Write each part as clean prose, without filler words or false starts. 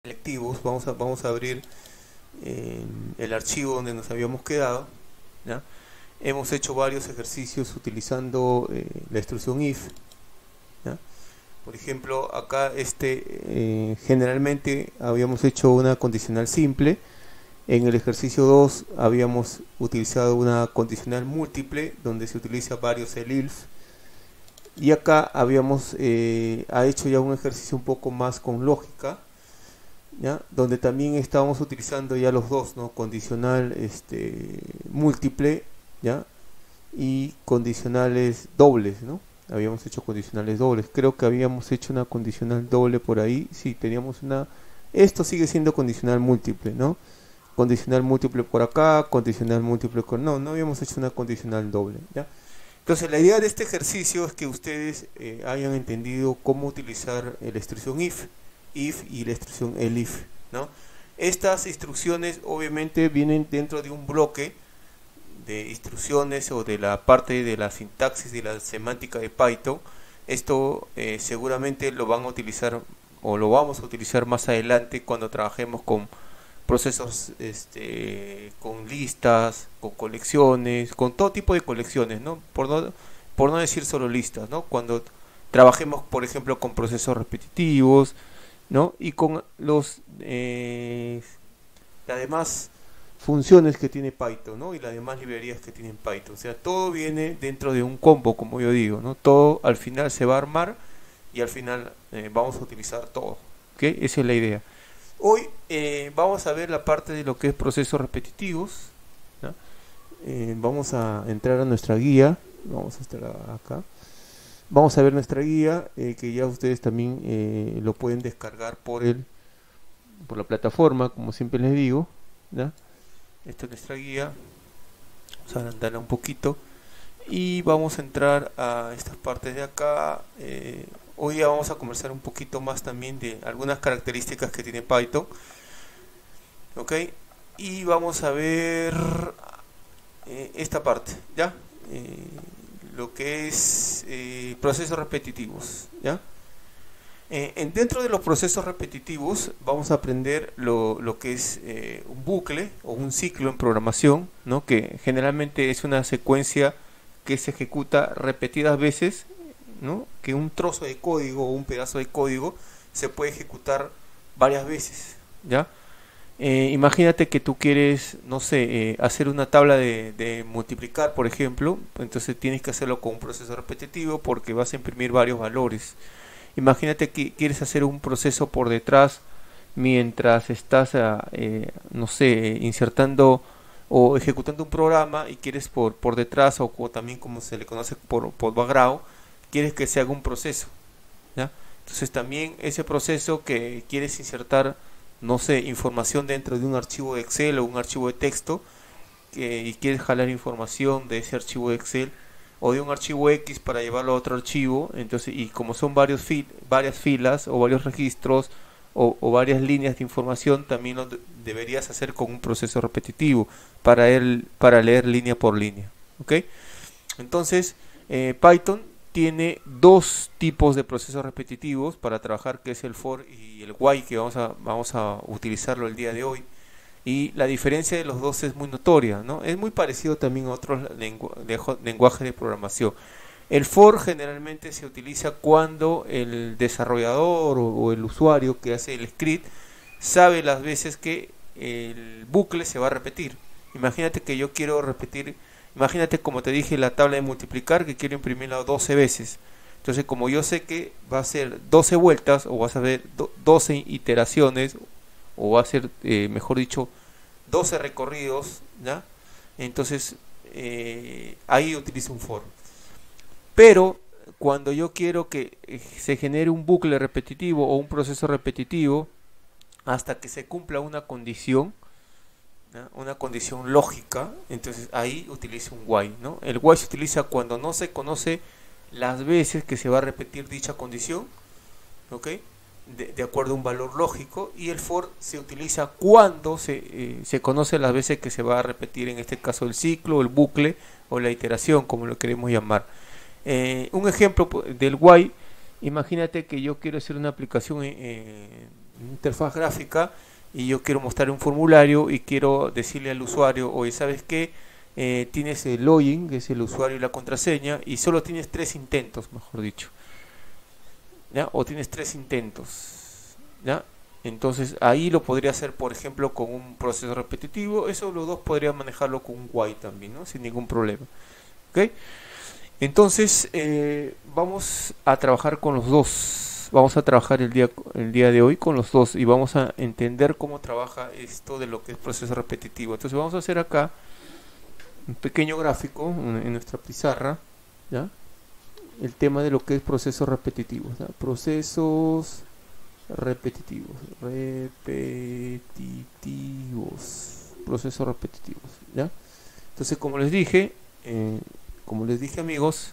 selectivos. Vamos a abrir el archivo donde nos habíamos quedado, ¿ya? Hemos hecho varios ejercicios utilizando la instrucción if, ¿ya? Por ejemplo, acá generalmente habíamos hecho una condicional simple. En el ejercicio 2 habíamos utilizado una condicional múltiple donde se utiliza varios elif. Y acá habíamos hecho ya un ejercicio un poco más con lógica, ¿ya? Donde también estábamos utilizando ya los dos, ¿no? Condicional múltiple, ¿ya? Y condicionales dobles, ¿no? Habíamos hecho condicionales dobles. Creo que habíamos hecho una condicional doble por ahí. Sí, teníamos una... Esto sigue siendo condicional múltiple, ¿no? Condicional múltiple por acá, condicional múltiple con... No habíamos hecho una condicional doble, ¿ya? Entonces la idea de este ejercicio es que ustedes hayan entendido cómo utilizar la instrucción if y la instrucción elif, ¿no? Estas instrucciones obviamente vienen dentro de un bloque de instrucciones o de la parte de la sintaxis y la semántica de Python. Esto seguramente lo van a utilizar o lo vamos a utilizar más adelante cuando trabajemos con procesos con listas, con colecciones, con todo tipo de colecciones, ¿no? Por no decir solo listas, ¿no? Cuando trabajemos, por ejemplo, con procesos repetitivos, ¿no? Y con las demás funciones que tiene Python, ¿no? Y las demás librerías que tiene Python. O sea, todo viene dentro de un combo, como yo digo, ¿no? Todo al final se va a armar y al final vamos a utilizar todo, ¿ok? Esa es la idea. Hoy vamos a ver la parte de lo que es procesos repetitivos, ¿no? Vamos a entrar a nuestra guía. Vamos a estar acá. Vamos a ver nuestra guía, que ya ustedes también lo pueden descargar por la plataforma, como siempre les digo, ¿ya? Esta es nuestra guía. Vamos a agrandarla un poquito y vamos a entrar a estas partes de acá. Hoy ya vamos a conversar un poquito más también de algunas características que tiene Python, ¿ok? Y vamos a ver esta parte, ¿ya? Lo que es procesos repetitivos, ¿ya? Dentro de los procesos repetitivos vamos a aprender lo que es un bucle o un ciclo en programación, ¿no? Que generalmente es una secuencia que se ejecuta repetidas veces, ¿no? Que un trozo de código o un pedazo de código se puede ejecutar varias veces, ¿ya? Imagínate que tú quieres, no sé, hacer una tabla de multiplicar, por ejemplo. Entonces tienes que hacerlo con un proceso repetitivo porque vas a imprimir varios valores. Imagínate que quieres hacer un proceso por detrás mientras estás, no sé, insertando o ejecutando un programa y quieres por detrás o también como se le conoce por background, quieres que se haga un proceso, ¿ya? Entonces también ese proceso que quieres insertar, no sé, información dentro de un archivo de Excel o un archivo de texto, y quieres jalar información de ese archivo de Excel o de un archivo X para llevarlo a otro archivo. Entonces, y como son varias filas o varios registros o varias líneas de información, también lo deberías hacer con un proceso repetitivo para leer línea por línea, ¿ok? Entonces Python tiene dos tipos de procesos repetitivos para trabajar, que es el for y el while, que vamos a utilizarlo el día de hoy. Y la diferencia de los dos es muy notoria, ¿no? Es muy parecido también a otros lenguajes de programación. El for generalmente se utiliza cuando el desarrollador o el usuario que hace el script sabe las veces que el bucle se va a repetir. Imagínate que yo quiero repetir, imagínate como te dije la tabla de multiplicar, que quiero imprimirla 12 veces. Entonces como yo sé que va a ser 12 vueltas o vas a ver 12 iteraciones o va a ser, mejor dicho, 12 recorridos, ¿ya? Entonces ahí utilizo un for. Pero cuando yo quiero que se genere un bucle repetitivo o un proceso repetitivo hasta que se cumpla una condición, ¿no? Una condición lógica, entonces ahí utilizo un while, ¿no? El while se utiliza cuando no se conoce las veces que se va a repetir dicha condición, ¿ok? De acuerdo a un valor lógico. Y el for se utiliza cuando se conoce las veces que se va a repetir, en este caso el ciclo, el bucle o la iteración, como lo queremos llamar. Un ejemplo del while: imagínate que yo quiero hacer una aplicación interfaz gráfica y yo quiero mostrar un formulario y quiero decirle al usuario, oye, ¿sabes qué? Tienes el login, que es el usuario y la contraseña, y solo tienes 3 intentos, mejor dicho, ¿ya? O tienes 3 intentos, ¿ya? Entonces ahí lo podría hacer, por ejemplo, con un proceso repetitivo. Eso los dos podrían manejarlo con un while también, ¿no? Sin ningún problema. ¿Ok? Entonces vamos a trabajar con los dos. Vamos a trabajar el día de hoy con los dos y vamos a entender cómo trabaja esto de lo que es proceso repetitivo. Entonces vamos a hacer acá un pequeño gráfico en nuestra pizarra, ¿ya? El tema de lo que es procesos repetitivos, ¿ya? Procesos repetitivos, procesos repetitivos, ¿ya? Entonces, como les dije amigos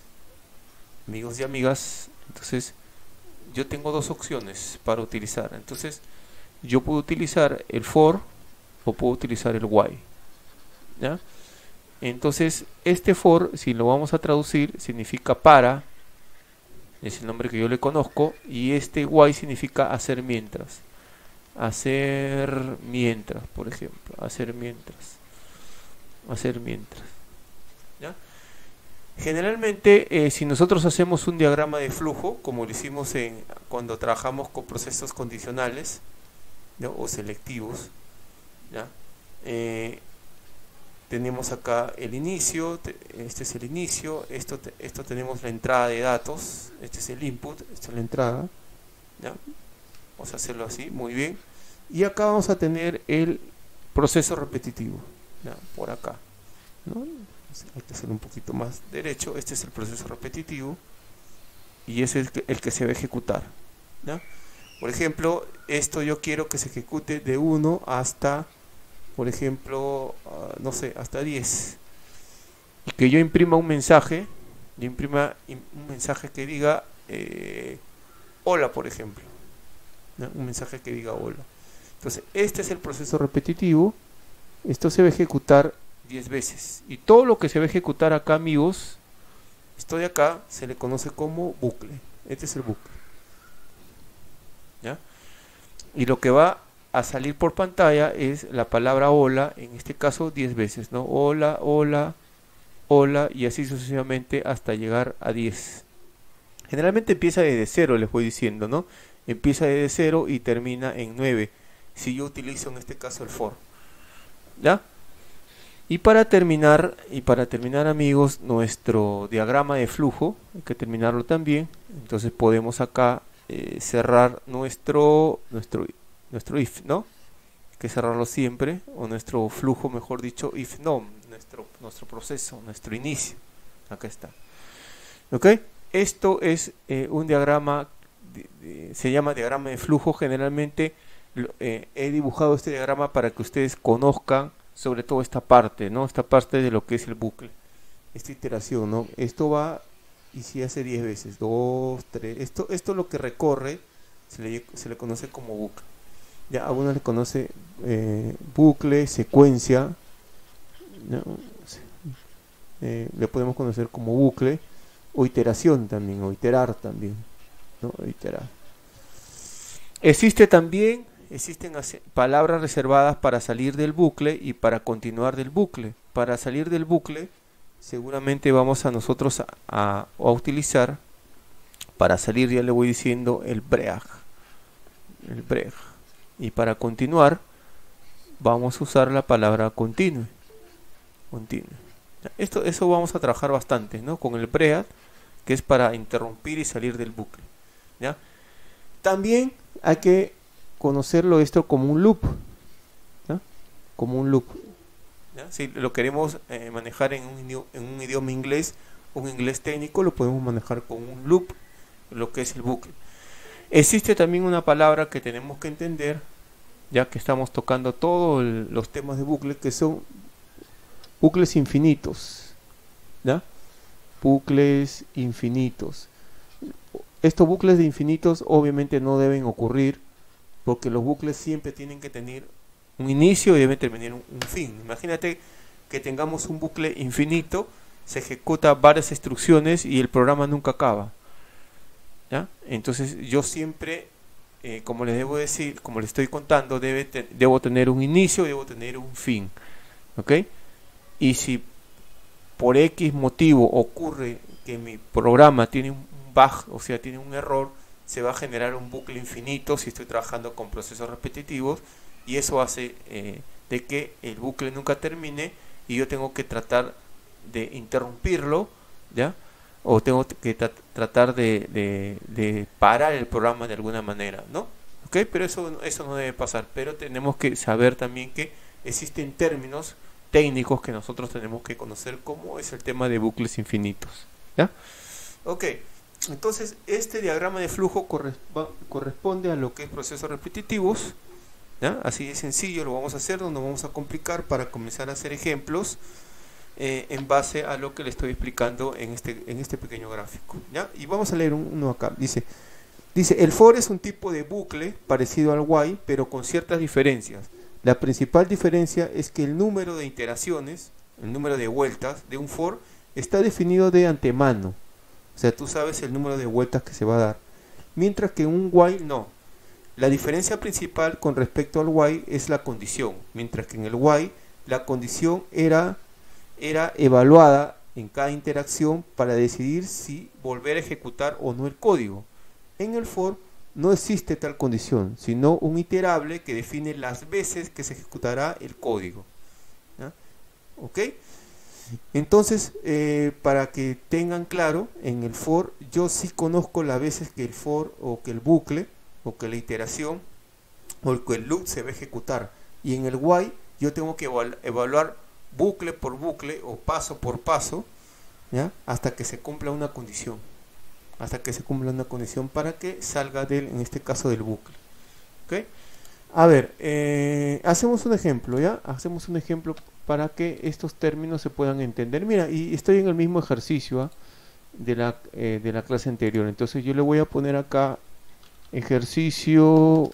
y amigas, entonces yo tengo dos opciones para utilizar. Entonces yo puedo utilizar el for o puedo utilizar el while, ¿ya? Entonces este for, si lo vamos a traducir, significa para, es el nombre que yo le conozco, y este while significa hacer mientras, por ejemplo, hacer mientras, ¿ya? Generalmente si nosotros hacemos un diagrama de flujo, como lo hicimos cuando trabajamos con procesos condicionales, ¿no? O selectivos, ¿ya? Tenemos acá el inicio, este es el inicio, esto tenemos la entrada de datos, este es el input, esta es la entrada, ¿ya? Vamos a hacerlo así, muy bien. Y acá vamos a tener el proceso repetitivo, ¿ya? Por acá, ¿no? Hay que hacerlo un poquito más derecho. Este es el proceso repetitivo y ese es el que se va a ejecutar, ¿ya? Por ejemplo, esto yo quiero que se ejecute de 1 hasta, por ejemplo, no sé, hasta 10, y que yo imprima un mensaje, un mensaje que diga hola, por ejemplo, ¿no? Un mensaje que diga hola. Entonces este es el proceso repetitivo. Esto se va a ejecutar 10 veces, y todo lo que se va a ejecutar acá, amigos, esto de acá se le conoce como bucle. Este es el bucle, ¿ya? Y lo que va a salir por pantalla es la palabra hola, en este caso 10 veces, ¿no? Hola, hola, hola, y así sucesivamente hasta llegar a 10. Generalmente empieza desde 0, les voy diciendo, ¿no? Empieza desde 0 y termina en 9, si yo utilizo en este caso el for, ¿ya? Y para terminar, amigos, nuestro diagrama de flujo, hay que terminarlo también. Entonces podemos acá cerrar nuestro if, ¿no? Hay que cerrarlo siempre, o nuestro flujo, mejor dicho, if no, nuestro proceso, nuestro inicio. Acá está. ¿Ok? Esto es un diagrama, se llama diagrama de flujo. Generalmente he dibujado este diagrama para que ustedes conozcan sobre todo esta parte, ¿no? Esta parte de lo que es el bucle, esta iteración, ¿no? Esto va y si hace 10 veces, 2, 3, esto lo que recorre se le conoce como bucle. Ya a uno le conoce bucle, secuencia, ¿no? Le podemos conocer como bucle o iteración también, o iterar también, ¿no? Iterar. Existen palabras reservadas para salir del bucle y para continuar del bucle. Para salir del bucle, seguramente vamos a nosotros a utilizar, para salir ya le voy diciendo el break. Y para continuar, vamos a usar la palabra continue. Eso vamos a trabajar bastante, ¿no? Con el break, que es para interrumpir y salir del bucle, ¿ya? También hay que conocerlo esto como un loop, ¿ya? Como un loop, ¿ya? Si lo queremos manejar en un idioma inglés, un inglés técnico, lo podemos manejar con un loop, lo que es el bucle. Existe también una palabra que tenemos que entender, ya que estamos tocando todos los temas de bucle, que son bucles infinitos, ¿ya? Bucles infinitos. Estos bucles de infinitos obviamente no deben ocurrir, porque los bucles siempre tienen que tener un inicio y deben tener un fin. Imagínate que tengamos un bucle infinito, se ejecuta varias instrucciones y el programa nunca acaba, ¿ya? Entonces yo siempre como les debo decir, como les estoy contando, debo tener un inicio, debo tener un fin, ¿ok? Y si por X motivo ocurre que mi programa tiene un bug, o sea, tiene un error, se va a generar un bucle infinito si estoy trabajando con procesos repetitivos, y eso hace de que el bucle nunca termine y yo tengo que tratar de interrumpirlo, ¿ya? O tengo que tratar de parar el programa de alguna manera, ¿no? ¿Ok? Pero eso no debe pasar, pero tenemos que saber también que existen términos técnicos que nosotros tenemos que conocer, como es el tema de bucles infinitos, ¿ya? Ok, entonces este diagrama de flujo corresponde a lo que es procesos repetitivos, ¿ya? Así de sencillo lo vamos a hacer, no nos vamos a complicar para comenzar a hacer ejemplos en base a lo que le estoy explicando en este pequeño gráfico, ¿ya? Y vamos a leer uno acá. Dice, el for es un tipo de bucle parecido al while, pero con ciertas diferencias. La principal diferencia es que el número de iteraciones, el número de vueltas de un for, está definido de antemano. O sea, tú sabes el número de vueltas que se va a dar. Mientras que un while no. La diferencia principal con respecto al while es la condición. Mientras que en el while la condición era evaluada en cada interacción para decidir si volver a ejecutar o no el código. En el for no existe tal condición, sino un iterable que define las veces que se ejecutará el código, ¿ya? ¿Ok? Entonces, para que tengan claro, en el for yo sí conozco las veces que el for o que el bucle o que la iteración o que el loop se va a ejecutar, y en el while yo tengo que evaluar bucle por bucle o paso por paso, ¿ya? Hasta que se cumpla una condición, para que salga en este caso del bucle. ¿Ok? A ver, hacemos un ejemplo, ¿ya? Hacemos un ejemplo para que estos términos se puedan entender. Mira, y estoy en el mismo ejercicio de la clase anterior. Entonces yo le voy a poner acá ejercicio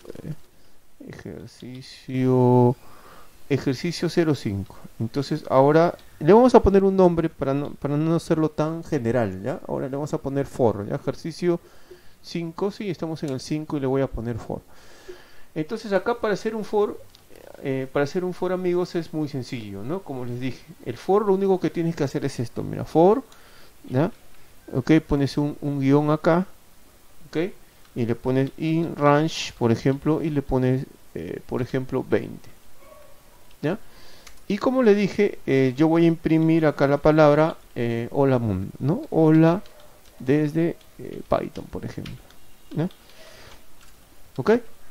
05. Entonces ahora le vamos a poner un nombre para no hacerlo tan general, ¿ya? Ahora le vamos a poner for, ¿ya? Ejercicio 5, sí, estamos en el 5 y le voy a poner for. Entonces acá para hacer un for, amigos, es muy sencillo, ¿no? Como les dije, el for lo único que tienes que hacer es esto, mira, for, ¿ya? Ok, pones un guión acá, ok, y le pones in range, por ejemplo, y le pones, por ejemplo, 20, ¿ya? Y como le dije, yo voy a imprimir acá la palabra hola mundo, ¿no? Hola desde Python, por ejemplo, ¿ya? ¿Ok?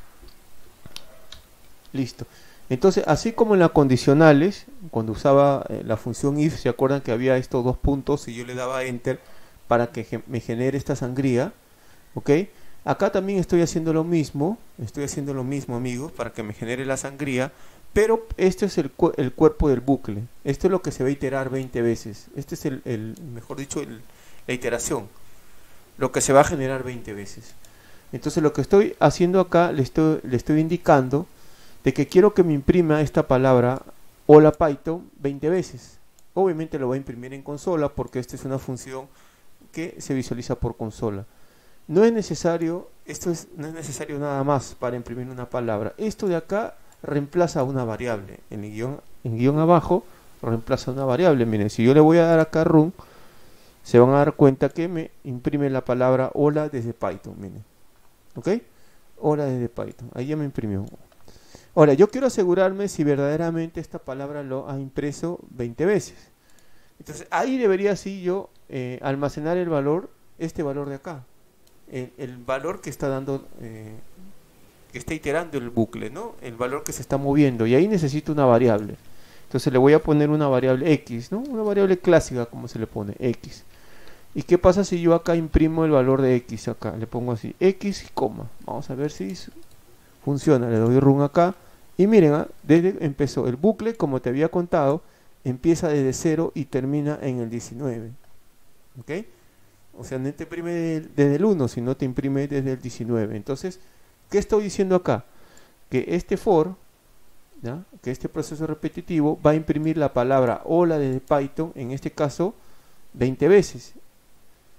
Listo. Entonces, así como en las condicionales, cuando usaba la función if, ¿se acuerdan que había estos dos puntos y yo le daba enter para que me genere esta sangría? ¿Ok? Acá también estoy haciendo lo mismo, amigos, para que me genere la sangría, pero este es el cuerpo del bucle. Esto es lo que se va a iterar 20 veces. Este es mejor dicho, la iteración, lo que se va a generar 20 veces. Entonces lo que estoy haciendo acá, le estoy indicando de que quiero que me imprima esta palabra hola Python 20 veces. Obviamente lo voy a imprimir en consola porque esta es una función que se visualiza por consola. No es necesario nada más para imprimir una palabra. Esto de acá reemplaza una variable. En guión abajo reemplaza una variable. Miren, si yo le voy a dar acá run, se van a dar cuenta que me imprime la palabra hola desde Python. Miren, ¿ok? Hola desde Python. Ahí ya me imprimió. Ahora, yo quiero asegurarme si verdaderamente esta palabra lo ha impreso 20 veces. Entonces, ahí debería así yo almacenar el valor, este valor de acá. El valor que está dando, que está iterando el bucle, ¿no? El valor que se está moviendo. Y ahí necesito una variable. Entonces le voy a poner una variable x, ¿no? Una variable clásica, como se le pone, x. ¿Y qué pasa si yo acá imprimo el valor de x acá? Le pongo así, x y coma. Vamos a ver si funciona. Le doy run acá. Y miren, empezó el bucle, como te había contado, empieza desde 0 y termina en el 19. ¿Ok? O sea, no te imprime desde el 1, sino te imprime desde el 19. Entonces, ¿qué estoy diciendo acá? Que este for, ¿ya? Que este proceso repetitivo va a imprimir la palabra hola desde Python, en este caso, 20 veces.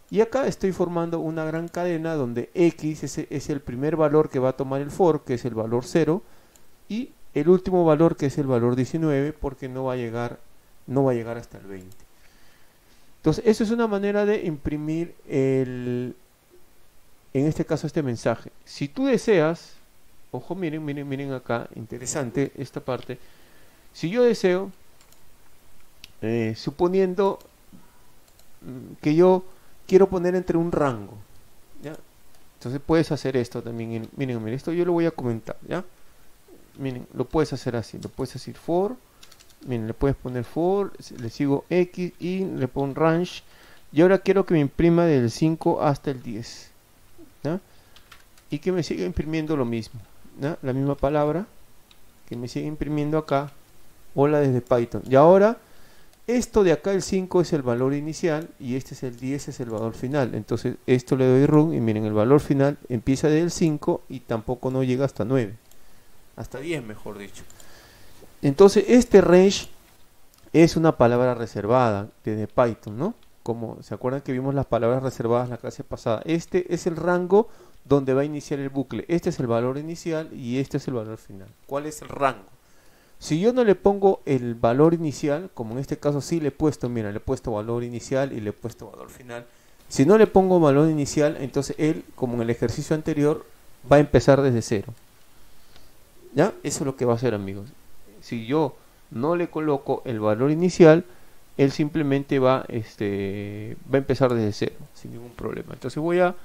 Y acá estoy formando una gran cadena donde X es el primer valor que va a tomar el for, que es el valor 0, y el último valor, que es el valor 19, porque no va a llegar hasta el 20. Entonces, eso es una manera de imprimir en este caso, este mensaje. Si tú deseas, ojo, miren acá, interesante esta parte. Si yo deseo, suponiendo que yo quiero poner entre un rango, ¿ya? Entonces puedes hacer esto también. Miren, esto yo lo voy a comentar, ¿ya? Miren, lo puedes hacer así, lo puedes decir for, miren, le puedes poner for, le sigo X y le pongo range, y ahora quiero que me imprima del 5 hasta el 10, ¿ya? Y que me siga imprimiendo lo mismo, ¿ya? La misma palabra, que me siga imprimiendo acá, hola desde Python. Y ahora, esto de acá, el 5 es el valor inicial, y este es el 10, es el valor final. Entonces, esto le doy run, y miren, el valor final empieza del 5, y tampoco no llega hasta 9. Hasta 10, mejor dicho. Entonces, este range es una palabra reservada desde Python, ¿no? Como, ¿se acuerdan que vimos las palabras reservadas la clase pasada? Este es el rango donde va a iniciar el bucle. Este es el valor inicial y este es el valor final. ¿Cuál es el rango? Si yo no le pongo el valor inicial, como en este caso sí le he puesto, mira, le he puesto valor inicial y le he puesto valor final. Si no le pongo valor inicial, entonces él, como en el ejercicio anterior, va a empezar desde cero. ¿Ya? Eso es lo que va a hacer, amigos. Si yo no le coloco el valor inicial, él simplemente va a empezar desde cero, sin ningún problema. Entonces voy a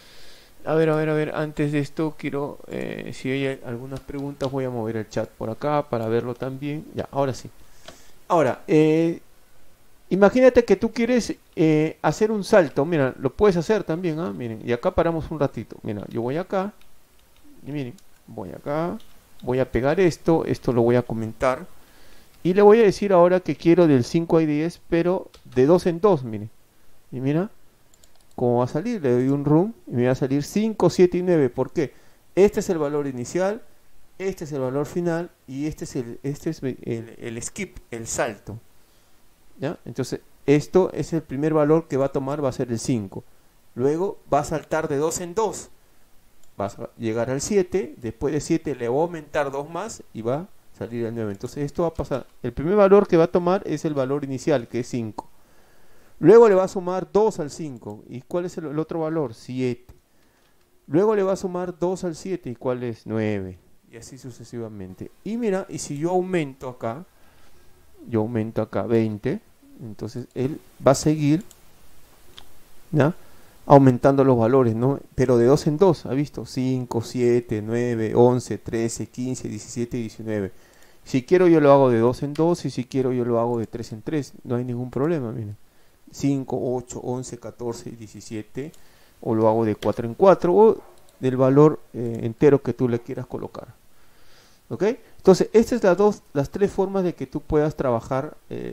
ver, antes de esto quiero, si hay algunas preguntas, voy a mover el chat por acá para verlo también. Ya, ahora sí. Ahora, imagínate que tú quieres hacer un salto. Mira, lo puedes hacer también, ¿ah? Miren, y acá paramos un ratito. Mira, yo voy acá, y miren, voy acá. Voy a pegar esto lo voy a comentar. Y le voy a decir ahora que quiero del 5 al 10, pero de 2 en 2, miren. Y mira cómo va a salir. Le doy un run y me va a salir 5, 7 y 9. ¿Por qué? Este es el valor inicial, este es el valor final y este es el skip, el salto. ¿Ya? Entonces, esto es el primer valor que va a tomar, va a ser el 5. Luego va a saltar de 2 en 2. Vas a llegar al 7, después de 7 le va a aumentar 2 más y va a salir el 9. Entonces esto va a pasar. El primer valor que va a tomar es el valor inicial, que es 5. Luego le va a sumar 2 al 5. ¿Y cuál es el otro valor? 7. Luego le va a sumar 2 al 7. ¿Y cuál es? 9. Y así sucesivamente. Y mira, y si yo aumento acá 20, entonces él va a seguir, ¿ya?, aumentando los valores, ¿no? Pero de 2 en 2, ¿ha visto? 5, 7, 9, 11, 13, 15, 17 y 19. Si quiero yo lo hago de 2 en 2 y si quiero yo lo hago de 3 en 3. No hay ningún problema, miren. 5, 8, 11, 14 y 17. O lo hago de 4 en 4 o del valor entero que tú le quieras colocar. ¿Ok? Entonces, estas son las tres formas de que tú puedas trabajar.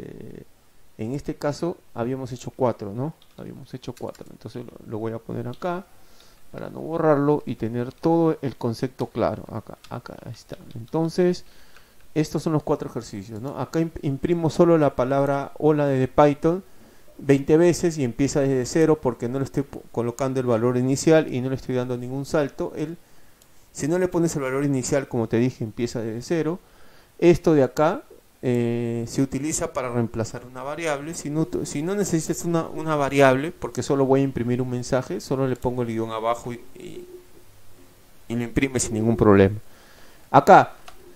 En este caso habíamos hecho 4, ¿no? Habíamos hecho 4. Entonces lo voy a poner acá para no borrarlo y tener todo el concepto claro. Acá está. Entonces, estos son los 4 ejercicios, ¿no? Acá imprimo solo la palabra hola desde Python 20 veces y empieza desde 0 porque no le estoy colocando el valor inicial y no le estoy dando ningún salto. Si no le pones el valor inicial, como te dije, empieza desde 0. Esto de acá se utiliza para reemplazar una variable. Si no necesitas una variable, porque solo voy a imprimir un mensaje, solo le pongo el guión abajo y lo imprime sin ningún problema. Acá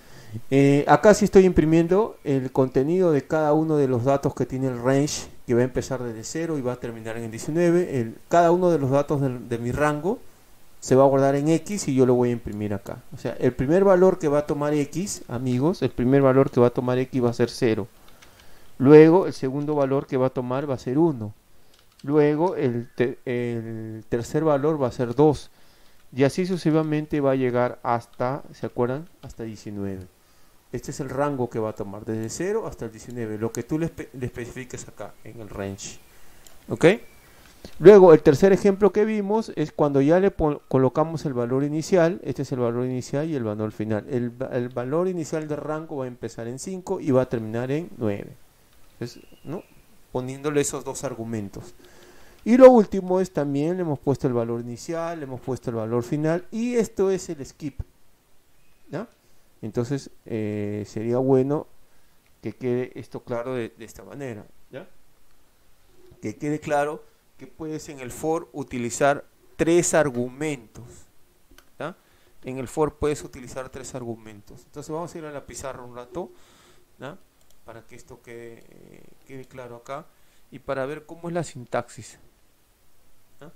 sí estoy imprimiendo el contenido de cada uno de los datos que tiene el range, que va a empezar desde 0 y va a terminar en el 19. Cada uno de los datos de mi rango se va a guardar en X y yo lo voy a imprimir acá. O sea, el primer valor que va a tomar X, amigos, el primer valor que va a tomar X va a ser 0. Luego, el segundo valor que va a tomar va a ser 1. Luego, el tercer valor va a ser 2. Y así sucesivamente va a llegar hasta, ¿se acuerdan? Hasta 19. Este es el rango que va a tomar, desde 0 hasta el 19. Lo que tú le especifiques acá, en el range. ¿Ok? Luego, el tercer ejemplo que vimos es cuando ya le colocamos el valor inicial. Este es el valor inicial y el valor final. El valor inicial del rango va a empezar en 5 y va a terminar en 9. Entonces, ¿no?, poniéndole esos dos argumentos. Y lo último es también le hemos puesto el valor inicial, le hemos puesto el valor final y esto es el skip, ¿no? Entonces sería bueno que quede esto claro de esta manera, ¿ya? Que quede claro que puedes en el for utilizar 3 argumentos, ¿ya? En el for puedes utilizar 3 argumentos. Entonces vamos a ir a la pizarra un rato, ¿ya? Para que esto quede claro acá y para ver cómo es la sintaxis, ¿ya?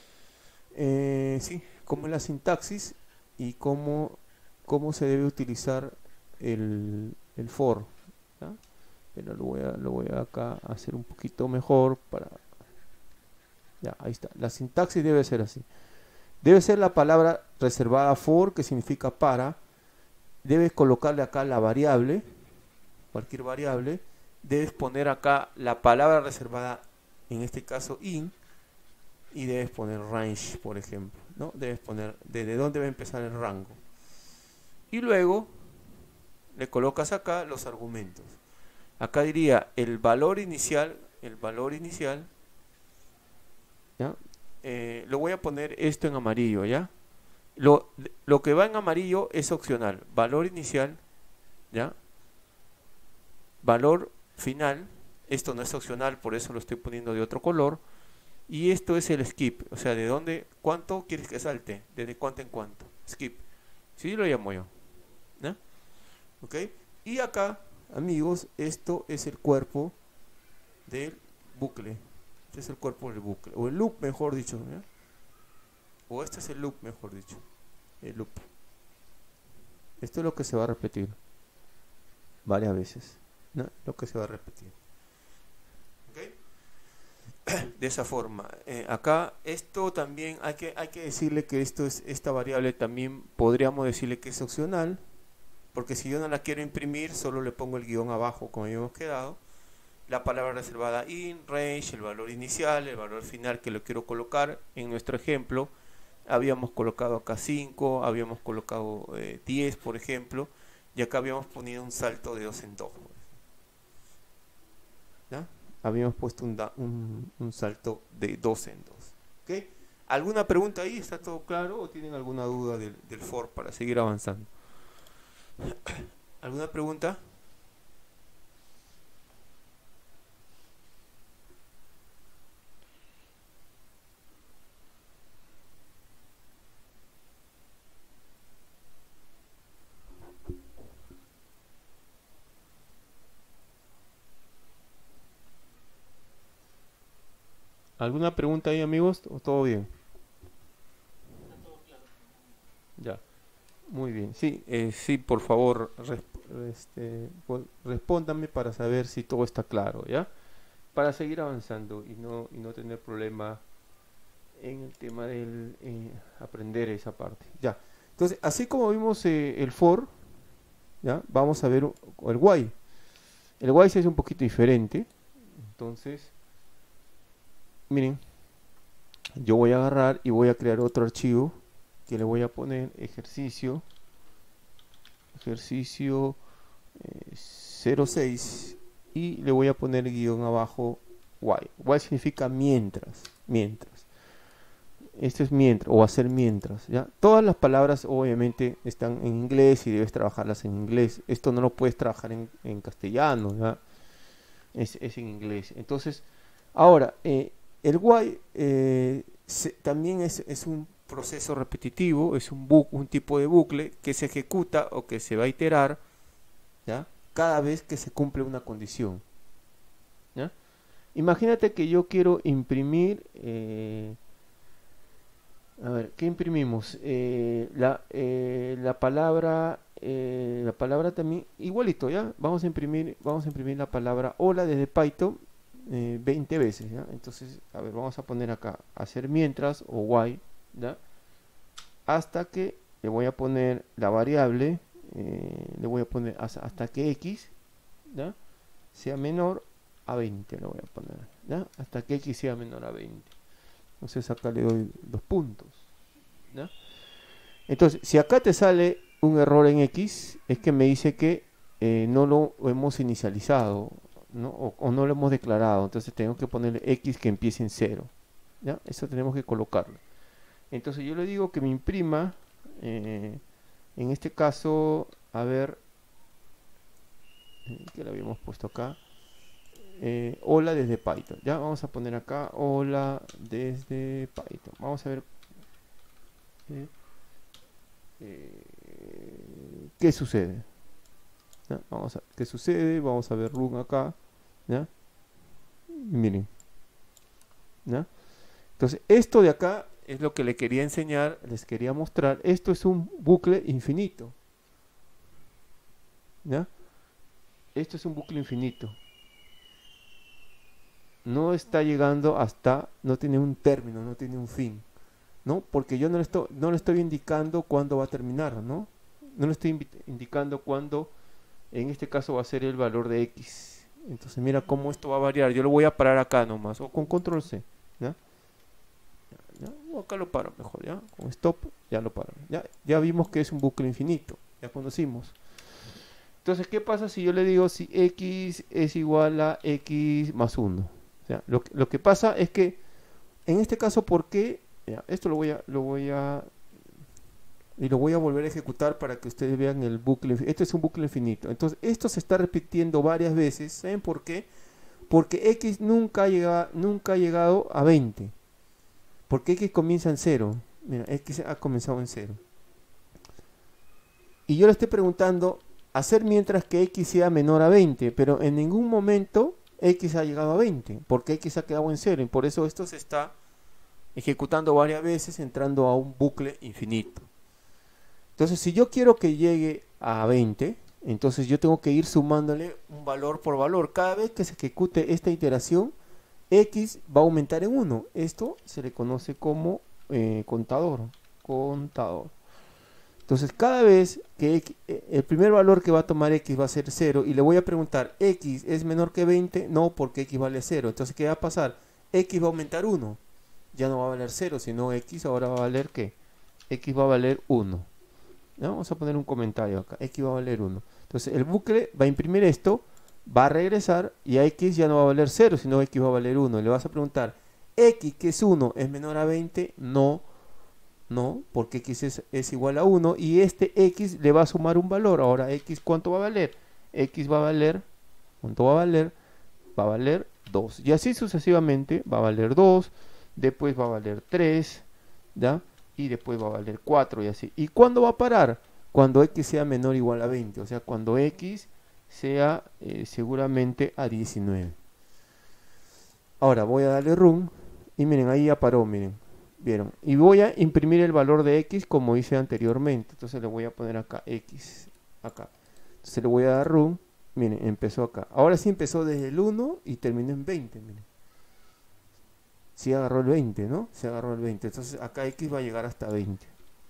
Sí, cómo es la sintaxis y cómo se debe utilizar el for, ¿ya? Pero lo voy a acá hacer un poquito mejor para... Ya, ahí está. La sintaxis debe ser así. Debe ser la palabra reservada for, que significa para. Debes colocarle acá la variable, cualquier variable. Debes poner acá la palabra reservada, en este caso in, y debes poner range, por ejemplo, ¿no? Debes poner desde dónde va a empezar el rango. Y luego le colocas acá los argumentos. Acá diría el valor inicial, ¿ya? Lo voy a poner esto en amarillo, ¿ya? Lo que va en amarillo es opcional. Valor inicial, ¿ya? Valor final, esto no es opcional, por eso lo estoy poniendo de otro color. Y esto es el skip, o sea, de dónde, cuánto quieres que salte, desde cuánto en cuánto. Skip, sí lo llamo yo, ¿no? ¿Ok? Y acá, amigos, esto es el cuerpo del bucle. Este es el cuerpo del bucle, o el loop, mejor dicho, ¿ya? O este es el loop, mejor dicho, el loop. Esto es lo que se va a repetir varias veces, ¿no? Lo que se va a repetir. ¿Ok? De esa forma. Acá, esto también hay que decirle que esta variable también podríamos decirle que es opcional, porque si yo no la quiero imprimir, solo le pongo el guión abajo, como habíamos quedado. La palabra reservada in, range, el valor inicial, el valor final que lo quiero colocar. En nuestro ejemplo, habíamos colocado acá 5, habíamos colocado 10, por ejemplo, y acá habíamos ponido un salto de 2 en 2. ¿Ya? Habíamos puesto un salto de 2 en 2. ¿Okay? ¿Alguna pregunta ahí? ¿Está todo claro? ¿O tienen alguna duda del for para seguir avanzando? ¿Alguna pregunta? ¿Alguna pregunta ahí, amigos? ¿O todo bien? Ya, muy bien. Sí, sí, por favor, respóndanme para saber si todo está claro, ¿ya? Para seguir avanzando y no tener problema en el tema del aprender esa parte. Ya, entonces, así como vimos el for, ¿ya? Vamos a ver el while. El while es un poquito diferente. Entonces, miren, yo voy a agarrar y voy a crear otro archivo que le voy a poner ejercicio 06 y le voy a poner guión abajo while. While significa mientras. Esto es mientras o hacer mientras, ¿ya? Todas las palabras obviamente están en inglés y debes trabajarlas en inglés. Esto no lo puedes trabajar en castellano, ¿ya? Es en inglés. Entonces, ahora, el while también es un proceso repetitivo, es un tipo de bucle que se ejecuta o que se va a iterar, ¿ya? Cada vez que se cumple una condición, ¿ya? Imagínate que yo quiero imprimir, a ver, ¿qué imprimimos? La palabra también, igualito, ¿ya? Vamos a imprimir la palabra hola desde Python 20 veces, ¿ya? Entonces, a ver, vamos a poner acá, hacer mientras o while, ¿ya? Hasta que le voy a poner la variable, le voy a poner hasta que x, ¿ya? Sea menor a 20, le voy a poner, ¿ya? Hasta que x sea menor a 20. Entonces acá le doy 2 puntos, ¿ya? Entonces, si acá te sale un error en x, es que me dice que no lo hemos inicializado, ¿no? O no lo hemos declarado. Entonces tengo que ponerle x que empiece en 0, ¿ya? Eso tenemos que colocarlo. Entonces yo le digo que me imprima, en este caso, a ver, que lo habíamos puesto acá, hola desde Python. Ya vamos a poner acá, hola desde Python. Vamos a ver qué sucede. ¿Ya? Vamos a ver qué sucede, vamos a ver run acá, ¿ya? Miren, ¿ya? Entonces esto de acá es lo que le quería enseñar, les quería mostrar. Esto es un bucle infinito, ¿ya? Esto es un bucle infinito. No está llegando hasta, no tiene un término, no tiene un fin, ¿no? Porque yo no le estoy indicando cuándo va a terminar, ¿no? No le estoy indicando cuándo, en este caso va a ser el valor de X. Entonces mira cómo esto va a variar. Yo lo voy a parar acá nomás, o con control C, ¿ya? ¿Ya? O acá lo paro mejor, ¿ya? Con stop ya lo paro. Ya vimos que es un bucle infinito, ya conocimos. Entonces, ¿qué pasa si yo le digo si X es igual a X más 1? O sea, lo que pasa es que, en este caso, ¿por qué? Ya, esto lo voy a volver a ejecutar para que ustedes vean el bucle. Esto es un bucle infinito. Entonces, esto se está repitiendo varias veces. ¿Saben por qué? Porque X nunca ha llegado a 20. Porque X comienza en 0. Mira, X ha comenzado en 0. Y yo le estoy preguntando hacer mientras que X sea menor a 20, pero en ningún momento X ha llegado a 20, porque X ha quedado en 0, y por eso esto se está ejecutando varias veces, entrando a un bucle infinito. Entonces, si yo quiero que llegue a 20, entonces yo tengo que ir sumándole un valor por valor. Cada vez que se ejecute esta iteración, X va a aumentar en 1. Esto se le conoce como contador. Entonces, cada vez que el primer valor que va a tomar X va a ser 0, y le voy a preguntar, ¿X es menor que 20? No, porque X vale 0. Entonces, ¿qué va a pasar? X va a aumentar 1. Ya no va a valer 0, sino X ahora va a valer ¿qué? X va a valer 1. ¿Ya? Vamos a poner un comentario acá. X va a valer 1. Entonces, el bucle va a imprimir esto, va a regresar, y a X ya no va a valer 0, sino X va a valer 1. Y le vas a preguntar, ¿X, que es 1, es menor a 20? No. No, porque X es igual a 1, y este X le va a sumar un valor. Ahora, X, ¿cuánto va a valer? X va a valer, ¿cuánto va a valer? Va a valer 2. Y así sucesivamente va a valer 2, después va a valer 3, ¿ya? Y después va a valer 4 y así. ¿Y cuándo va a parar? Cuando X sea menor o igual a 20, o sea, cuando X sea seguramente a 19. Ahora voy a darle run, y miren, ahí ya paró, miren. ¿Vieron? Y voy a imprimir el valor de X como hice anteriormente. Entonces le voy a poner acá X, acá. Entonces le voy a dar run. Miren, empezó acá. Ahora sí empezó desde el 1 y terminó en 20, miren. Sí agarró el 20, ¿no? Se agarró el 20. Entonces acá X va a llegar hasta 20.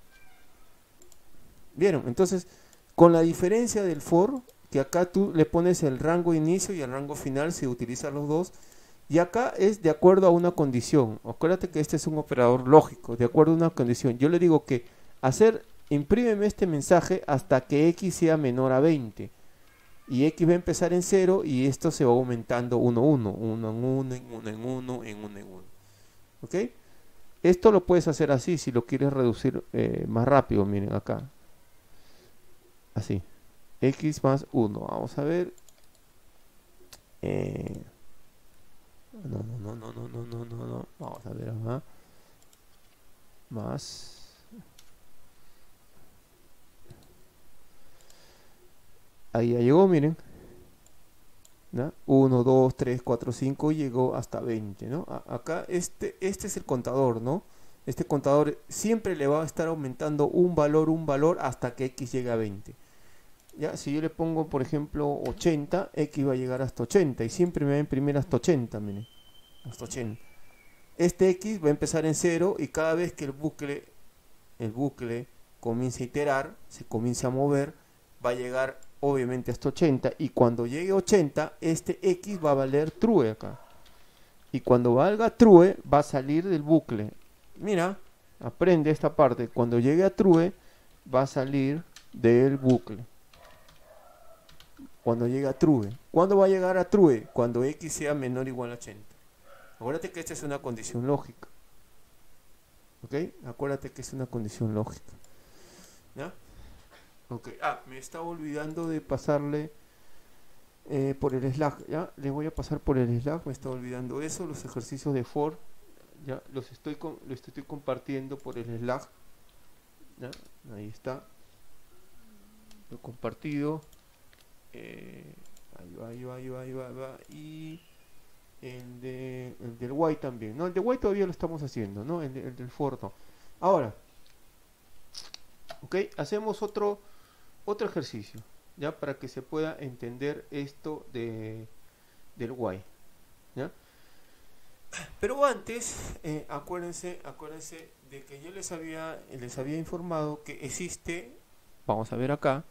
¿Vieron? Entonces, con la diferencia del for, que acá tú le pones el rango inicio y el rango final, se utilizan los dos. Y acá es de acuerdo a una condición. Acuérdate que este es un operador lógico, de acuerdo a una condición. Yo le digo que imprímeme este mensaje hasta que X sea menor a 20. Y X va a empezar en 0, y esto se va aumentando 1, 1, 1 en 1, en 1 en 1, en 1 en 1. ¿Ok? Esto lo puedes hacer así si lo quieres reducir más rápido. Miren acá. Así. X más 1. Vamos a ver. No. Vamos a ver acá. Más. Ahí ya llegó, miren. ¿No? 1, 2, 3, 4, 5, llegó hasta 20, ¿no? Acá este es el contador, ¿no? Este contador siempre le va a estar aumentando un valor hasta que X llegue a 20. Ya, si yo le pongo, por ejemplo, 80, X va a llegar hasta 80, y siempre me va a imprimir hasta 80, miren. Hasta 80. Este X va a empezar en 0, y cada vez que el bucle comience a iterar, se comience a mover, va a llegar obviamente hasta 80, y cuando llegue a 80, este X va a valer true acá. Y cuando valga true, va a salir del bucle. Mira, aprende esta parte. Cuando llegue a true, va a salir del bucle. Cuando llegue a true. ¿Cuándo va a llegar a true? Cuando X sea menor o igual a 80. Acuérdate que esta es una condición lógica. ¿Ok? Acuérdate que es una condición lógica. ¿Ya? Ok. Me estaba olvidando de pasarle por el Slack. ¿Ya? Le voy a pasar por el Slack. Me estaba olvidando eso. Los ejercicios de for. Ya los estoy compartiendo por el Slack. ¿Ya? Ahí está. Lo he compartido. Ahí va. Y el del Y también. No, el de Y todavía lo estamos haciendo, ¿no? El del for no. Ahora, ok, hacemos otro ejercicio, ya, para que se pueda entender esto del Y, ¿ya? Pero antes, acuérdense de que yo les había informado que existe, vamos a ver acá,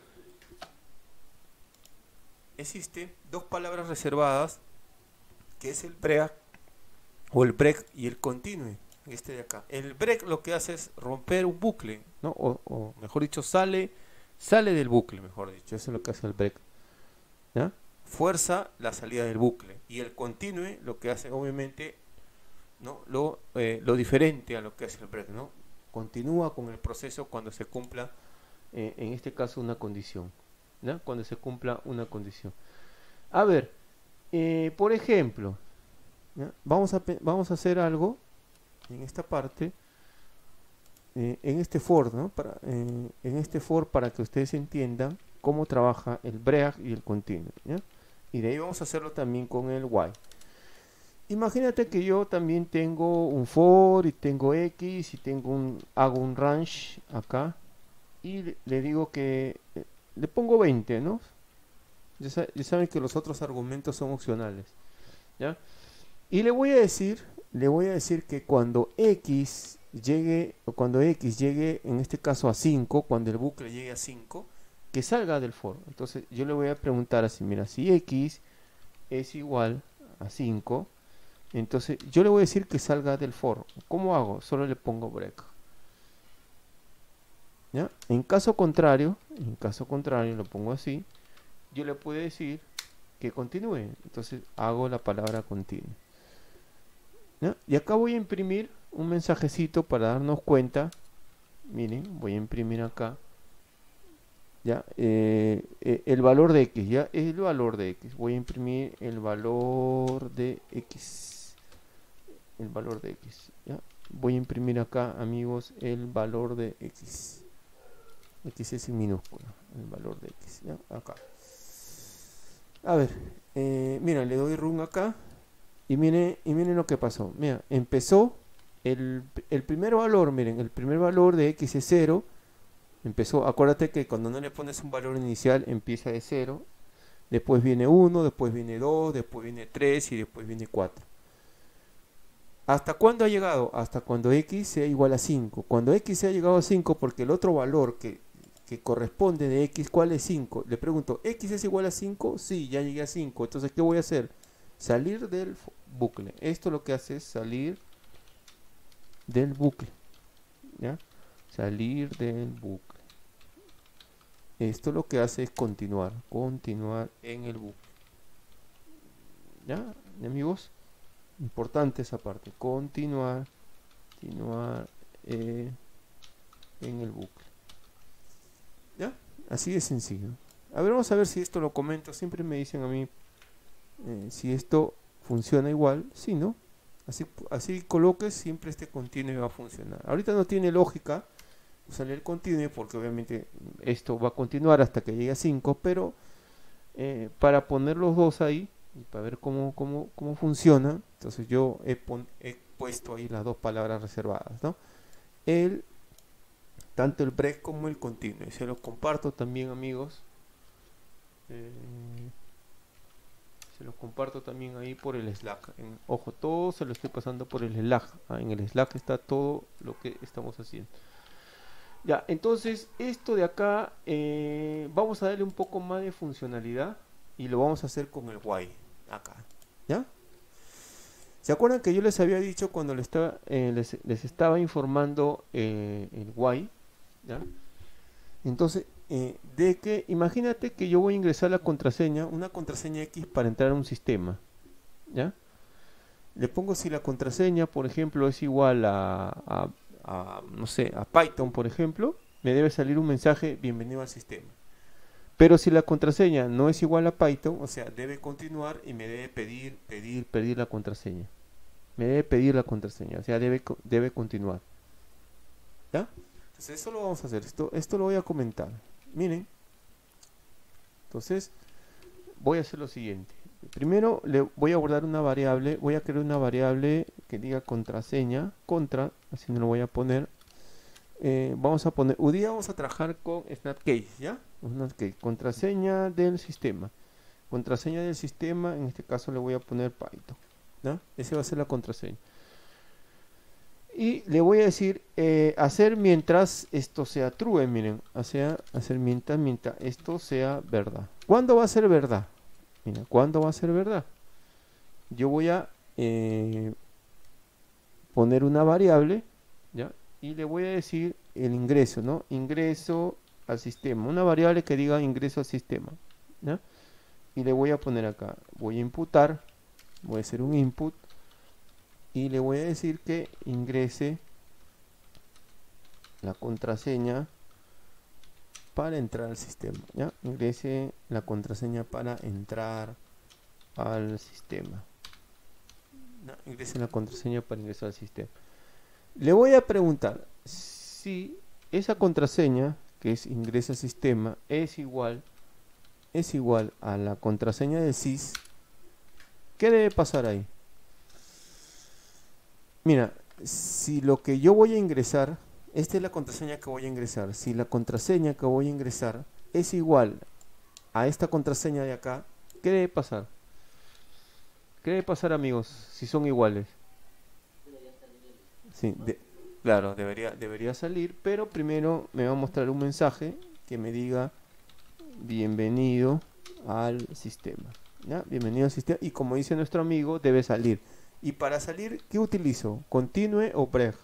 existe dos palabras reservadas, que es el break o el break y el continue. Este de acá. El break lo que hace es romper un bucle, ¿no? O mejor dicho, sale del bucle, mejor dicho. Eso es lo que hace el break, ¿ya? Fuerza la salida del bucle. Y el continue lo que hace, obviamente, ¿no? Lo diferente a lo que hace el break, ¿no? Continúa con el proceso cuando se cumpla, en este caso, una condición, ¿ya? Cuando se cumpla una condición. A ver, por ejemplo, ¿ya? Vamos a hacer algo en esta parte, en este for, ¿no? En este for, para que ustedes entiendan cómo trabaja el break y el continuo, ¿ya? Y de ahí vamos a hacerlo también con el while. Imagínate que yo también tengo un for y tengo x y hago un range acá y le digo que le pongo 20, ¿no? Ya saben que los otros argumentos son opcionales, ¿ya? Y le voy a decir que cuando x llegue, en este caso a 5, cuando el bucle llegue a 5, que salga del for. Entonces yo le voy a preguntar así, mira, si x es igual a 5, entonces yo le voy a decir que salga del for. ¿Cómo hago? Solo le pongo break, ¿ya? En caso contrario, lo pongo así, yo le puedo decir que continúe. Entonces hago la palabra continue, ¿ya? Y acá voy a imprimir un mensajecito para darnos cuenta. Miren, voy a imprimir acá, ¿ya? El valor de x, ¿ya? El valor de x. Voy a imprimir el valor de x. ¿Ya? Voy a imprimir acá, amigos, el valor de x. X es en minúscula, el valor de x, ¿ya? Acá. A ver, mira, le doy run acá. Y miren lo que pasó. Mira, empezó el primer valor, miren, el primer valor de x es 0. Empezó, acuérdate que cuando no le pones un valor inicial empieza de 0. Después viene 1, después viene 2, después viene 3 y después viene 4. ¿Hasta cuándo ha llegado? Hasta cuando x sea igual a 5. Cuando x sea llegado a 5, porque el otro valor que corresponde de x, ¿cuál es 5? Le pregunto, ¿x es igual a 5? Sí, ya llegué a 5. Entonces, ¿qué voy a hacer? Salir del bucle. Esto lo que hace es salir del bucle, ¿ya? Salir del bucle. Esto lo que hace es continuar en el bucle, ¿ya, amigos? Importante esa parte, continuar en el bucle, ¿ya? Así de sencillo. A ver, vamos a ver si esto lo comento. Siempre me dicen a mí si esto funciona igual. Sí, ¿no? Así coloques, siempre este continue va a funcionar. Ahorita no tiene lógica usar el continue porque obviamente esto va a continuar hasta que llegue a 5, pero para poner los dos ahí y para ver cómo funciona, entonces yo he puesto ahí las dos palabras reservadas, ¿no? Tanto el break como el continue. Se los comparto también, amigos. Se los comparto también ahí por el Slack. Ojo, todo se lo estoy pasando por el Slack. En el Slack está todo lo que estamos haciendo. Ya, entonces esto de acá vamos a darle un poco más de funcionalidad y lo vamos a hacer con el while acá, ¿ya? ¿Se acuerdan que yo les había dicho cuando les estaba informando el while, ¿ya? Entonces, de que imagínate que yo voy a ingresar la contraseña, una contraseña X para entrar a un sistema, ¿ya? Le pongo si la contraseña, por ejemplo, es igual a no sé, a Python, por ejemplo, me debe salir un mensaje, bienvenido al sistema. Pero si la contraseña no es igual a Python, o sea, debe continuar y me debe pedir la contraseña. Me debe pedir la contraseña, o sea, debe continuar. ¿Ya? Entonces, eso lo vamos a hacer. Esto lo voy a comentar. Miren. Entonces, voy a hacer lo siguiente. Primero, le voy a guardar una variable. Voy a crear una variable que diga contraseña, contra, así no lo voy a poner. Vamos a poner, hoy día vamos a trabajar con Snapcase, ¿ya? Snapcase, contraseña del sistema. Contraseña del sistema, en este caso le voy a poner Python, ¿ya? Esa va a ser la contraseña. Y le voy a decir, hacer mientras esto sea true, miren, hacer mientras esto sea verdad. ¿Cuándo va a ser verdad? Mira, ¿cuándo va a ser verdad? Yo voy a poner una variable, ¿ya? Y le voy a decir el ingreso, ¿no? Ingreso al sistema. Una variable que diga ingreso al sistema, ¿ya? Y le voy a poner acá, voy a imputar, voy a hacer un input y le voy a decir que ingrese la contraseña para entrar al sistema, ¿ya? Ingrese la contraseña para entrar al sistema. ¿No? Ingrese la contraseña para ingresar al sistema. Le voy a preguntar si esa contraseña, que es ingresa al sistema, es igual a la contraseña del sys. ¿Qué debe pasar ahí? Mira, si lo que yo voy a ingresar, esta es la contraseña que voy a ingresar, si la contraseña que voy a ingresar es igual a esta contraseña de acá, ¿qué debe pasar? ¿Qué debe pasar, amigos, si son iguales? Sí, claro, debería salir, pero primero me va a mostrar un mensaje que me diga bienvenido al sistema, ¿ya? Bienvenido al sistema, y como dice nuestro amigo, debe salir. Y para salir, ¿qué utilizo? ¿Continue o break?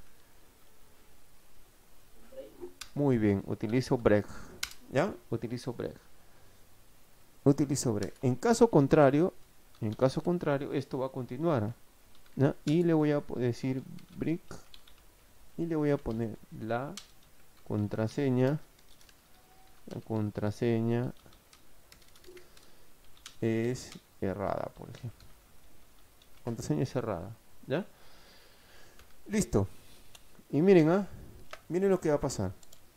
Muy bien, utilizo break, ¿ya? Utilizo break. En caso contrario, esto va a continuar, ¿ya? Y le voy a decir break y le voy a poner la contraseña. La contraseña es errada, por ejemplo. Contraseña es errada, ¿ya? Listo. Y miren, miren lo que va a pasar.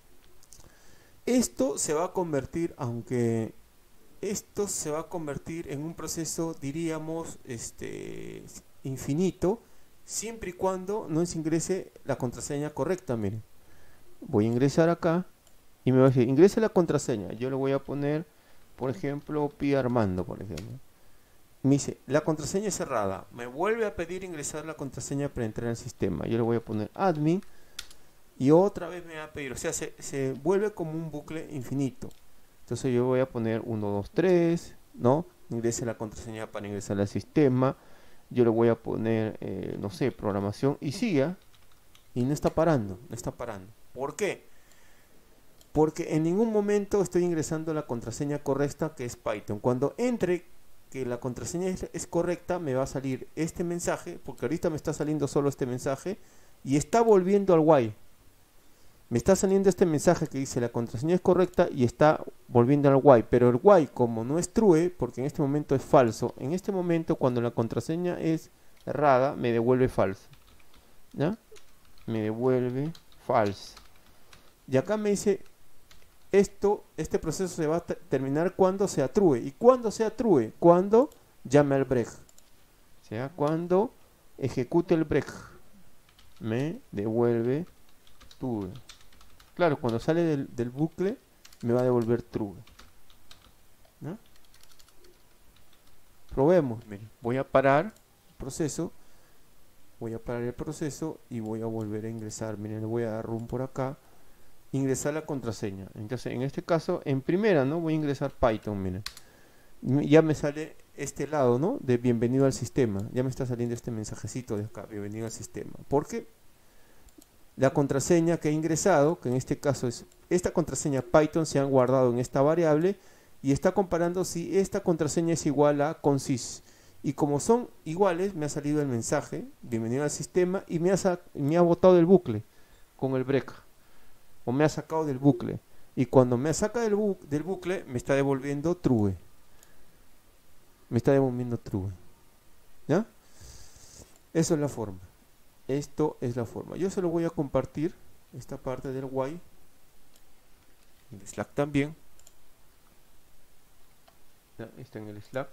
Esto se va a convertir, aunque esto se va a convertir en un proceso, diríamos, infinito, siempre y cuando no se ingrese la contraseña correcta. Miren, voy a ingresar acá y me va a decir, ingrese la contraseña. Yo le voy a poner, por ejemplo, Pi Armando, por ejemplo. Me dice, la contraseña es cerrada. Me vuelve a pedir ingresar la contraseña para entrar al sistema. Yo le voy a poner admin y otra vez me va a pedir. O sea, se vuelve como un bucle infinito. Entonces yo voy a poner 1, 2, 3, ¿no? Ingrese la contraseña para ingresar al sistema. Yo le voy a poner, no sé, programación y siga. Y no está parando, no está parando. ¿Por qué? Porque en ningún momento estoy ingresando la contraseña correcta, que es Python. Cuando entre que la contraseña es correcta, me va a salir este mensaje, porque ahorita me está saliendo solo este mensaje, y está volviendo al while. Me está saliendo este mensaje que dice la contraseña es correcta y está volviendo al while, pero el while, como no es true, porque en este momento es falso, en este momento cuando la contraseña es errada, me devuelve falso, ¿ya? Me devuelve falso. Y acá me dice, este proceso se va a terminar cuando sea true. ¿Y cuando sea true? Cuando llame al break. O sea, cuando ejecute el break, me devuelve true. Claro, cuando sale del bucle, me va a devolver true, ¿no? Probemos. Miren, voy a parar el proceso. Voy a parar el proceso y voy a volver a ingresar. Miren, le voy a dar run por acá. Ingresar la contraseña. Entonces, en este caso, en primera, ¿no? Voy a ingresar Python, miren. Ya me sale este lado, ¿no? De bienvenido al sistema. Ya me está saliendo este mensajecito de acá, bienvenido al sistema. Porque la contraseña que he ingresado, que en este caso es esta contraseña Python, se han guardado en esta variable y está comparando si esta contraseña es igual a consys. Y como son iguales, me ha salido el mensaje, bienvenido al sistema, y me ha botado el bucle. con el break, o me ha sacado del bucle, y cuando me saca del bucle me está devolviendo true, ¿ya? Eso es la forma. Esto es la forma. Yo se lo voy a compartir, esta parte del while, en Slack también. ¿Ya? Está en el Slack.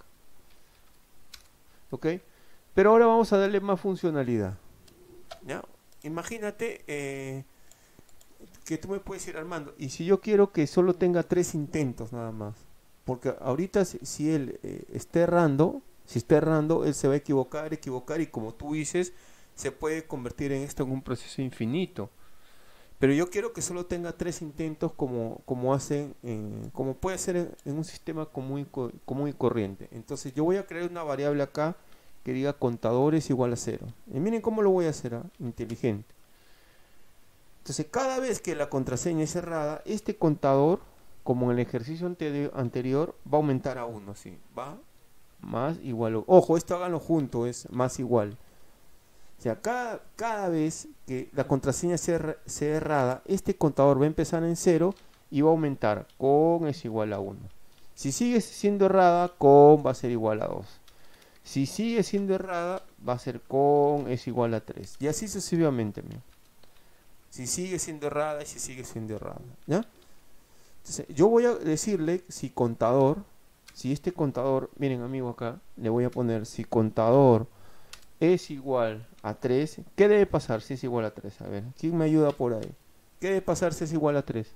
Ok. Pero ahora vamos a darle más funcionalidad. ¿Ya? Imagínate que tú me puedes ir armando. Y si yo quiero que solo tenga 3 intentos nada más. Porque ahorita si él está errando, él se va a equivocar, y como tú dices, se puede convertir en esto en un proceso infinito. Pero yo quiero que solo tenga 3 intentos como hacen, como puede ser en un sistema común y corriente. Entonces yo voy a crear una variable acá que diga contadores igual a 0. Y miren cómo lo voy a hacer, inteligente. Entonces cada vez que la contraseña es cerrada, este contador, como en el ejercicio anterior, va a aumentar a 1, ¿sí? Va más igual. Ojo, esto háganlo junto, es más igual. O sea, cada vez que la contraseña sea errada, este contador va a empezar en 0 y va a aumentar. Con es igual a 1. Si sigue siendo errada, con va a ser igual a 2. Si sigue siendo errada, va a ser con es igual a 3. Y así sucesivamente. ¿No? Si sigue siendo errada y si sigue siendo errada. ¿Ya? Entonces, yo voy a decirle si este contador, miren amigo acá, le voy a poner si contador es igual a 3, ¿qué debe pasar si es igual a 3? A ver, ¿quién me ayuda por ahí? ¿Qué debe pasar si es igual a 3?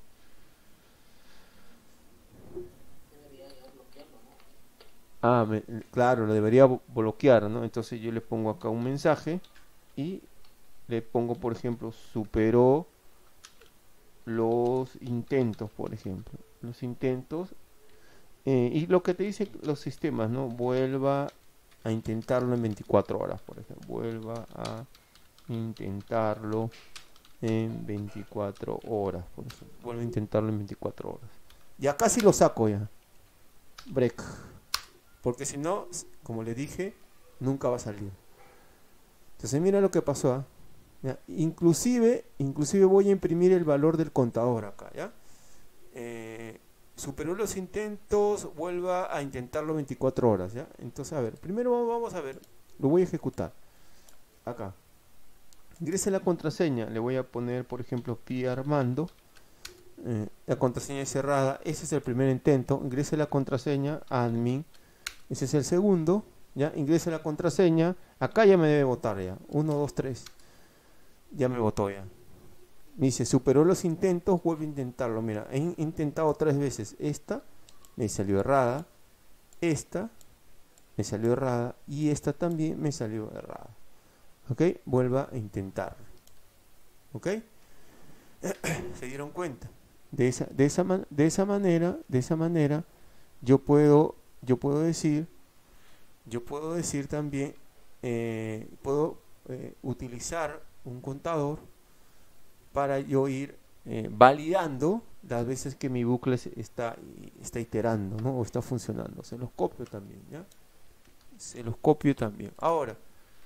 Ah, claro, lo debería bloquear, ¿no? Entonces yo le pongo acá un mensaje y le pongo, por ejemplo, superó los intentos, por ejemplo. Los intentos. Y lo que te dicen los sistemas, ¿no? Vuelva a intentarlo en 24 horas, por ejemplo. Vuelva a intentarlo en 24 horas, por ejemplo. Vuelva a intentarlo en 24 horas. Ya casi lo saco ya. Break. Porque si no, como le dije, nunca va a salir. Entonces mira lo que pasó. ¿Ya? Inclusive voy a imprimir el valor del contador acá. ¿Ya? Superó los intentos, vuelva a intentarlo 24 horas. ¿Ya? Entonces, a ver, primero vamos a ver. Lo voy a ejecutar. Acá. Ingrese la contraseña. Le voy a poner, por ejemplo, pi Armando. La contraseña es cerrada. Ese es el primer intento. Ingrese la contraseña admin. Ese es el segundo. Ya, ingrese la contraseña. Acá ya me debe votar ya. 1, 2, 3. Ya me votó ya. Me dice, superó los intentos, vuelve a intentarlo. Mira, he intentado 3 veces. Esta me salió errada. Esta me salió errada. Y esta también me salió errada. Ok, vuelva a intentarlo. Ok. ¿Se dieron cuenta? De esa manera yo puedo decir también, puedo utilizar un contador para yo ir validando las veces que mi bucle está iterando, ¿no? O está funcionando. Se los copio también, ¿ya? Se los copio también. Ahora,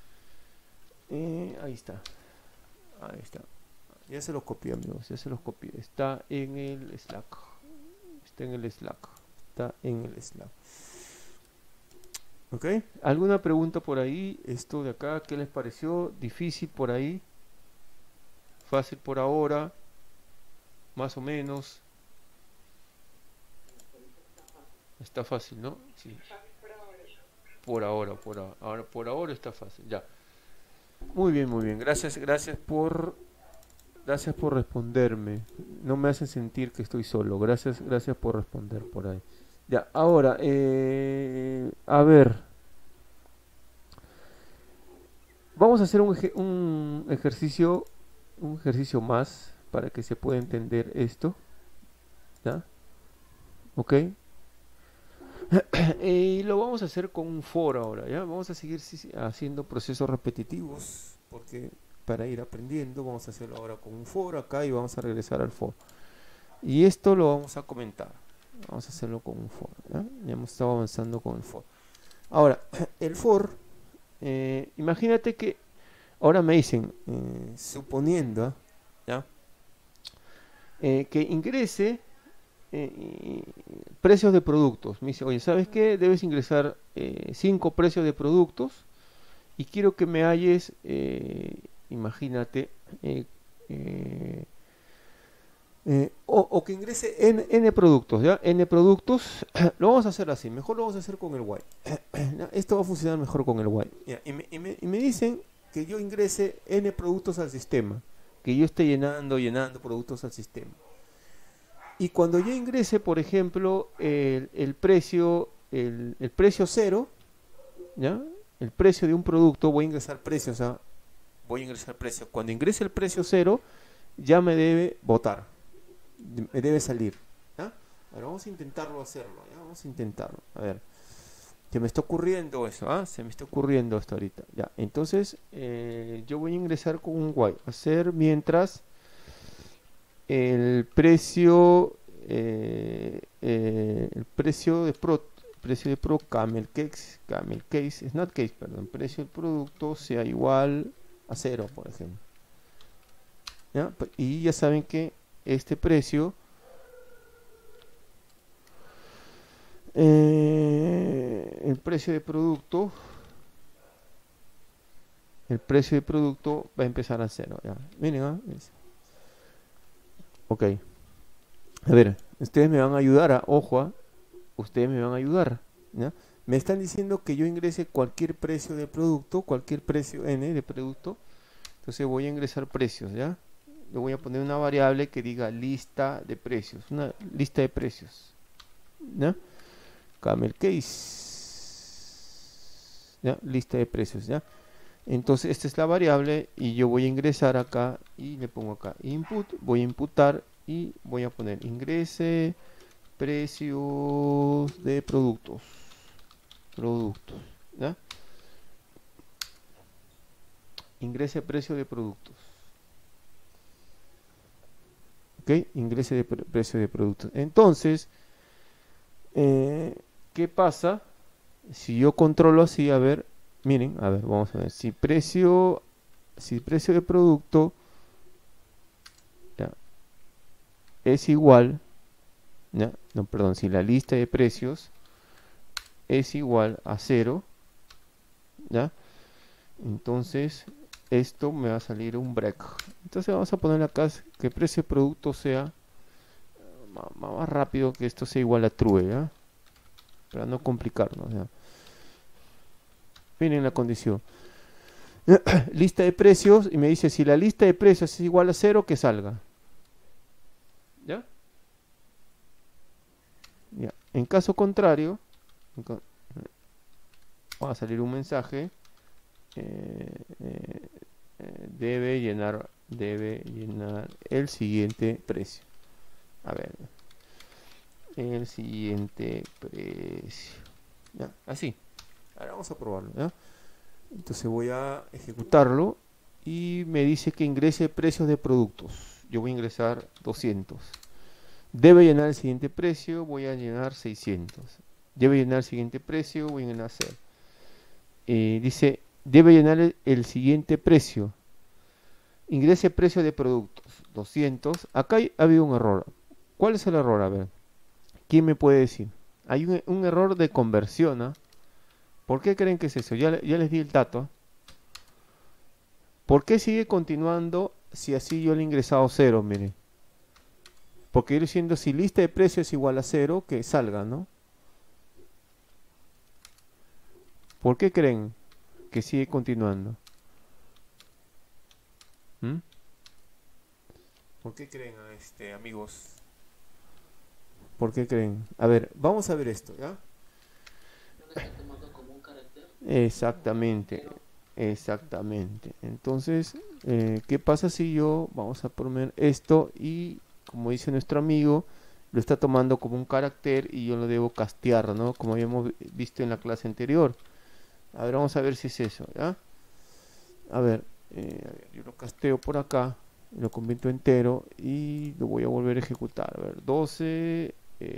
ahí está. Ya se los copié, amigos, ya se los copié. Está en el Slack. ¿Ok? ¿Alguna pregunta por ahí? Esto de acá, ¿qué les pareció? ¿Difícil por ahí? ¿Fácil por ahora? ¿Más o menos? Está fácil, ¿no? Sí. Por ahora está fácil, ya. Muy bien. Gracias por responderme. No me hacen sentir que estoy solo. Gracias por responder por ahí. Ya, ahora, a ver. Vamos a hacer un ejercicio más para que se pueda entender esto. ¿Ya? ¿Ok? Y lo vamos a hacer con un for ahora, ¿ya? Vamos a seguir haciendo procesos repetitivos porque para ir aprendiendo vamos a hacerlo ahora con un for acá y vamos a regresar al for. Y esto lo vamos a comentar. Vamos a hacerlo con un for, ¿ya? Ya hemos estado avanzando con el for. Ahora, el for, imagínate que ahora me dicen, suponiendo, ¿ya? que ingrese eh, precios de productos. Me dice, oye, ¿sabes qué? Debes ingresar 5 precios de productos y quiero que me halles, imagínate, eh, eh, o que ingrese N productos, ¿ya? N productos, lo vamos a hacer así, mejor lo vamos a hacer con el while. Esto va a funcionar mejor con el while. Ya, y me dicen que yo ingrese N productos al sistema, que yo esté llenando productos al sistema. Y cuando yo ingrese, por ejemplo, el precio cero, ¿ya? El precio de un producto, voy a ingresar precios, voy a ingresar precios. Cuando ingrese el precio cero, ya me debe votar, me debe salir, ¿ya? Ahora vamos a intentarlo hacerlo, ¿ya? Vamos a intentarlo, a ver. Se me está ocurriendo eso, ¿ah? Se me está ocurriendo esto ahorita, ya. Entonces, yo voy a ingresar con un while, hacer mientras el precio, precio de pro camel case, snap case, perdón, precio del producto sea igual a cero, por ejemplo. ¿Ya? Y ya saben que este precio el precio de producto va a empezar a cero, ¿ya? Miren, ¿ah? Ok, a ver, ustedes me van a ayudar, ojo, ustedes me van a ayudar, ¿ya? Me están diciendo que yo ingrese cualquier precio de producto, cualquier precio n de producto. Entonces voy a ingresar precios, ¿ya? Le voy a poner una variable que diga lista de precios, una lista de precios, ¿ya? Camel case, ¿ya? Lista de precios, ¿ya? Entonces esta es la variable y yo voy a ingresar acá y le pongo acá input, voy a imputar y voy a poner ingrese precios de productos, ¿ya? Ingrese precio de productos. Ok, ingrese de precio de productos. Entonces, ¿qué pasa si yo controlo así? A ver, miren, a ver, vamos a ver. Si precio de producto, ya, es igual, ¿ya? No, perdón, si la lista de precios es igual a 0, ¿ya? Entonces esto me va a salir un break. Entonces vamos a poner acá que el precio de producto sea más rápido, que esto sea igual a true, ¿ya? Para no complicarnos, ¿ya? Miren la condición. Lista de precios, y me dice si la lista de precios es igual a 0, que salga, ¿ya? Ya. En caso contrario, va a salir un mensaje, debe llenar el siguiente precio. A ver, el siguiente precio, ¿ya? Así. Ahora vamos a probarlo, ¿ya? Entonces voy a ejecutarlo y me dice que ingrese precios de productos. Yo voy a ingresar 200. Debe llenar el siguiente precio, voy a llenar 600. Debe llenar el siguiente precio, voy a llenar 0. Dice, debe llenar el siguiente precio. Ingrese precio de productos, 200. Acá ha habido un error. ¿Cuál es el error? A ver, ¿quién me puede decir? Hay un error de conversión, ¿eh? ¿Por qué creen que es eso? Ya les di el dato. ¿Por qué sigue continuando si así yo le he ingresado 0? Miren. Porque yo diciendo si lista de precios es igual a 0, que salga, ¿no? ¿Por qué creen que sigue continuando? ¿Mm? ¿Por qué creen, amigos? ¿Por qué creen? A ver, vamos a ver esto, ¿ya? Exactamente, exactamente. Entonces, ¿qué pasa si yo, vamos a poner esto y, como dice nuestro amigo, lo está tomando como un carácter y yo lo debo castear, ¿no? Como habíamos visto en la clase anterior. A ver, vamos a ver si es eso, ¿ya? A ver, yo lo casteo por acá, lo convierto entero y lo voy a volver a ejecutar. A ver, 12,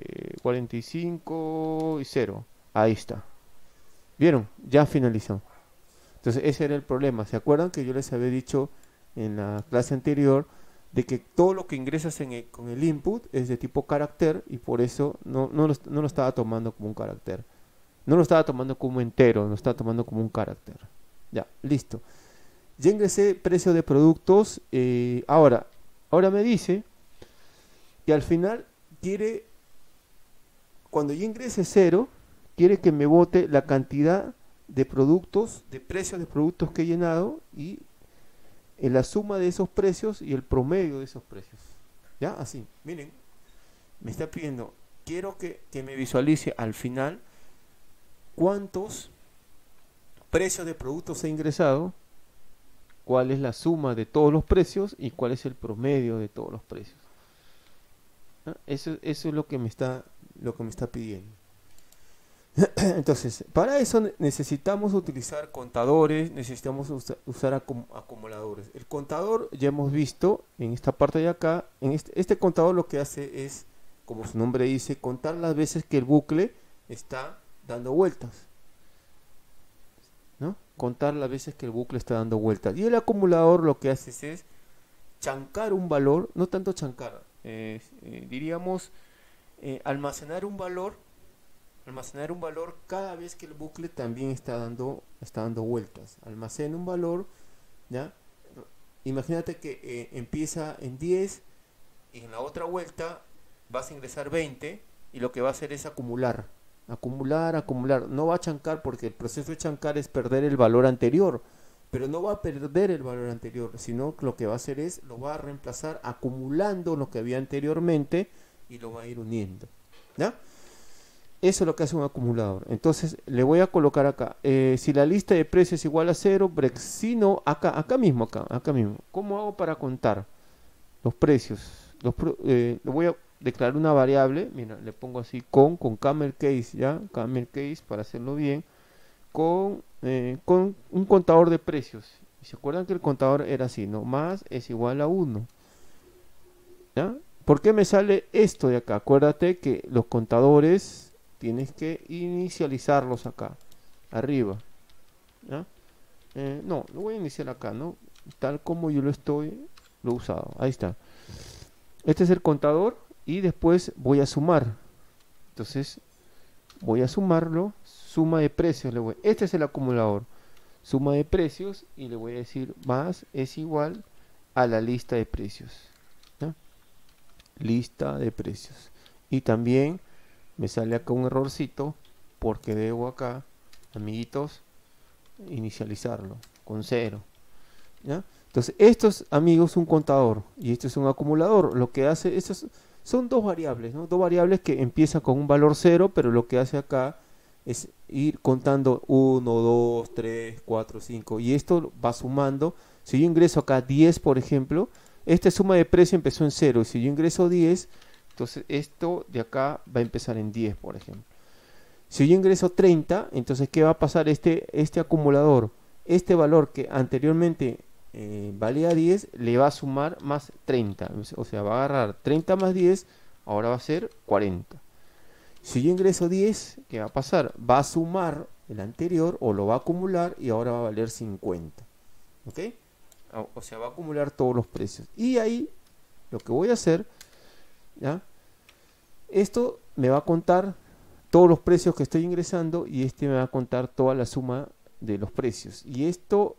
45 y 0. Ahí está. ¿Vieron? Ya finalizó. Entonces ese era el problema. ¿Se acuerdan que yo les había dicho en la clase anterior de que todo lo que ingresas con el input es de tipo carácter y por eso no lo estaba tomando como un carácter. No lo estaba tomando como entero, lo estaba tomando como un carácter. Ya, listo. Ya ingresé precio de productos. Ahora me dice que al final quiere, cuando yo ingrese 0, quiere que me bote la cantidad de productos, de precios de productos que he llenado y la suma de esos precios y el promedio de esos precios. ¿Ya? Así. Miren, me está pidiendo, quiero que me visualice al final cuántos precios de productos he ingresado, cuál es la suma de todos los precios y cuál es el promedio de todos los precios. ¿Ah? Eso es lo que me está pidiendo. Entonces, para eso necesitamos utilizar contadores, necesitamos usar acumuladores. El contador ya hemos visto en esta parte de acá, en este contador lo que hace es, como su nombre dice, contar las veces que el bucle está dando vueltas, ¿no? Contar las veces que el bucle está dando vueltas. Y el acumulador lo que hace es chancar un valor, no tanto chancar, diríamos almacenar un valor cada vez que el bucle también está dando vueltas. Almacena un valor, ¿ya? Imagínate que empieza en 10 y en la otra vuelta vas a ingresar 20 y lo que va a hacer es acumular. No va a chancar porque el proceso de chancar es perder el valor anterior, pero no va a perder el valor anterior, sino que lo que va a hacer es lo va a reemplazar acumulando lo que había anteriormente y lo va a ir uniendo, ¿ya? Eso es lo que hace un acumulador. Entonces le voy a colocar acá, si la lista de precios es igual a 0, Brexino, acá mismo. ¿Cómo hago para contar los precios? Le voy a declarar una variable, mira, le pongo así con camel case, ya, camel case para hacerlo bien, con un contador de precios. Y se acuerdan que el contador era así, ¿no? Más es igual a 1. ¿Ya? ¿Por qué me sale esto de acá? Acuérdate que los contadores tienes que inicializarlos acá, arriba. ¿Ya? No, lo voy a iniciar acá, ¿no? Tal como yo lo he usado. Ahí está. Este es el contador y después voy a sumar. Entonces, voy a sumarlo. Suma de precios. Este es el acumulador. Suma de precios y le voy a decir más es igual a la lista de precios. ¿Ya? Lista de precios. Y también me sale acá un errorcito porque debo acá, amiguitos, inicializarlo con 0. ¿Ya? Entonces, esto es, amigos, un contador y esto es un acumulador. Lo que hace, estos son dos variables, ¿no? Dos variables que empiezan con un valor 0, pero lo que hace acá es ir contando 1, 2, 3, 4, 5 y esto va sumando. Si yo ingreso acá 10, por ejemplo, esta suma de precio empezó en 0. Si yo ingreso 10, entonces esto de acá va a empezar en 10, por ejemplo. Si yo ingreso 30, entonces ¿qué va a pasar? Este acumulador, este valor que anteriormente valía 10, le va a sumar más 30. O sea, va a agarrar 30 más 10, ahora va a ser 40. Si yo ingreso 10, ¿qué va a pasar? Va a sumar el anterior o lo va a acumular y ahora va a valer 50. ¿Ok? O sea, va a acumular todos los precios. Y ahí lo que voy a hacer, ¿ya? Esto me va a contar todos los precios que estoy ingresando y este me va a contar toda la suma de los precios. Y esto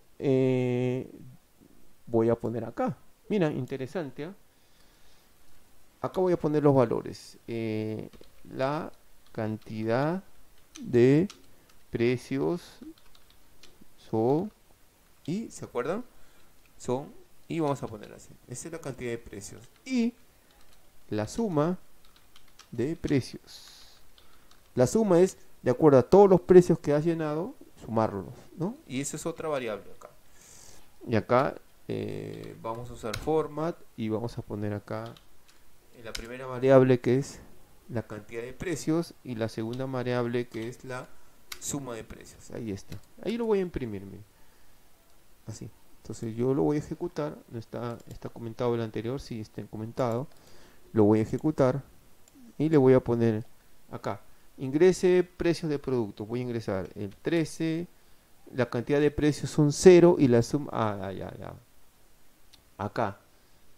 voy a poner acá. Mira, interesante, ¿eh? Acá voy a poner los valores. La cantidad de precios son, y ¿se acuerdan? Son, y vamos a poner así. Esa es la cantidad de precios. Y la suma de precios. La suma es de acuerdo a todos los precios que has llenado, sumarlos, ¿no? Y esa es otra variable acá. Y acá vamos a usar format y vamos a poner acá la primera variable que es la cantidad de precios y la segunda variable que es la suma de precios. Ahí está. Ahí lo voy a imprimir, miren. Así. Entonces yo lo voy a ejecutar. No está comentado el anterior, sí está comentado. Lo voy a ejecutar y le voy a poner acá. Ingrese precios de producto. Voy a ingresar el 13. La cantidad de precios son 0 y la suma. Ya. Acá.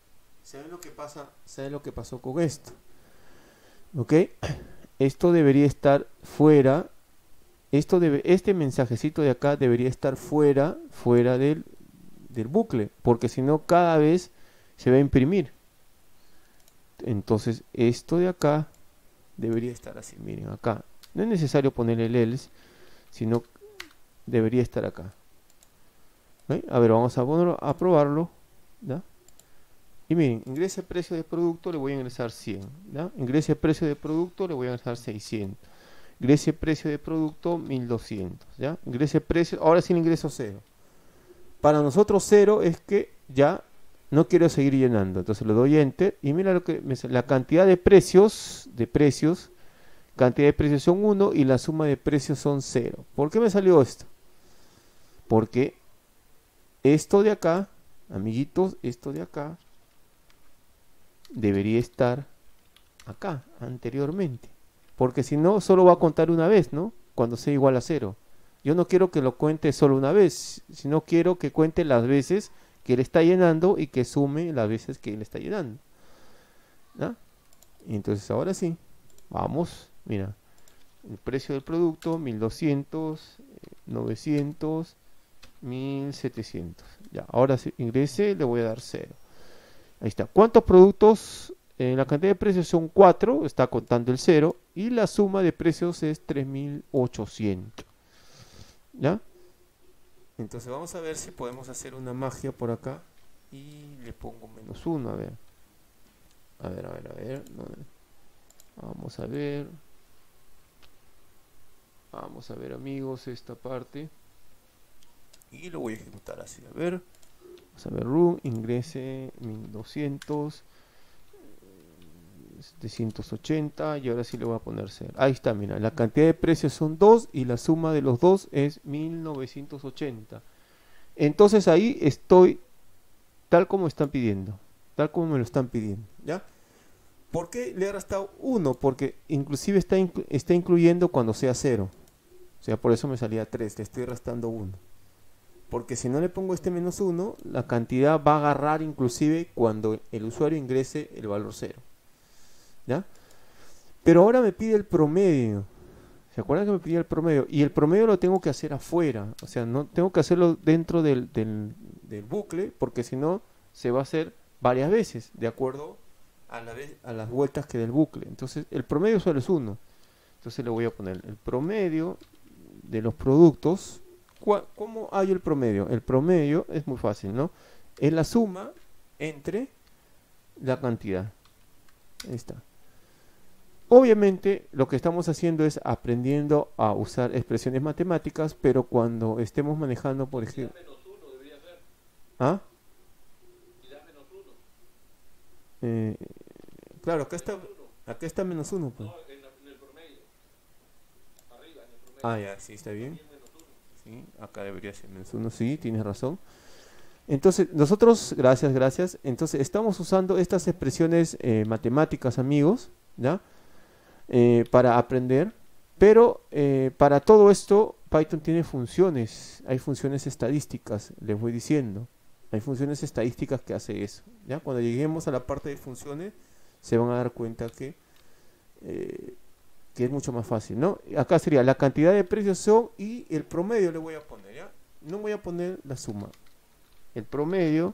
¿Saben lo que pasa? ¿Saben lo que pasó con esto? ¿Ok? Esto debería estar fuera. Este mensajecito de acá debería estar fuera del bucle, porque si no cada vez se va a imprimir. Entonces esto de acá debería estar así, miren acá. No es necesario poner el else, sino debería estar acá. ¿Ve? A ver, vamos a ponerlo, a probarlo, ¿ya? Y miren, ingrese precio de producto, le voy a ingresar 100, ¿ya? Ingrese precio de producto, le voy a ingresar 600. Ingrese precio de producto, 1200, ¿ya? Ingrese precio, ahora sí el ingreso 0. Para nosotros 0 es que ya no quiero seguir llenando, entonces le doy enter y mira lo que me sale. La cantidad de precios, cantidad de precios son 1 y la suma de precios son 0. ¿Por qué me salió esto? Porque esto de acá, amiguitos, esto de acá debería estar acá anteriormente, porque si no solo va a contar una vez, ¿no? Cuando sea igual a 0. Yo no quiero que lo cuente solo una vez, sino quiero que cuente las veces que él está llenando y que sume las veces que él está llenando, ¿no? Entonces ahora sí, vamos, mira, el precio del producto 1200, 900, 1700. Ya, ahora sí, ingrese, le voy a dar 0. Ahí está. ¿Cuántos productos? La cantidad de precios son 4, está contando el 0, y la suma de precios es 3800. ¿Ya? Entonces vamos a ver si podemos hacer una magia por acá y le pongo -1, a ver. A ver. No, vamos a ver. Vamos a ver, amigos, esta parte. Y lo voy a ejecutar así, a ver. Vamos a ver, room, ingrese 1200, 780 y ahora sí le voy a poner 0. Ahí está, mira, la cantidad de precios son 2 y la suma de los dos es 1980. Entonces ahí estoy tal como están pidiendo, tal como me lo están pidiendo, ¿ya? ¿Por qué le he restado 1? Porque inclusive está incluyendo cuando sea 0. O sea, por eso me salía 3, le estoy restando 1. Porque si no le pongo este -1, la cantidad va a agarrar inclusive cuando el usuario ingrese el valor 0. ¿Ya? Pero ahora me pide el promedio. ¿Se acuerdan que me pedía el promedio? Y el promedio lo tengo que hacer afuera. O sea, no tengo que hacerlo dentro del bucle, porque si no se va a hacer varias veces, de acuerdo a las vueltas que del bucle. Entonces, el promedio solo es 1. Entonces le voy a poner el promedio de los productos. ¿Cómo hay el promedio? El promedio es muy fácil, ¿no? Es la suma entre la cantidad. Ahí está. Obviamente lo que estamos haciendo es aprendiendo a usar expresiones matemáticas, pero cuando estemos manejando, por ejemplo... -1 debería ser. ¿Ah? Y da -1. Claro, acá está -1. Pues. No, en el promedio. Arriba, en el promedio. Ah, ya, sí, está bien. También -1. Sí, acá debería ser -1, sí, tienes razón. Entonces, nosotros, gracias. Entonces, estamos usando estas expresiones matemáticas, amigos, ¿ya? Para aprender, pero para todo esto Python tiene funciones, hay funciones estadísticas, les voy diciendo, hay funciones estadísticas que hace eso, ¿ya? Cuando lleguemos a la parte de funciones se van a dar cuenta que es mucho más fácil, ¿no? Acá sería la cantidad de precios son y el promedio le voy a poner, ¿ya? No voy a poner la suma, el promedio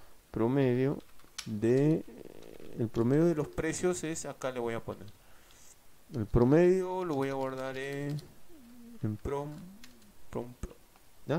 de los precios es, acá le voy a poner. El promedio lo voy a guardar en prom, ¿ya?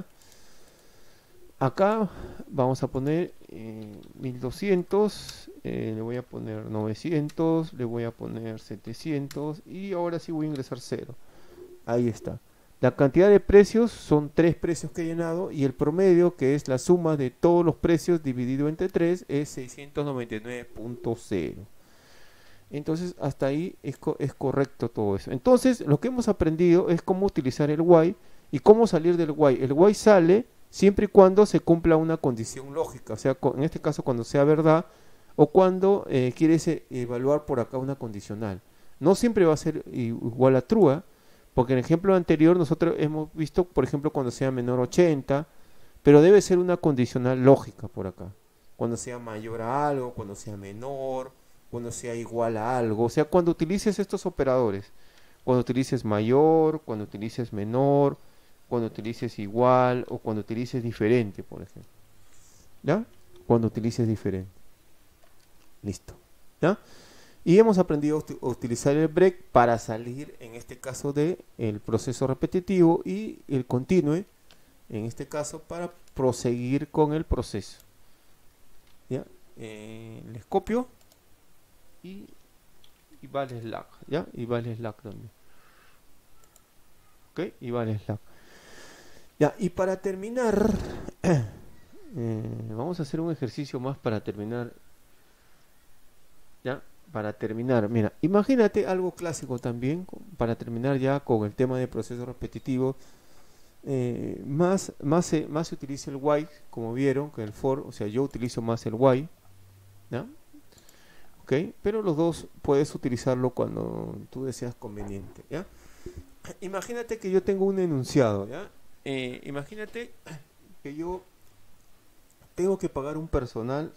Acá vamos a poner 1200, le voy a poner 900, le voy a poner 700 y ahora sí voy a ingresar 0. Ahí está. La cantidad de precios son 3 precios que he llenado y el promedio, que es la suma de todos los precios dividido entre 3, es 699.0. Entonces hasta ahí es correcto todo eso. Entonces lo que hemos aprendido es cómo utilizar el while y cómo salir del while. El while sale siempre y cuando se cumpla una condición lógica, o sea, en este caso cuando sea verdad o cuando quieres evaluar por acá una condicional. No siempre va a ser igual a true, porque en el ejemplo anterior nosotros hemos visto, por ejemplo, cuando sea menor 80, pero debe ser una condicional lógica por acá. cuando sea mayor a algo, cuando sea menor, cuando sea igual a algo. O sea, cuando utilices estos operadores, cuando utilices mayor, cuando utilices menor, cuando utilices igual o cuando utilices diferente, por ejemplo. ¿Ya? Cuando utilices diferente. Listo. ¿Ya? Y hemos aprendido a utilizar el break para salir, en este caso, del proceso repetitivo, y el continue, en este caso, para proseguir con el proceso. ¿Ya? Les copio y va el slack, ¿ya? Y va el slack también. ¿Ok? Y va el slack. Ya, y para terminar, vamos a hacer un ejercicio más para terminar. ¿Ya? Para terminar, mira, imagínate algo clásico también, para terminar ya con el tema de proceso repetitivo. Más se utiliza el while, como vieron, que el for. O sea, yo utilizo más el while, ¿ya? Ok, pero los dos puedes utilizarlo cuando tú deseas conveniente, ¿ya? Imagínate que yo tengo un enunciado, ¿ya? Imagínate que yo tengo que pagar un personal,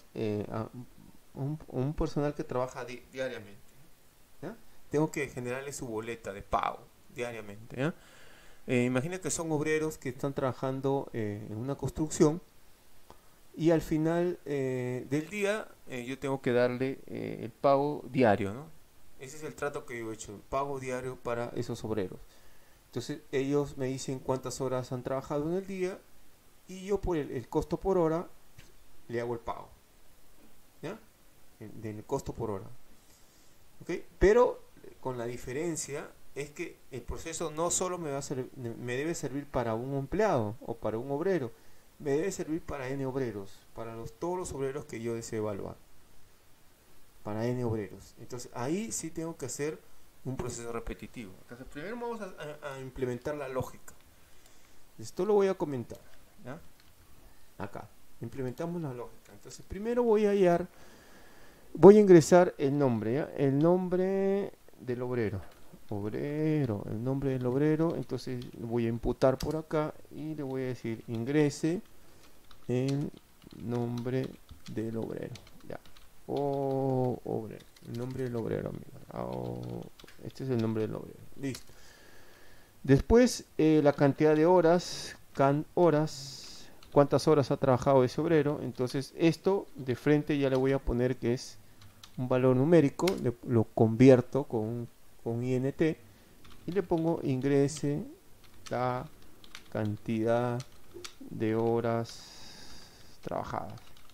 un personal que trabaja diariamente, ¿ya? Tengo que generarle su boleta de pago diariamente, ¿ya? Imagina que son obreros que están trabajando en una construcción, y al final del día yo tengo que darle el pago diario, ¿no? Ese es el trato que yo he hecho, el pago diario para esos obreros. Entonces ellos me dicen cuántas horas han trabajado en el día, y yo por el costo por hora le hago el pago, ¿ya? Del costo por hora. ¿Ok? Pero con la diferencia es que el proceso no solo me debe servir para un empleado o para un obrero, me debe servir para N obreros, para todos los obreros que yo deseo evaluar, para N obreros. Entonces ahí sí tengo que hacer un proceso repetitivo. Entonces primero vamos a implementar la lógica. Esto lo voy a comentar, ¿ya? Acá implementamos la lógica. Entonces primero voy a ingresar el nombre, ¿ya? El nombre del obrero, el nombre del obrero. Entonces voy a imputar por acá y le voy a decir ingrese el nombre del obrero, ya. Obrero, el nombre del obrero, amigo. Este es el nombre del obrero, listo. Después la cantidad de horas, cuántas horas ha trabajado ese obrero. Entonces esto de frente ya le voy a poner que es un valor numérico, lo convierto con INT y le pongo ingrese la cantidad de horas trabajadas,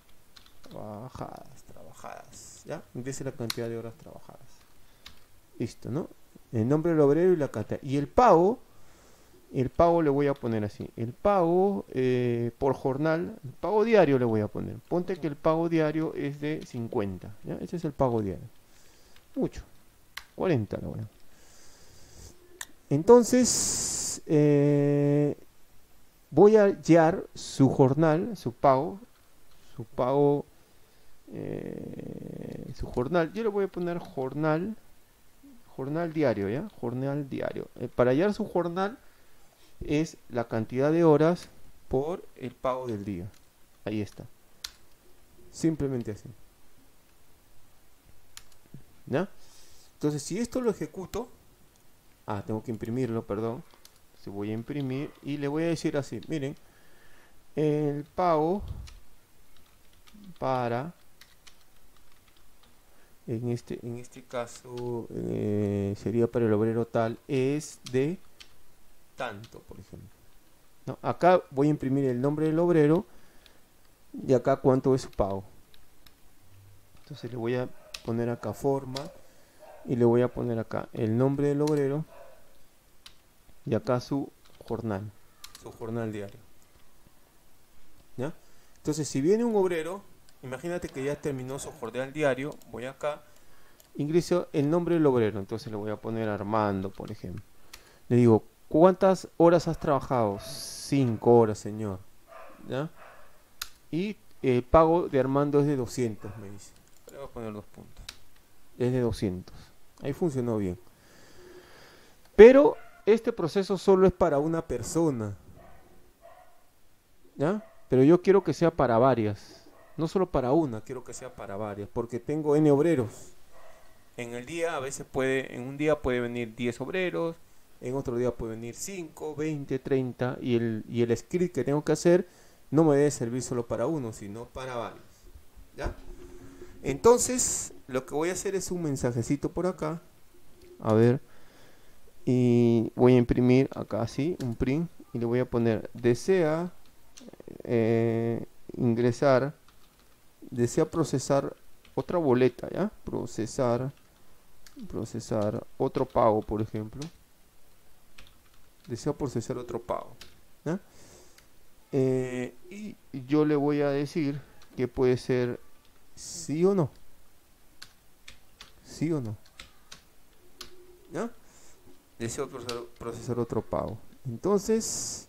¿ya? Ingrese la cantidad de horas trabajadas. Listo, ¿no? El nombre del obrero y la cantidad. Y el pago le voy a poner así. El pago por jornal, el pago diario le voy a poner. Ponte que el pago diario es de 50, ¿ya? Ese es el pago diario. Mucho. 40 lo voy a. Entonces, voy a hallar su jornal, su jornal. Yo le voy a poner jornal diario, ¿ya? Jornal diario. Para hallar su jornal es la cantidad de horas por el pago del día. Ahí está. Simplemente así. ¿Ya? Entonces, si esto lo ejecuto, tengo que imprimirlo, perdón. Entonces voy a imprimir y le voy a decir así, miren, el pago para, en este caso sería para el obrero tal, es de tanto, por ejemplo, ¿no? Acá voy a imprimir el nombre del obrero y acá cuánto es su pago. Entonces le voy a poner acá forma y le voy a poner acá el nombre del obrero y acá su jornal diario, ¿ya? Entonces si viene un obrero, imagínate que ya terminó su jornal diario, voy acá, ingreso el nombre del obrero, entonces le voy a poner Armando, por ejemplo. Le digo, ¿cuántas horas has trabajado? 5 horas, señor, ¿ya? Y el pago de Armando es de 200, me dice. Le voy a poner 2 puntos. Es de 200. Ahí funcionó bien. Pero este proceso solo es para una persona, ¿ya? Pero yo quiero que sea para varias. No solo para una, quiero que sea para varias, porque tengo N obreros. En el día, a veces en un día puede venir 10 obreros, en otro día puede venir 5, 20, 30, y el script que tengo que hacer no me debe servir solo para uno, sino para varios. ¿Ya? Entonces, lo que voy a hacer es un mensajecito por acá. A ver. Y voy a imprimir acá así, un print. Y le voy a poner, desea ingresar, desea procesar otra boleta, ¿ya? Procesar otro pago, por ejemplo. Desea procesar otro pago, ¿ya? Y yo le voy a decir que puede ser sí o no. Sí o no. ¿Ya? Deseo procesar otro pago. Entonces,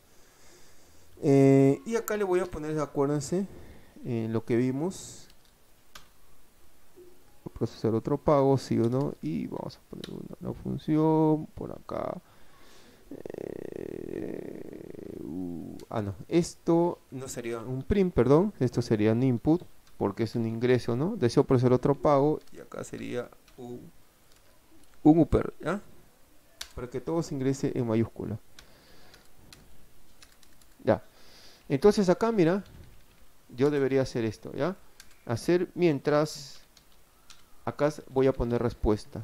y acá le voy a poner, acuérdense, lo que vimos. Procesar otro pago, sí o no. Y vamos a poner una función por acá. No, esto no sería un print, perdón, esto sería un input, porque es un ingreso, ¿no? Deseo procesar otro pago, y acá sería un upper, ¿ya? Para que todo se ingrese en mayúscula. Ya. Entonces acá, mira, yo debería hacer esto, ¿ya? Hacer mientras, acá voy a poner respuesta.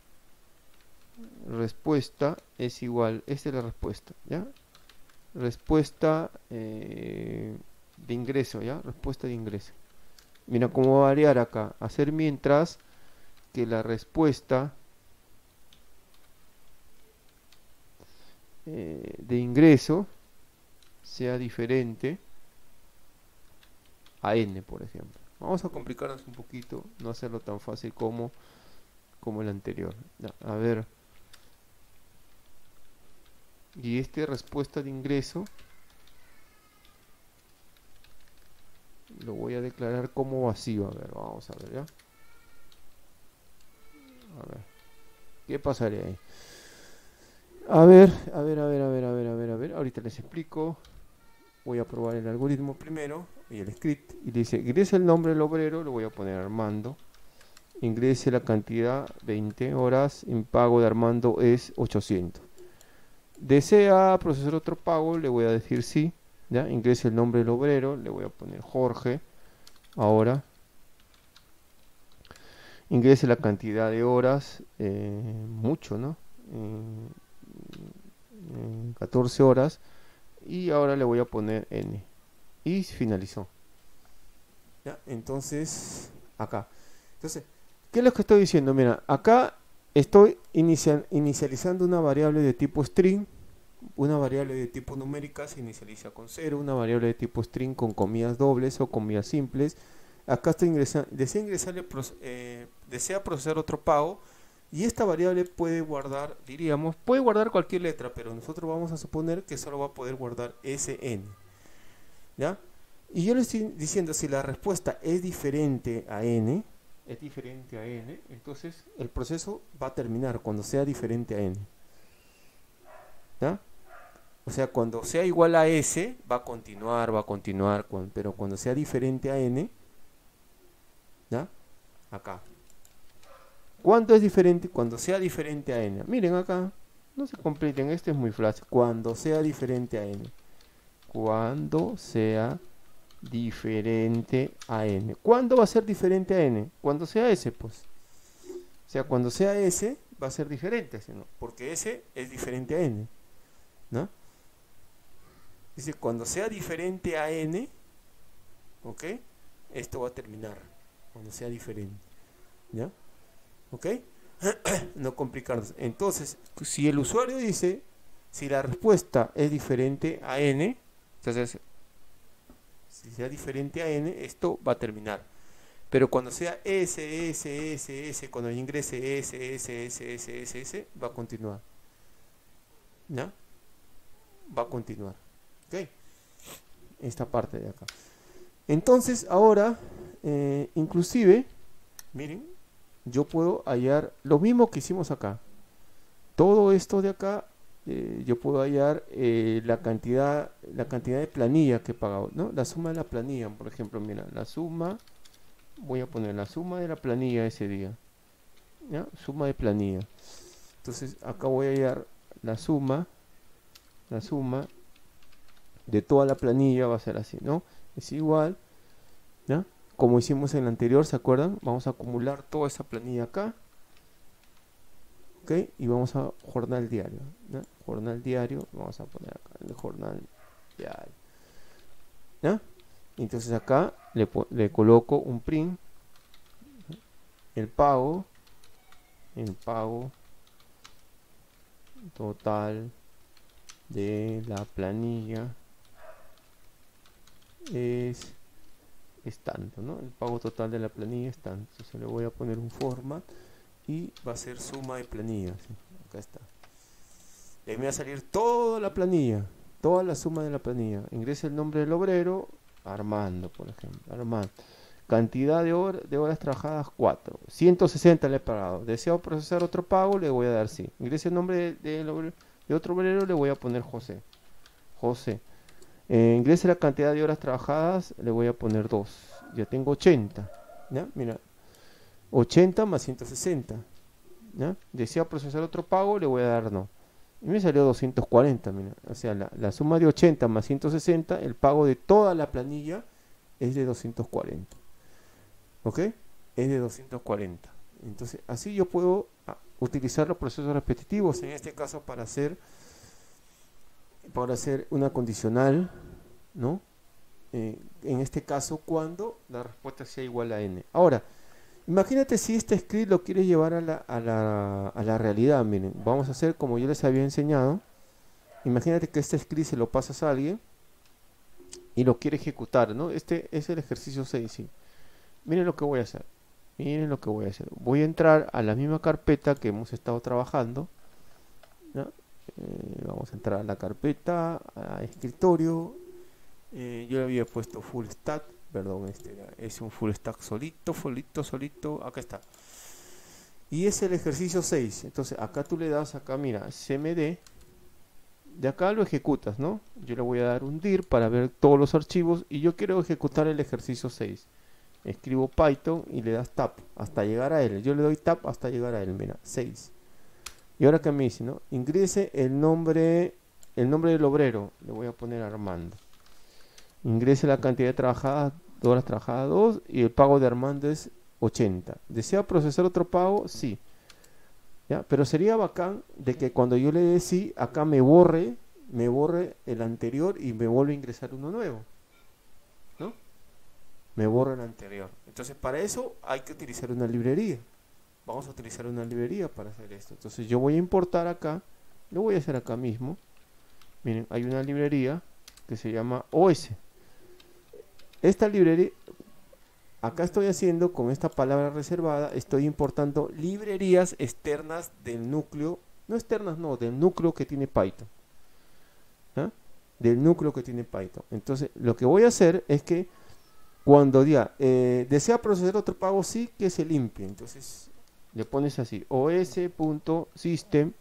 Respuesta es igual, esta es la respuesta, ¿ya? Respuesta de ingreso, ¿ya? Respuesta de ingreso. Mira cómo va a variar acá. Hacer mientras que la respuesta de ingreso sea diferente a n, por ejemplo. Vamos a complicarnos un poquito, no hacerlo tan fácil como el anterior. Ya, a ver. Y esta respuesta de ingreso lo voy a declarar como vacío. A ver, vamos a ver, ¿ya? A ver, ¿qué pasaría ahí? A ver. Ahorita les explico. Voy a probar el algoritmo primero y el script. Y dice, ingrese el nombre del obrero, lo voy a poner Armando. Ingrese la cantidad 20 horas, en pago de Armando es 800. Desea procesar otro pago, le voy a decir sí, ¿ya? Ingrese el nombre del obrero, le voy a poner Jorge. Ahora ingrese la cantidad de horas, mucho, ¿no? 14 horas. Y ahora le voy a poner n. Y finalizó. ¿Ya? Entonces, acá. Entonces, ¿qué es lo que estoy diciendo? Mira, acá estoy inicializando una variable de tipo string. Una variable de tipo numérica se inicializa con 0. Una variable de tipo string con comillas dobles o comillas simples. Acá estoy ingresando, desea procesar otro pago. Y esta variable puede guardar, puede guardar cualquier letra, pero nosotros vamos a suponer que solo va a poder guardar SN. ¿Ya? Y yo le estoy diciendo, si la respuesta es diferente a N, entonces el proceso va a terminar cuando sea diferente a N. ¿Ya? O sea, cuando sea igual a S, va a continuar, pero cuando sea diferente a N, ¿ya? Acá. ¿Cuánto es diferente? Cuando sea diferente a n. Miren acá, no se compliquen, este es muy fácil. Cuando sea diferente a n. Cuando sea diferente a n. ¿Cuándo va a ser diferente a n? Cuando sea s, pues. O sea, cuando sea s, va a ser diferente, ¿no? Porque s es diferente a n, ¿no? Dice, cuando sea diferente a n, ¿ok? Esto va a terminar. Cuando sea diferente, ¿ya? ¿Ok? No complicarnos. Entonces, si el usuario dice, si la respuesta es diferente a n, entonces, si sea diferente a n, esto va a terminar. Pero cuando sea s, cuando ingrese s, va a continuar. ¿Ya? Va a continuar. ¿Ok? Esta parte de acá. Entonces, ahora, inclusive, miren, yo puedo hallar lo mismo que hicimos acá. Todo esto de acá yo puedo hallar la cantidad de planilla que he pagado, ¿no? La suma de la planilla, por ejemplo, mira, la suma, voy a poner la suma de la planilla ese día, ¿ya? Suma de planilla. Entonces acá voy a hallar la suma de toda la planilla, va a ser así, ¿no? Es igual, ¿ya? Como hicimos en el anterior, ¿se acuerdan? Vamos a acumular toda esa planilla acá, ¿ok? Y vamos a jornal diario, ¿ya? Jornal diario, vamos a poner acá el jornal diario, ¿ya? Entonces acá le coloco un print, el pago total de la planilla es tanto, ¿no? El pago total de la planilla es tanto. Entonces le voy a poner un format y va a ser suma de planillas, ¿sí? Acá está. Y ahí me va a salir toda la planilla, toda la suma de la planilla. Ingresa el nombre del obrero, Armando, por ejemplo. Armando. Cantidad de horas trabajadas, 4. 160 le he pagado. Deseo procesar otro pago, le voy a dar sí. Ingrese el nombre de otro obrero, le voy a poner José. José. Ingrese la cantidad de horas trabajadas, le voy a poner 2. Ya tengo 80. ¿Ya? Mira. 80 más 160. ¿Ya? Deseo procesar otro pago, le voy a dar no. Y me salió 240. Mira. O sea, la suma de 80 más 160, el pago de toda la planilla es de 240. ¿Ok? Es de 240. Entonces, así yo puedo utilizar los procesos repetitivos, en este caso para hacer una condicional, ¿no? En este caso, cuando la respuesta sea igual a n. Ahora, imagínate si este script lo quieres llevar a la realidad. Miren, vamos a hacer como yo les había enseñado. Imagínate que este script se lo pasas a alguien y lo quiere ejecutar, ¿no? Este es el ejercicio 6, ¿sí? Miren lo que voy a hacer. Miren lo que voy a hacer. Voy a entrar a la misma carpeta que hemos estado trabajando, ¿ya? Vamos a entrar a la carpeta, a escritorio. Yo le había puesto full stack, perdón, es un full stack solito, acá está. Y es el ejercicio 6. Entonces acá tú le das, acá mira, cmd. De acá lo ejecutas, ¿no? Yo le voy a dar un dir para ver todos los archivos y yo quiero ejecutar el ejercicio 6. Escribo Python y le das tab hasta llegar a él. Yo le doy tab hasta llegar a él, mira, 6. Y ahora que me dice, ¿no? Ingrese el nombre del obrero. Le voy a poner Armando. Ingrese la cantidad de horas trabajadas 2 y el pago de Armando es 80. ¿Desea procesar otro pago? Sí. ¿Ya? Pero sería bacán de que cuando yo le dé sí, acá me borre el anterior y me vuelve a ingresar uno nuevo, ¿no? Me borra el anterior. Entonces para eso hay que utilizar una librería. Vamos a utilizar una librería para hacer esto. Entonces yo voy a importar acá, lo voy a hacer acá mismo. Miren, hay una librería que se llama OS. Esta librería, acá estoy haciendo con esta palabra reservada, estoy importando librerías externas del núcleo, no externas, no, del núcleo que tiene Python. ¿Ah? Del núcleo que tiene Python. Entonces lo que voy a hacer es que cuando diga desea procesar otro pago, sí, que se limpie. Entonces le pones así, os.system,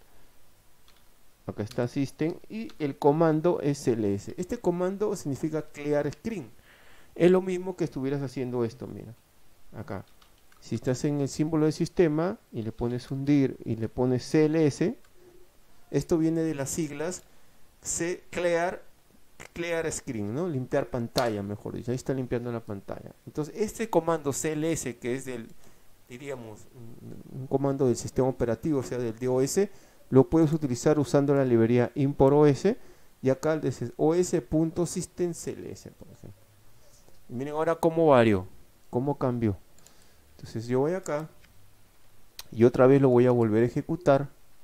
acá está system, y el comando es ls. Este comando significa clear screen. Es lo mismo que estuvieras haciendo esto, mira, acá. Si estás en el símbolo de sistema y le pones un dir y le pones cls, esto viene de las siglas clear screen, ¿no? Limpiar pantalla, mejor dicho. Ahí está limpiando la pantalla. Entonces, este comando cls, que es diríamos, un comando del sistema operativo, o sea, del DOS, lo puedes utilizar usando la librería import.os y acá dices os.systemcls, por ejemplo. Y miren ahora cómo varió, cómo cambió. Entonces yo voy acá y otra vez lo voy a volver a ejecutar.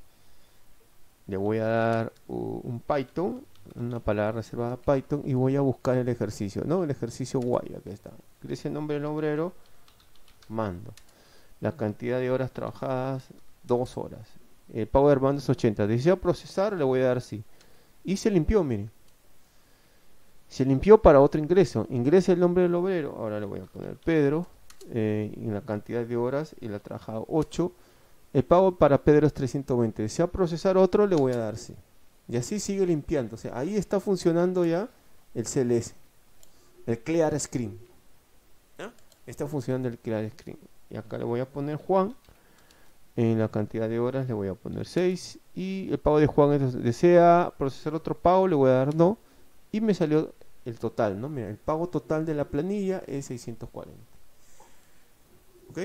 Le voy a dar un Python, una palabra reservada Python, y voy a buscar el ejercicio, ¿no? El ejercicio Y, aquí está. Ingrese el nombre del obrero, mando. La cantidad de horas trabajadas, 2 horas. El pago de Armando es 80. Deseo procesar, le voy a dar sí. Y se limpió, miren. Se limpió para otro ingreso. Ingresa el nombre del obrero. Ahora le voy a poner Pedro. Y la cantidad de horas y la trabajado 8. El pago para Pedro es 320. Desea procesar otro, le voy a dar sí. Y así sigue limpiando. O sea, ahí está funcionando ya el CLS, el Clear Screen. ¿Ya? Está funcionando el Clear Screen. Y acá le voy a poner Juan. En la cantidad de horas le voy a poner 6. Y el pago de Juan es, desea procesar otro pago, le voy a dar no. Y me salió el total, ¿no? Mira, el pago total de la planilla es 640. ¿Ok?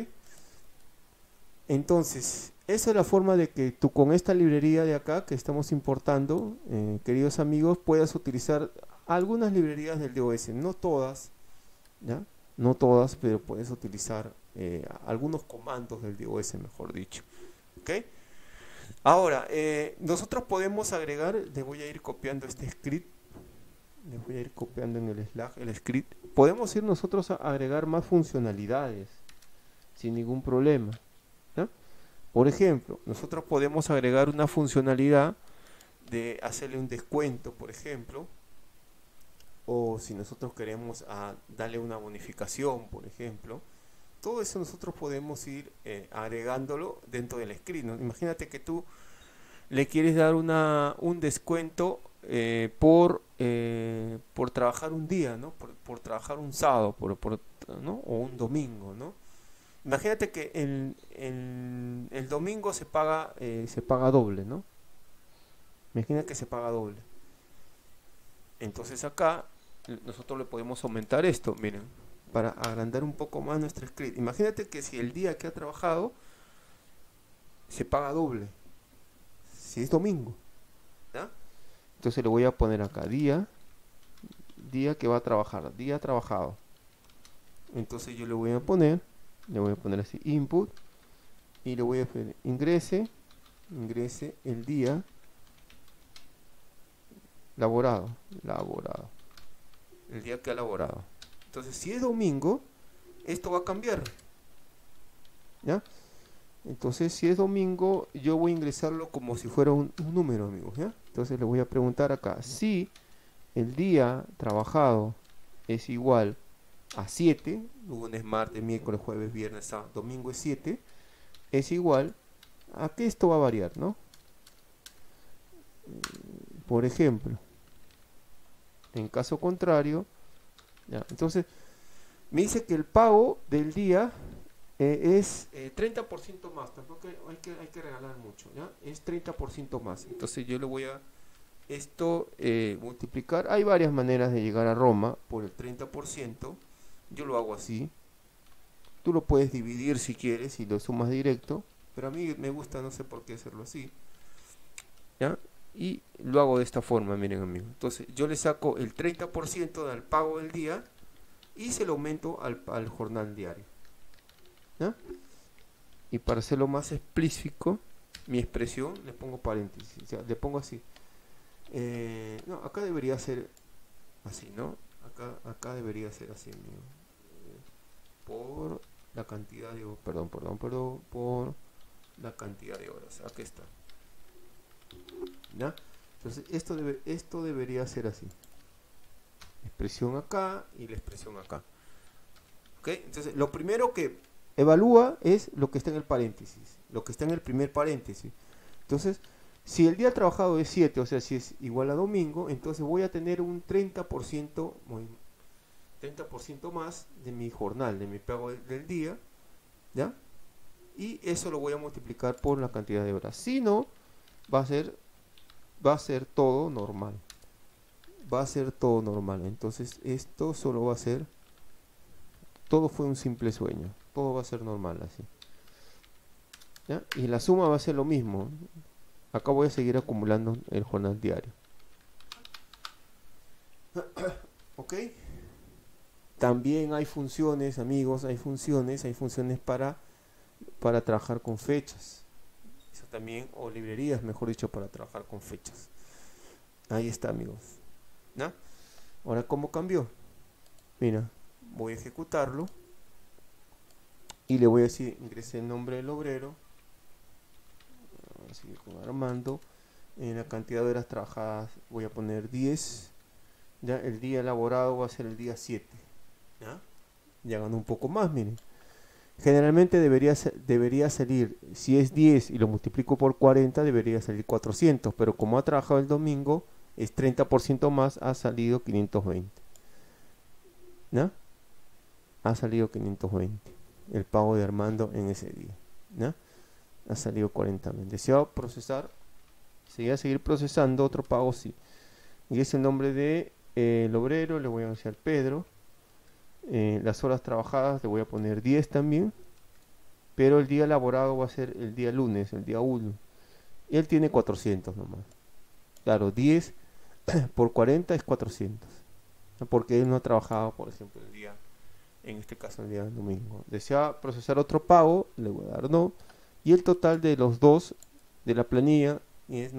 Entonces, esa es la forma de que tú con esta librería de acá que estamos importando, queridos amigos, puedas utilizar algunas librerías del DOS, no todas, ¿ya? No todas, pero puedes utilizar algunos comandos del DOS, mejor dicho. ¿Ok? Ahora, nosotros podemos agregar, le voy a ir copiando este script, le voy a ir copiando en el Slack el script. Podemos ir nosotros a agregar más funcionalidades sin ningún problema. ¿Ya? Por ejemplo, nosotros podemos agregar una funcionalidad de hacerle un descuento, por ejemplo, o si nosotros queremos darle una bonificación, por ejemplo. Todo eso nosotros podemos ir agregándolo dentro del script, ¿no? Imagínate que tú le quieres dar un descuento por trabajar un día, ¿no? Por trabajar un sábado, ¿no? O un domingo, ¿no? Imagínate que el domingo se paga doble, ¿no? Imagina que se paga doble. Entonces acá nosotros le podemos aumentar esto, miren, para agrandar un poco más nuestro script. Imagínate que si el día que ha trabajado se paga doble, si es domingo, ¿ya? Entonces le voy a poner acá día que va a trabajar, día trabajado. Entonces yo le voy a poner así input y le voy a poner ingrese el día laborado, el día que ha laborado. Entonces si es domingo, esto va a cambiar, ¿ya? Entonces si es domingo, yo voy a ingresarlo como si fuera un número, amigos, ¿ya? Entonces le voy a preguntar acá si el día trabajado es igual a 7, lunes, martes, miércoles, jueves, viernes, sábado, domingo es 7, es igual a que esto va a variar, ¿no? Por ejemplo, en caso contrario, ya, entonces me dice que el pago del día es 30% más, tampoco hay que regalar mucho, ¿ya? Es 30% más. Entonces yo le voy a multiplicar. Hay varias maneras de llegar a Roma por el 30%. Yo lo hago así. Tú lo puedes dividir si quieres y lo sumas directo, pero a mí me gusta, no sé por qué hacerlo así, ¿ya? Y lo hago de esta forma, miren, amigos. Entonces yo le saco el 30% del pago del día y se lo aumento al jornal diario, ¿ya? Y para hacerlo más explícito, mi expresión le pongo paréntesis, o sea, le pongo así. No, acá debería ser así, ¿no? Acá debería ser así, amigo. Por la cantidad de por la cantidad de horas. Aquí está, ¿ya? Entonces esto debería ser así. Expresión acá y la expresión acá. ¿Ok? Entonces lo primero que evalúa es lo que está en el paréntesis, lo que está en el primer paréntesis. Entonces, si el día trabajado es 7, o sea, si es igual a domingo, entonces voy a tener un 30% más de mi jornal, de mi pago del día, ¿ya? Y eso lo voy a multiplicar por la cantidad de horas. Si no, va a ser todo normal. Va a ser todo normal. Entonces esto solo va a ser, todo fue un simple sueño. Todo va a ser normal así, ¿ya? Y la suma va a ser lo mismo. Acá voy a seguir acumulando el jornal diario. ¿Ok? También hay funciones, amigos, hay funciones para trabajar con fechas. Eso también, o librerías, mejor dicho, para trabajar con fechas. Ahí está, amigos, ¿no? Ahora, ¿cómo cambió? Mira, voy a ejecutarlo y le voy a decir, ingrese el nombre del obrero, así con Armando. En la cantidad de horas trabajadas voy a poner 10. Ya el día elaborado va a ser el día 7. ¿Ya? Ya ganó un poco más, miren. Generalmente debería salir, si es 10 y lo multiplico por 40, debería salir 400, pero como ha trabajado el domingo, es 30% más, ha salido 520. ¿No? Ha salido 520. El pago de Armando en ese día. ¿No? Ha salido 40.000. ¿Desea procesar? Si voy a seguir procesando, otro pago sí. Y es el nombre de el obrero, le voy a anunciar Pedro. Las horas trabajadas le voy a poner 10 también. Pero el día laborado va a ser el día lunes, el día 1. Y él tiene 400 nomás. Claro, 10 por 40 es 400. Porque él no ha trabajado, por ejemplo, el día, en este caso el día domingo. ¿Desea procesar otro pago? Le voy a dar no. Y el total de los dos de la planilla es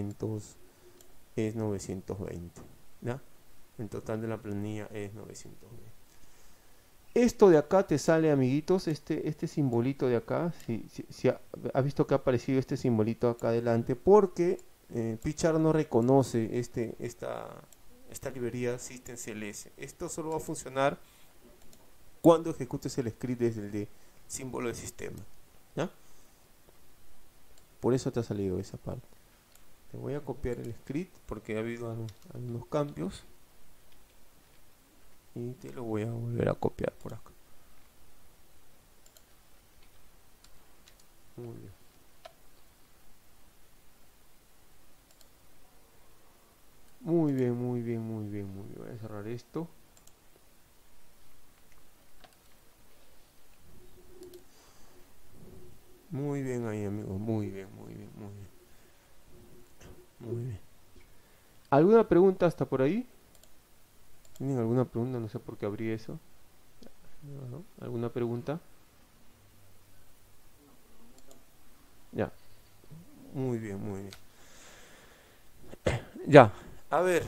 920. ¿Ya? El total de la planilla es 920. Esto de acá te sale, amiguitos, este simbolito de acá, si ha visto que ha aparecido este simbolito acá adelante, porque Pichar no reconoce esta librería system-cls. Esto solo va a funcionar cuando ejecutes el script desde el de símbolo de sistema. ¿Ya? Por eso te ha salido esa parte. Te voy a copiar el script porque ha habido algunos cambios. Y te lo voy a volver a copiar por acá. Muy bien. Muy bien, muy bien, muy bien, muy bien. Voy a cerrar esto. Muy bien ahí, amigos. Muy bien, muy bien, muy bien. Muy bien. ¿Alguna pregunta hasta por ahí? ¿Tienen alguna pregunta? No sé por qué abrí eso. ¿No? ¿Alguna pregunta? Ya. Muy bien, muy bien. Ya. A ver,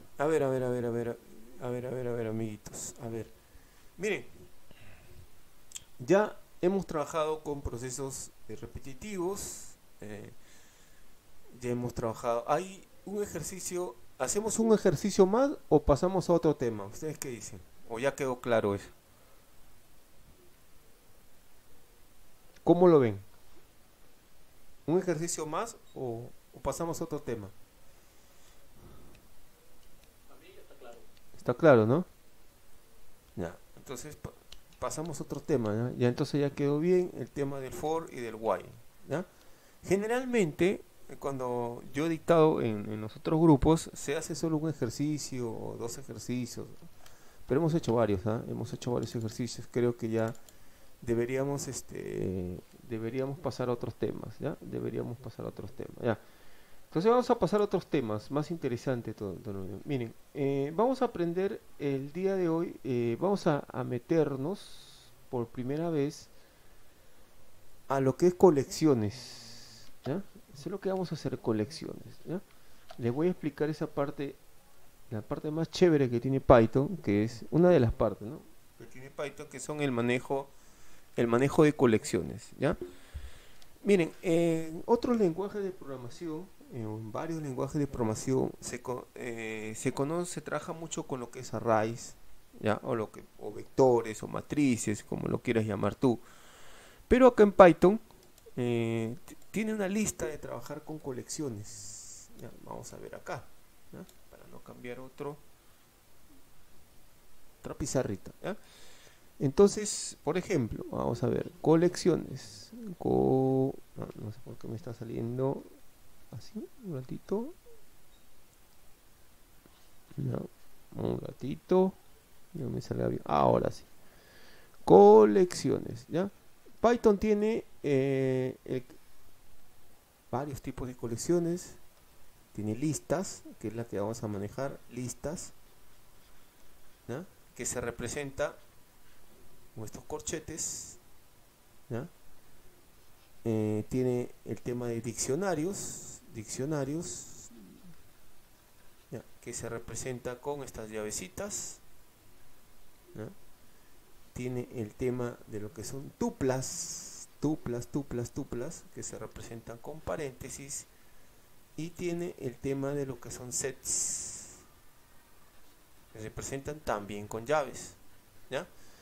amiguitos. A ver. Miren, ya hemos trabajado con procesos repetitivos. Ya hemos trabajado. Hay un ejercicio. ¿Hacemos un ejercicio más o pasamos a otro tema? ¿Ustedes qué dicen? ¿O ya quedó claro eso? ¿Cómo lo ven? ¿Un ejercicio más o pasamos a otro tema? A mí ya está claro. Está claro, ¿no? Ya, entonces pasamos a otro tema, ¿ya? Ya entonces ya quedó bien el tema del for y del while, ¿ya? Generalmente, cuando yo he dictado en los otros grupos, se hace solo un ejercicio o dos ejercicios, ¿no? Pero hemos hecho varios, ¿ah? Hemos hecho varios ejercicios. Creo que ya deberíamos pasar a otros temas, ¿ya? Deberíamos pasar a otros temas, ¿ya? Entonces vamos a pasar a otros temas más interesantes. Miren, vamos a aprender el día de hoy, vamos a meternos por primera vez a lo que es colecciones, ¿ya? Eso es lo que vamos a hacer, colecciones, ¿ya? Les voy a explicar esa parte, la parte más chévere que tiene Python, que es una de las partes, ¿no? Que tiene Python, que son el manejo de colecciones, ¿ya? Miren, en otros lenguajes de programación, en varios lenguajes de programación, se trabaja mucho con lo que es arrays, ¿ya? O vectores o matrices, como lo quieras llamar tú. Pero acá en Python tiene una lista de trabajar con colecciones. ¿Ya? Vamos a ver acá, ¿ya? Para no cambiar otra pizarrita, ¿ya? Entonces, por ejemplo, vamos a ver, colecciones. No sé por qué me está saliendo así, un ratito. No, un ratito. No me sale bien. Ahora sí. Colecciones, ¿ya? Python tiene varios tipos de colecciones. Tiene listas, que es la que vamos a manejar, listas, ¿ya? Que se representa con estos corchetes, ¿ya? Tiene el tema de diccionarios, ¿ya? Que se representa con estas llavecitas, ¿ya? Tiene el tema de lo que son tuplas, que se representan con paréntesis, y tiene el tema de lo que son sets, que se representan también con llaves, ¿ya?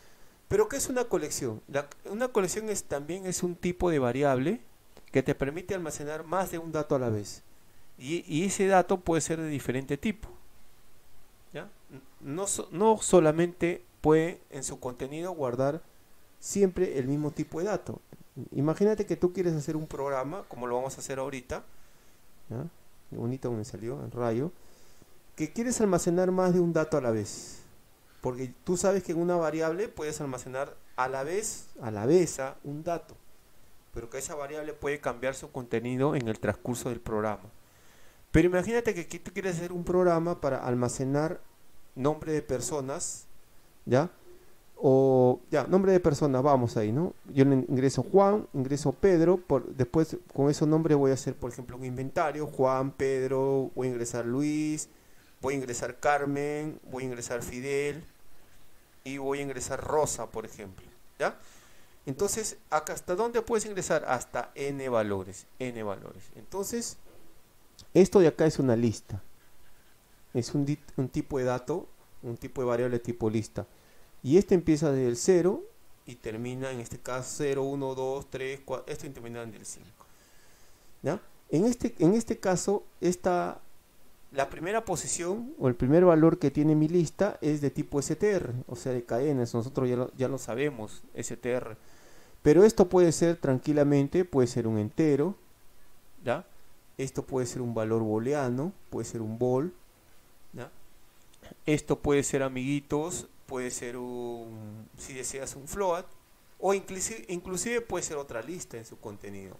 Pero ¿qué es una colección? Una colección también es un tipo de variable que te permite almacenar más de un dato a la vez. Y ese dato puede ser de diferente tipo. ¿Ya? No solamente puede en su contenido guardar siempre el mismo tipo de dato. Imagínate que tú quieres hacer un programa, como lo vamos a hacer ahorita. ¿Ya? Qué bonito me salió en Rayo. Que quieres almacenar más de un dato a la vez. Porque tú sabes que en una variable puedes almacenar a la vez un dato. Pero que esa variable puede cambiar su contenido en el transcurso del programa. Pero imagínate que aquí tú quieres hacer un programa para almacenar nombre de personas, ¿ya? O ya, nombre de personas, vamos ahí, ¿no? Yo le ingreso Juan, ingreso Pedro, después con esos nombres voy a hacer, por ejemplo, un inventario, Juan, Pedro, voy a ingresar Luis, voy a ingresar Carmen, voy a ingresar Fidel y voy a ingresar Rosa, por ejemplo, ¿ya? Entonces, acá hasta dónde puedes ingresar, hasta n valores. Entonces, esto de acá es una lista, es un tipo de dato, un tipo de variable tipo lista. Y este empieza desde el 0 y termina en este caso 0, 1, 2, 3, 4, esto termina en el 5. ¿Ya? En este caso, la primera posición o el primer valor que tiene mi lista es de tipo str, o sea de cadenas, nosotros ya lo sabemos, str. Pero esto puede ser tranquilamente, puede ser un entero, ¿ya? Esto puede ser un valor booleano, puede ser un bool, ¿ya? Esto puede ser, amiguitos, puede ser si deseas, un float, o inclusive puede ser otra lista en su contenido,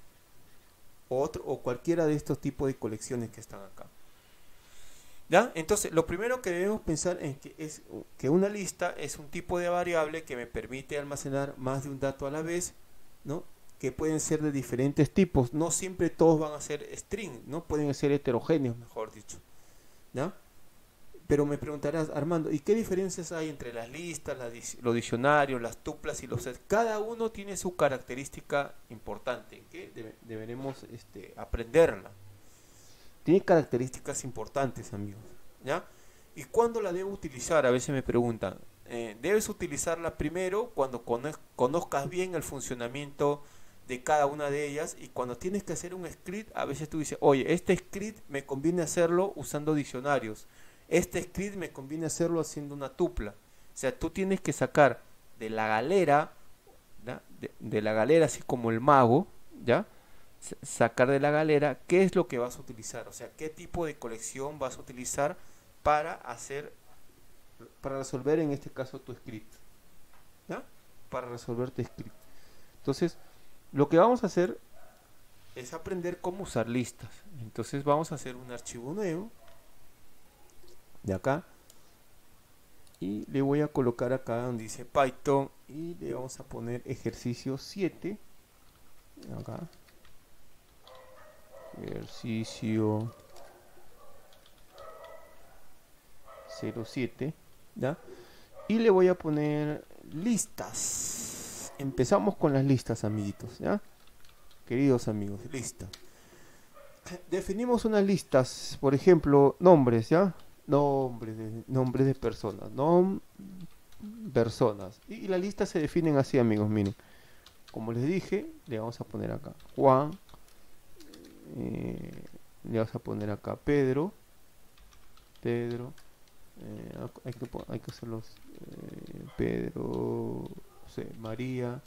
o cualquiera de estos tipos de colecciones que están acá. ¿Ya? Entonces, lo primero que debemos pensar es que una lista es un tipo de variable que me permite almacenar más de un dato a la vez, ¿no? Que pueden ser de diferentes tipos, no siempre todos van a ser string, ¿no? Pueden ser heterogéneos, mejor dicho, ¿ya? Pero me preguntarás, Armando, ¿y qué diferencias hay entre las listas, los diccionarios, las tuplas y los sets? Cada uno tiene su característica importante, que deberemos aprenderla. Tiene características importantes, amigos, ¿ya? ¿Y cuándo la debo utilizar? A veces me preguntan. Debes utilizarla primero cuando conozcas bien el funcionamiento de cada una de ellas, y cuando tienes que hacer un script, a veces tú dices, oye, este script me conviene hacerlo usando diccionarios, este script me conviene hacerlo haciendo una tupla. O sea, tú tienes que sacar de la galera, ¿ya? De la galera, así como el mago, ¿ya? Sacar de la galera qué es lo que vas a utilizar, o sea, qué tipo de colección vas a utilizar para resolver en este caso tu script, ¿ya? Para resolver tu script. Entonces, lo que vamos a hacer es aprender cómo usar listas. Entonces vamos a hacer un archivo nuevo de acá y le voy a colocar acá donde dice Python y le vamos a poner ejercicio 7 acá. Ejercicio 07, ¿ya? Y le voy a poner listas. Empezamos con las listas, amiguitos, ¿ya? Queridos amigos, listas. Definimos unas listas, por ejemplo, nombres, ¿ya? Nombres de personas, personas. Y las listas se definen así, amigos, miren. Como les dije, le vamos a poner acá Juan. Le vas a poner acá Pedro, hay que hacerlos Pedro, no sé, María,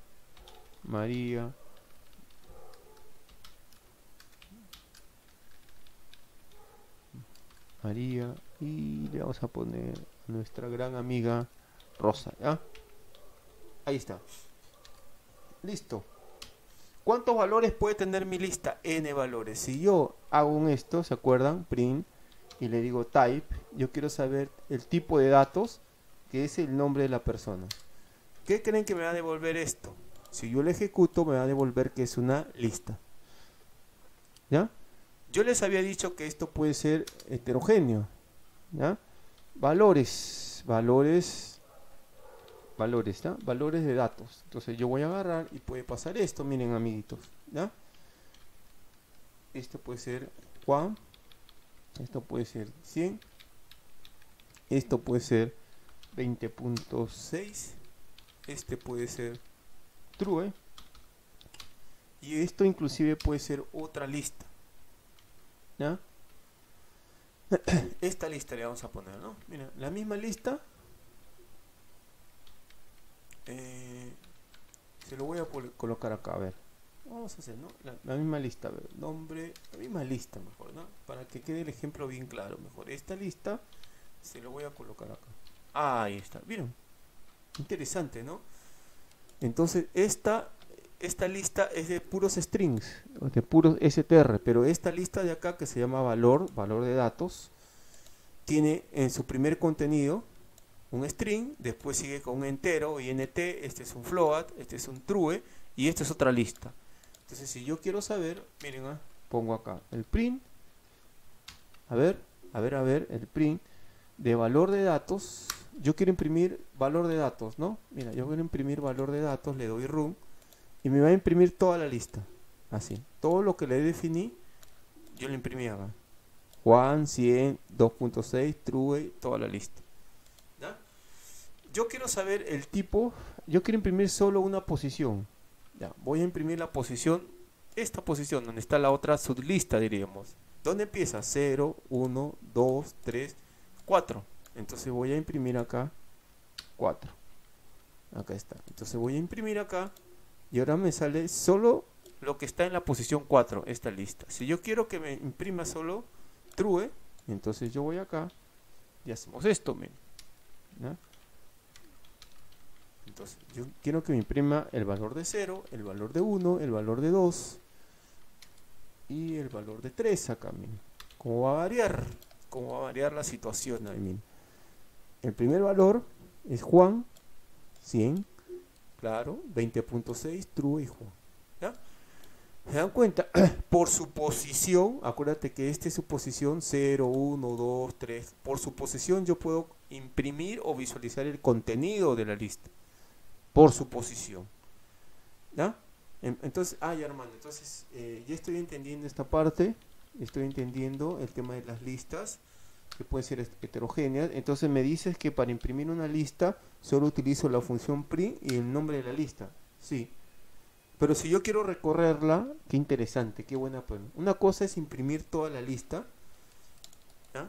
y le vamos a poner a nuestra gran amiga Rosa, ¿ya? Ahí está, listo. ¿Cuántos valores puede tener mi lista? N valores. Si yo hago esto, ¿se acuerdan? Print, y le digo type, yo quiero saber el tipo de datos, que es el nombre de la persona. ¿Qué creen que me va a devolver esto? Si yo lo ejecuto, me va a devolver que es una lista. ¿Ya? Yo les había dicho que esto puede ser heterogéneo. ¿Ya? Valores, ¿ya? Valores de datos. Entonces yo voy a agarrar y puede pasar esto, miren, amiguitos, ¿ya? Esto puede ser Juan, esto puede ser 100, esto puede ser 20.6, este puede ser true, y esto inclusive puede ser otra lista, ¿ya? Esta lista le vamos a poner, ¿no? Mira, la misma lista, se lo voy a colocar acá, a ver. Vamos a hacer, ¿no? La misma lista, a ver, nombre, la misma lista mejor, ¿no? Para que quede el ejemplo bien claro, mejor. Esta lista se lo voy a colocar acá. Ah, ahí está, ¿vieron? Interesante, ¿no? Entonces, esta lista es de puros strings, de puros str, pero esta lista de acá que se llama valor de datos, tiene en su primer contenido un string, después sigue con un entero, int, este es un float, este es un true, y esta es otra lista. Entonces, si yo quiero saber, miren, pongo acá el print, a ver, el print de valor de datos. Yo quiero imprimir valor de datos, ¿no? Mira, yo quiero imprimir valor de datos, le doy run, y me va a imprimir toda la lista, así. Todo lo que le definí, yo lo imprimí acá. Juan, 100, 2.6, true, toda la lista. ¿Ya? Yo quiero saber el tipo, yo quiero imprimir solo una posición. Ya, voy a imprimir la posición, esta posición, donde está la otra sublista, diríamos. ¿Dónde empieza? 0, 1, 2, 3, 4. Entonces voy a imprimir acá 4. Acá está. Entonces voy a imprimir acá y ahora me sale solo lo que está en la posición 4, esta lista. Si yo quiero que me imprima solo true, entonces yo voy acá y hacemos esto, ¿no? Entonces yo quiero que me imprima el valor de 0, el valor de 1, el valor de 2 y el valor de 3 acá, miren. ¿Cómo va a variar? ¿Cómo va a variar la situación ahí, miren? El primer valor es Juan, 100, claro, 20.6, true y Juan. ¿Ya? ¿Se dan cuenta? Por su posición, acuérdate que esta es su posición 0, 1, 2, 3. Por su posición yo puedo imprimir o visualizar el contenido de la lista. Por su posición. ¿Ya? Entonces, ya, Armando, entonces ya estoy entendiendo esta parte. Estoy entendiendo el tema de las listas, que pueden ser heterogéneas. Entonces me dices que para imprimir una lista solo utilizo la función print y el nombre de la lista. Sí. Pero si yo quiero recorrerla, qué interesante, qué buena prueba. Una cosa es imprimir toda la lista, ¿ya?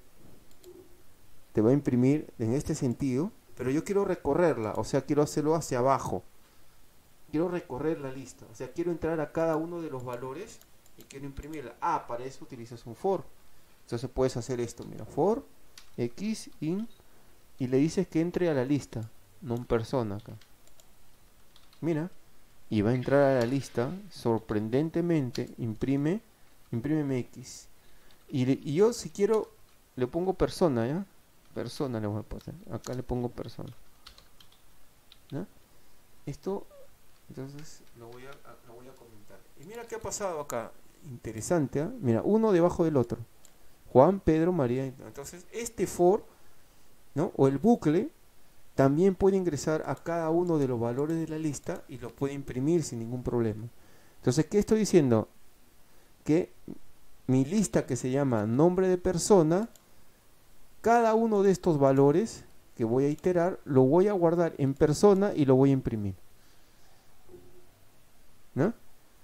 Te va a imprimir en este sentido, pero yo quiero recorrerla, o sea, quiero hacerlo hacia abajo. Quiero recorrer la lista, o sea, quiero entrar a cada uno de los valores y quiero imprimirla. Para eso utilizas un for. Entonces puedes hacer esto, mira, for x in, y le dices que entre a la lista, no un persona acá. Mira, y va a entrar a la lista, sorprendentemente, imprímeme x. Y yo si quiero, le pongo persona, ¿ya? Persona le voy a poner, acá le pongo persona. ¿Ya? Esto, entonces, lo voy a comentar. Y mira qué ha pasado acá, interesante, ¿eh? Mira, uno debajo del otro. Juan, Pedro, María. Entonces, este for, ¿no? O el bucle, también puede ingresar a cada uno de los valores de la lista y lo puede imprimir sin ningún problema. Entonces, ¿qué estoy diciendo? Que mi lista que se llama nombre de persona, cada uno de estos valores que voy a iterar, lo voy a guardar en persona y lo voy a imprimir. ¿No?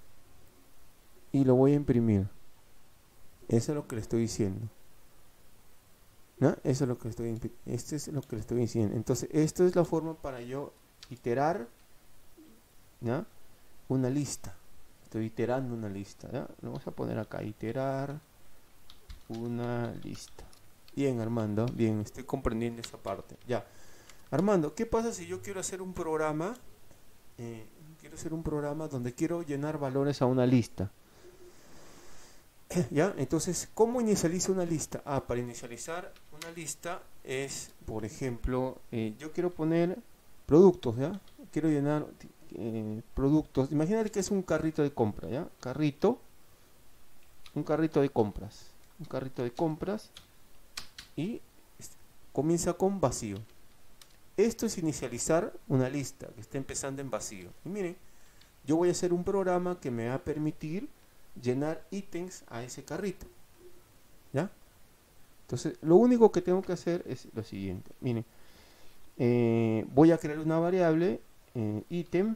Y lo voy a imprimir. Eso es lo que le estoy diciendo. ¿No? Eso es lo que esto es lo que le estoy diciendo. Entonces, esto es la forma para yo iterar, ¿no? Una lista. Estoy iterando una lista, ¿ya? Lo vamos a poner acá, iterar una lista. Bien, Armando, bien, estoy comprendiendo esa parte. Ya. Armando, ¿qué pasa si yo quiero hacer un programa? Quiero hacer un programa donde quiero llenar valores a una lista. ¿Ya? Entonces, ¿cómo inicializo una lista? Para inicializar una lista es, por ejemplo, yo quiero poner productos, ¿ya? Quiero llenar productos. Imagínate que es un carrito de compra, ¿ya? Un carrito de compras. Un carrito de compras y comienza con vacío. Esto es inicializar una lista que está empezando en vacío. Y miren, yo voy a hacer un programa que me va a permitir llenar ítems a ese carrito, ¿ya? Entonces lo único que tengo que hacer es lo siguiente. Miren, voy a crear una variable ítem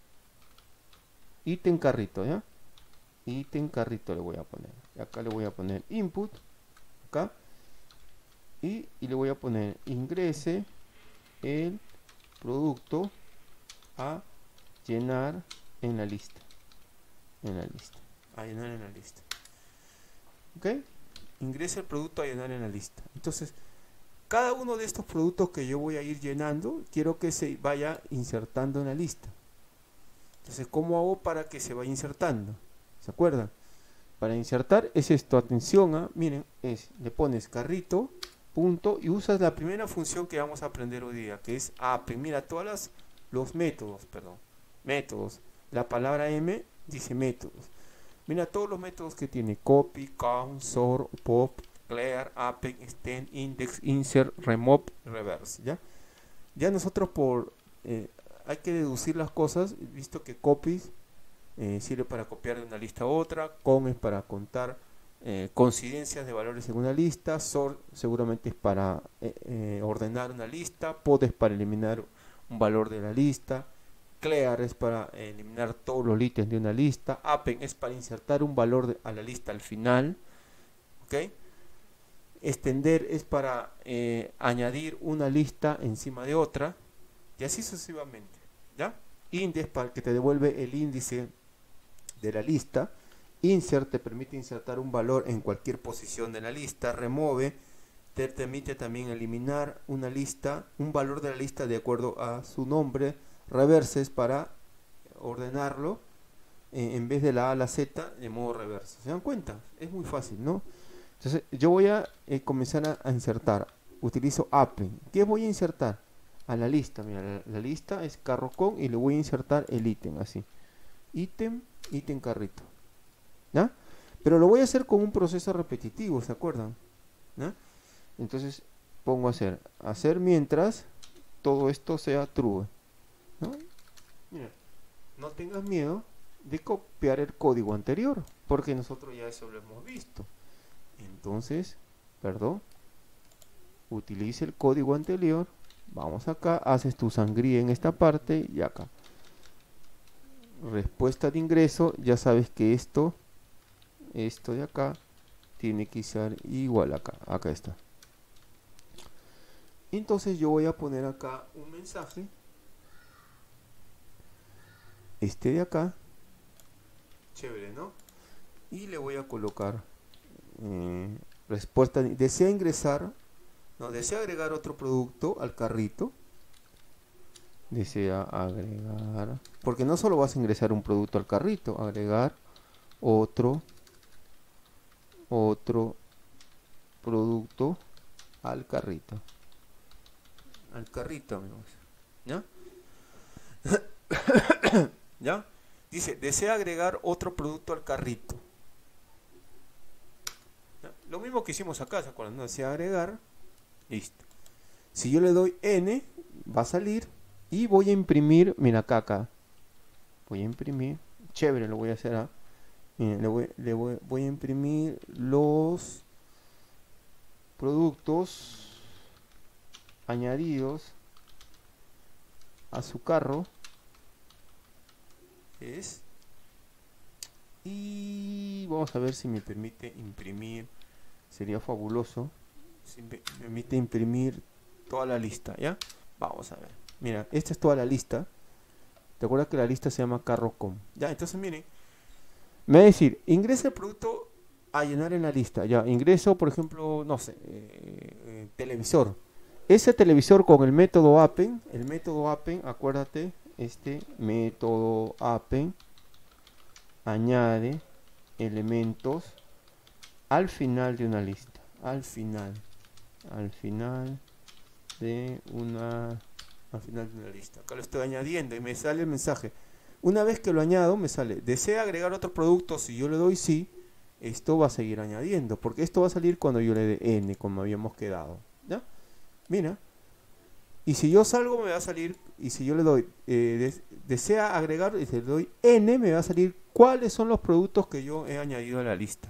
carrito, ¿ya? Ítem carrito le voy a poner. Acá le voy a poner input, acá, y le voy a poner ingrese el producto a llenar en la lista. A llenar en la lista. ¿Ok? Ingresa el producto a llenar en la lista. Entonces, cada uno de estos productos que yo voy a ir llenando, quiero que se vaya insertando en la lista. Entonces, ¿cómo hago para que se vaya insertando? ¿Se acuerdan? Para insertar es esto, atención, miren, le pones carrito, punto, y usas la primera función que vamos a aprender hoy día, que es app. Mira, los métodos, métodos. La palabra M dice métodos. Mira todos los métodos que tiene: copy, count, sort, pop, clear, append, extend, index, insert, remove, reverse. Ya nosotros hay que deducir las cosas, visto que copy sirve para copiar de una lista a otra, count es para contar coincidencias de valores en una lista, sort seguramente es para ordenar una lista, pop es para eliminar un valor de la lista, clear es para eliminar todos los ítems de una lista, append es para insertar un valor a la lista al final, ¿ok? Extender es para añadir una lista encima de otra, y así sucesivamente, ¿ya? Index para que te devuelve el índice de la lista. Insert te permite insertar un valor en cualquier posición de la lista. Remove te permite también eliminar una lista, un valor de la lista de acuerdo a su nombre. Reverse es para ordenarlo en vez de la A a la Z de modo reverso. ¿Se dan cuenta? Es muy fácil, ¿no? Entonces yo voy a comenzar a insertar. Utilizo append. ¿Qué voy a insertar? A la lista. Mira, la lista es carro con, y le voy a insertar el ítem así. Ítem carrito. ¿Ya? Pero lo voy a hacer con un proceso repetitivo, ¿se acuerdan? ¿Ya? Entonces pongo hacer mientras todo esto sea true, ¿no? Mira, no tengas miedo de copiar el código anterior, porque nosotros ya eso lo hemos visto. Entonces, utilice el código anterior. Vamos acá, haces tu sangría en esta parte y acá. Respuesta de ingreso, ya sabes que esto de acá tiene que ser igual acá está. Entonces yo voy a poner acá un mensaje, de acá, chévere, ¿no? Y le voy a colocar respuesta, desea agregar otro producto al carrito. Desea agregar, porque no solo vas a ingresar un producto al carrito, agregar otro producto al carrito, amigos, ¿ya? ¿Ya? Dice, desea agregar otro producto al carrito. ¿Ya? Lo mismo que hicimos acá, ¿se acuerdan? Desea agregar, listo. Si yo le doy N, va a salir, y voy a imprimir, mira acá, voy a imprimir, chévere, lo voy a hacer, miren, voy a imprimir los productos añadidos a su carro, y vamos a ver si me permite imprimir, sería fabuloso si me permite imprimir toda la lista, ¿ya? Vamos a ver, mira, esta es toda la lista. ¿Te acuerdas que la lista se llama carro.com? Ya, entonces miren, me va a decir, ingresa el producto a llenar en la lista. Ya, ingreso, por ejemplo, no sé, televisor. Ese televisor con el método append, acuérdate, método append añade elementos al final de una lista. Al final de una lista. Acá lo estoy añadiendo y me sale el mensaje. Una vez que lo añado, me sale, desea agregar otro producto. Si yo le doy sí, esto va a seguir añadiendo, porque esto va a salir cuando yo le dé N, como habíamos quedado, ¿ya? Mira, y si yo salgo me va a salir, y si yo le doy desea agregar, y si le doy N, me va a salir cuáles son los productos que yo he añadido a la lista.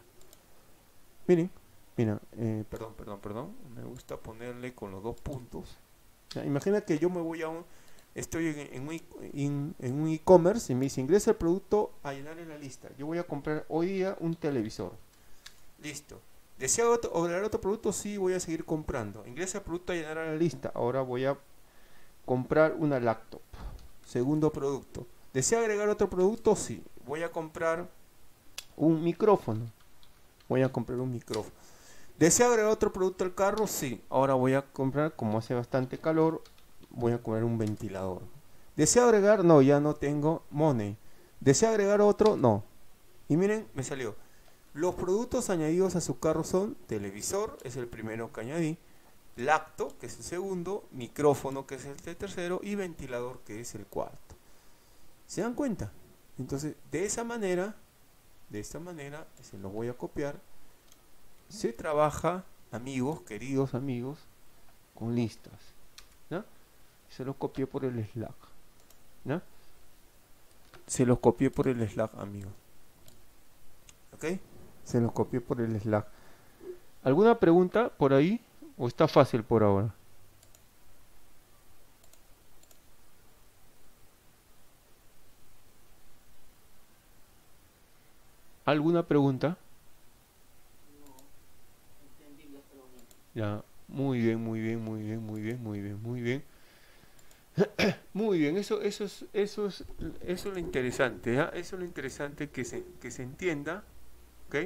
Miren, mira, perdón, me gusta ponerle con los dos puntos, ¿Ya? Imagina que yo me voy a estoy en un e-commerce y me dice ingresa el producto a llenar en la lista. Yo voy a comprar hoy día un televisor. Listo. ¿Desea agregar otro producto? Sí, voy a seguir comprando. Ingresa el producto a llenar a la lista. Ahora voy a comprar una laptop. Segundo producto. ¿Desea agregar otro producto? Sí. Voy a comprar un micrófono. Voy a comprar un micrófono. ¿Desea agregar otro producto al carro? Sí. Ahora voy a comprar, como hace bastante calor, voy a comprar un ventilador. ¿Desea agregar? No, ya no tengo money. ¿Desea agregar otro? No. Y miren, me salió. Los productos añadidos a su carro son televisor, es el primero que añadí, laptop, que es el segundo, micrófono, que es el tercero, y ventilador, que es el cuarto. ¿Se dan cuenta? Entonces, de esta manera, se los voy a copiar. Se trabaja, amigos, queridos amigos, con listas. ¿No? Se los copié por el Slack. ¿No? Se los copié por el Slack, amigos. ¿Ok? Se los copié por el Slack. ¿Alguna pregunta por ahí? ¿O está fácil por ahora? ¿Alguna pregunta? Ya, muy bien, muy bien, muy bien, muy bien, muy bien, muy bien. Muy bien, eso es lo interesante, ¿ya? Eso es lo interesante que se entienda, ¿ok?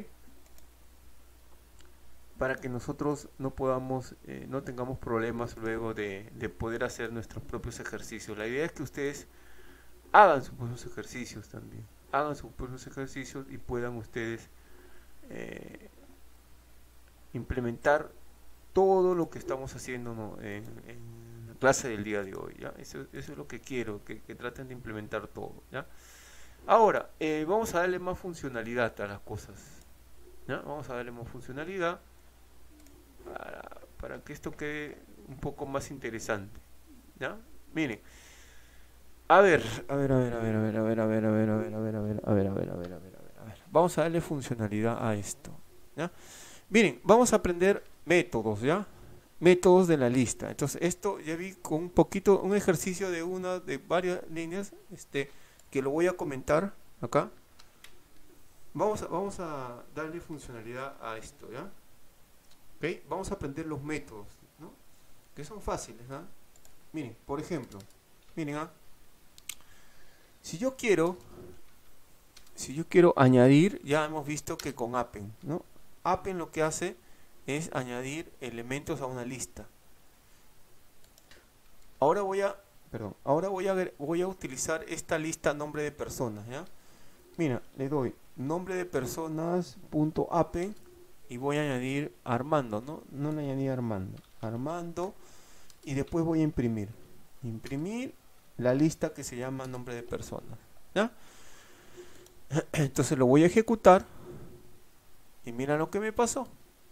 Para que nosotros no podamos, no tengamos problemas luego de poder hacer nuestros propios ejercicios. La idea es que ustedes hagan sus propios ejercicios también, hagan sus propios ejercicios y puedan ustedes eh, implementar todo lo que estamos haciendo, ¿no? en la clase del día de hoy, ¿ya? Eso es lo que quiero, que traten de implementar todo, ¿ya? Ahora, vamos a darle más funcionalidad a las cosas, ¿ya? Vamos a darle más funcionalidad para que esto quede un poco más interesante, ¿ya? Miren, a ver, a ver, a ver, a ver, a ver, a ver, a ver, a ver, a ver, a ver, a ver, a ver, a ver, a ver, a ver, a ver. Vamos a darle funcionalidad a esto, ¿ya? Miren, vamos a aprender métodos, ¿ya? Métodos de la lista. Entonces, esto ya vi con un poquito, un ejercicio de varias líneas, que lo voy a comentar acá. Vamos a darle funcionalidad a esto, ¿ya? ¿Ok? Vamos a aprender los métodos, ¿no? Que son fáciles, ¿ah? Miren, por ejemplo, miren, ¿ah? Si yo quiero añadir, ya hemos visto que con Appen, ¿no? Appen lo que hace es añadir elementos a una lista. Ahora voy a utilizar esta lista nombre de personas, ¿ya? Mira, le doy nombre de personas.appen y voy a añadir Armando, ¿no? No le añadí Armando. Armando, y después voy a imprimir la lista que se llama nombre de personas, ¿ya? Entonces lo voy a ejecutar y mira lo que me pasó,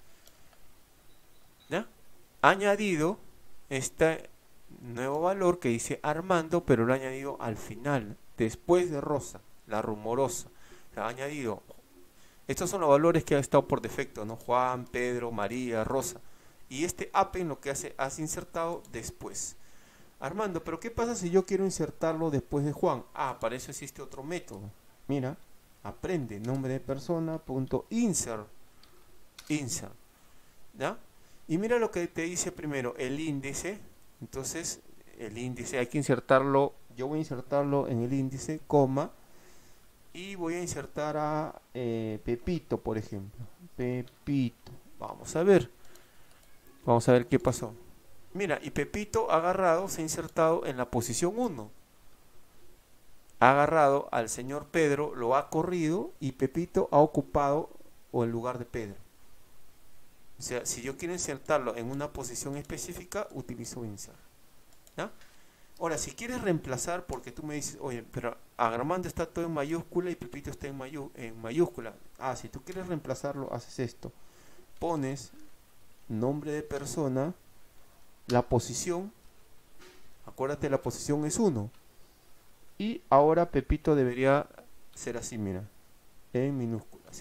¿ya? Añadido este nuevo valor que dice Armando, pero lo he añadido al final, después de Rosa, la rumorosa. Lo ha añadido. Estos son los valores que ha estado por defecto, ¿no? Juan, Pedro, María, Rosa. Y este Appen lo que hace insertado después. Armando, pero ¿qué pasa si yo quiero insertarlo después de Juan? Ah, para eso existe otro método. Mira, aprende nombre de persona, punto insert. Insert, ¿ya? Y mira lo que te dice primero, el índice. Entonces, el índice hay que insertarlo. Yo voy a insertarlo en el índice, coma. Y voy a insertar a Pepito, por ejemplo. Pepito. Vamos a ver. Vamos a ver qué pasó. Mira, y Pepito agarrado se ha insertado en la posición 1. Ha agarrado al señor Pedro, lo ha corrido y Pepito ha ocupado el lugar de Pedro. O sea, si yo quiero insertarlo en una posición específica, utilizo insert, ¿ya? Ahora, si quieres reemplazar, porque tú me dices, oye, pero Armando está todo en mayúscula y Pepito está en mayúscula. Ah, si tú quieres reemplazarlo, haces esto. Pones nombre de persona, la posición, acuérdate, la posición es 1. Y ahora Pepito debería ser así, mira, en minúscula, así.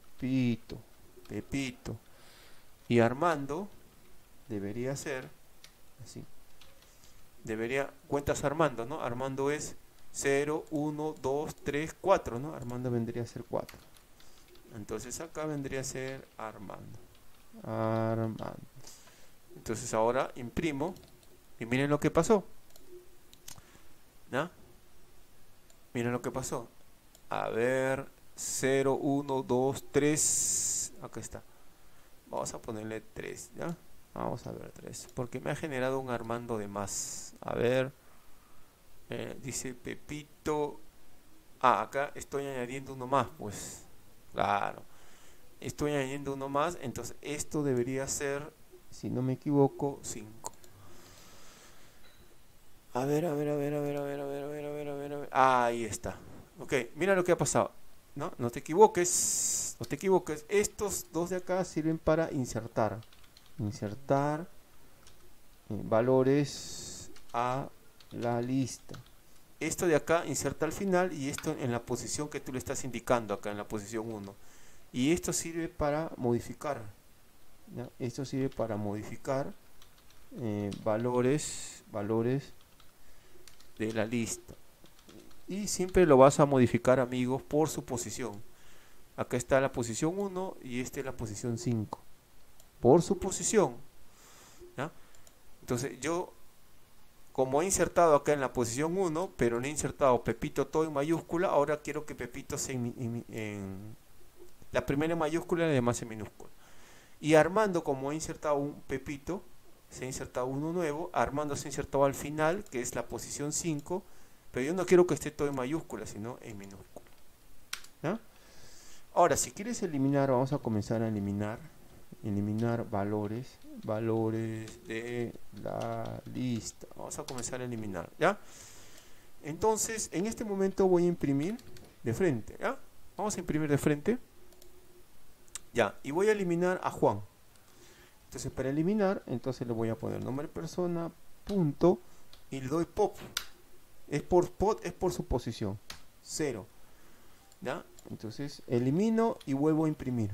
Pepito. Y Armando debería ser así. Debería, cuentas Armando, ¿no? Armando es 0, 1, 2, 3, 4, ¿no? Armando vendría a ser 4. Entonces acá vendría a ser Armando. Armando. Entonces ahora imprimo y miren lo que pasó. ¿No? Miren lo que pasó. A ver, 0, 1, 2, 3. Acá está. Vamos a ponerle 3, ¿ya? Vamos a ver 3. Porque me ha generado un Armando de más. A ver. Dice Pepito. Ah, acá estoy añadiendo uno más, pues. Claro. Estoy añadiendo uno más. Entonces esto debería ser, si no me equivoco, 5. A ver. Ahí está. Ok, mira lo que ha pasado. No te equivoques. No te equivoques. Estos dos de acá sirven para insertar. Insertar valores a la lista. Esto de acá inserta al final y esto en la posición que tú le estás indicando acá en la posición 1. Y esto sirve para modificar. ¿Ya? Esto sirve para modificar valores de la lista. Y siempre lo vas a modificar, amigos, por su posición. Acá está la posición 1 y esta es la posición 5. Por su posición. ¿Ya? Entonces yo, como he insertado acá en la posición 1, pero le he insertado Pepito todo en mayúscula, ahora quiero que Pepito sea en la primera en mayúscula y la demás en minúscula. Y Armando, como he insertado un Pepito, se ha insertado uno nuevo. Armando se ha insertado al final, que es la posición 5, pero yo no quiero que esté todo en mayúscula, sino en minúscula. ¿Ya? Ahora, si quieres eliminar, vamos a comenzar a eliminar valores de la lista. Vamos a comenzar a eliminar, ¿ya? Entonces, en este momento voy a imprimir de frente, ¿ya? Vamos a imprimir de frente. Ya, y voy a eliminar a Juan. Entonces, para eliminar, entonces le voy a poner nombre de persona, punto, y le doy pop. Es por su posición, 0. ¿Ya? Entonces, elimino y vuelvo a imprimir.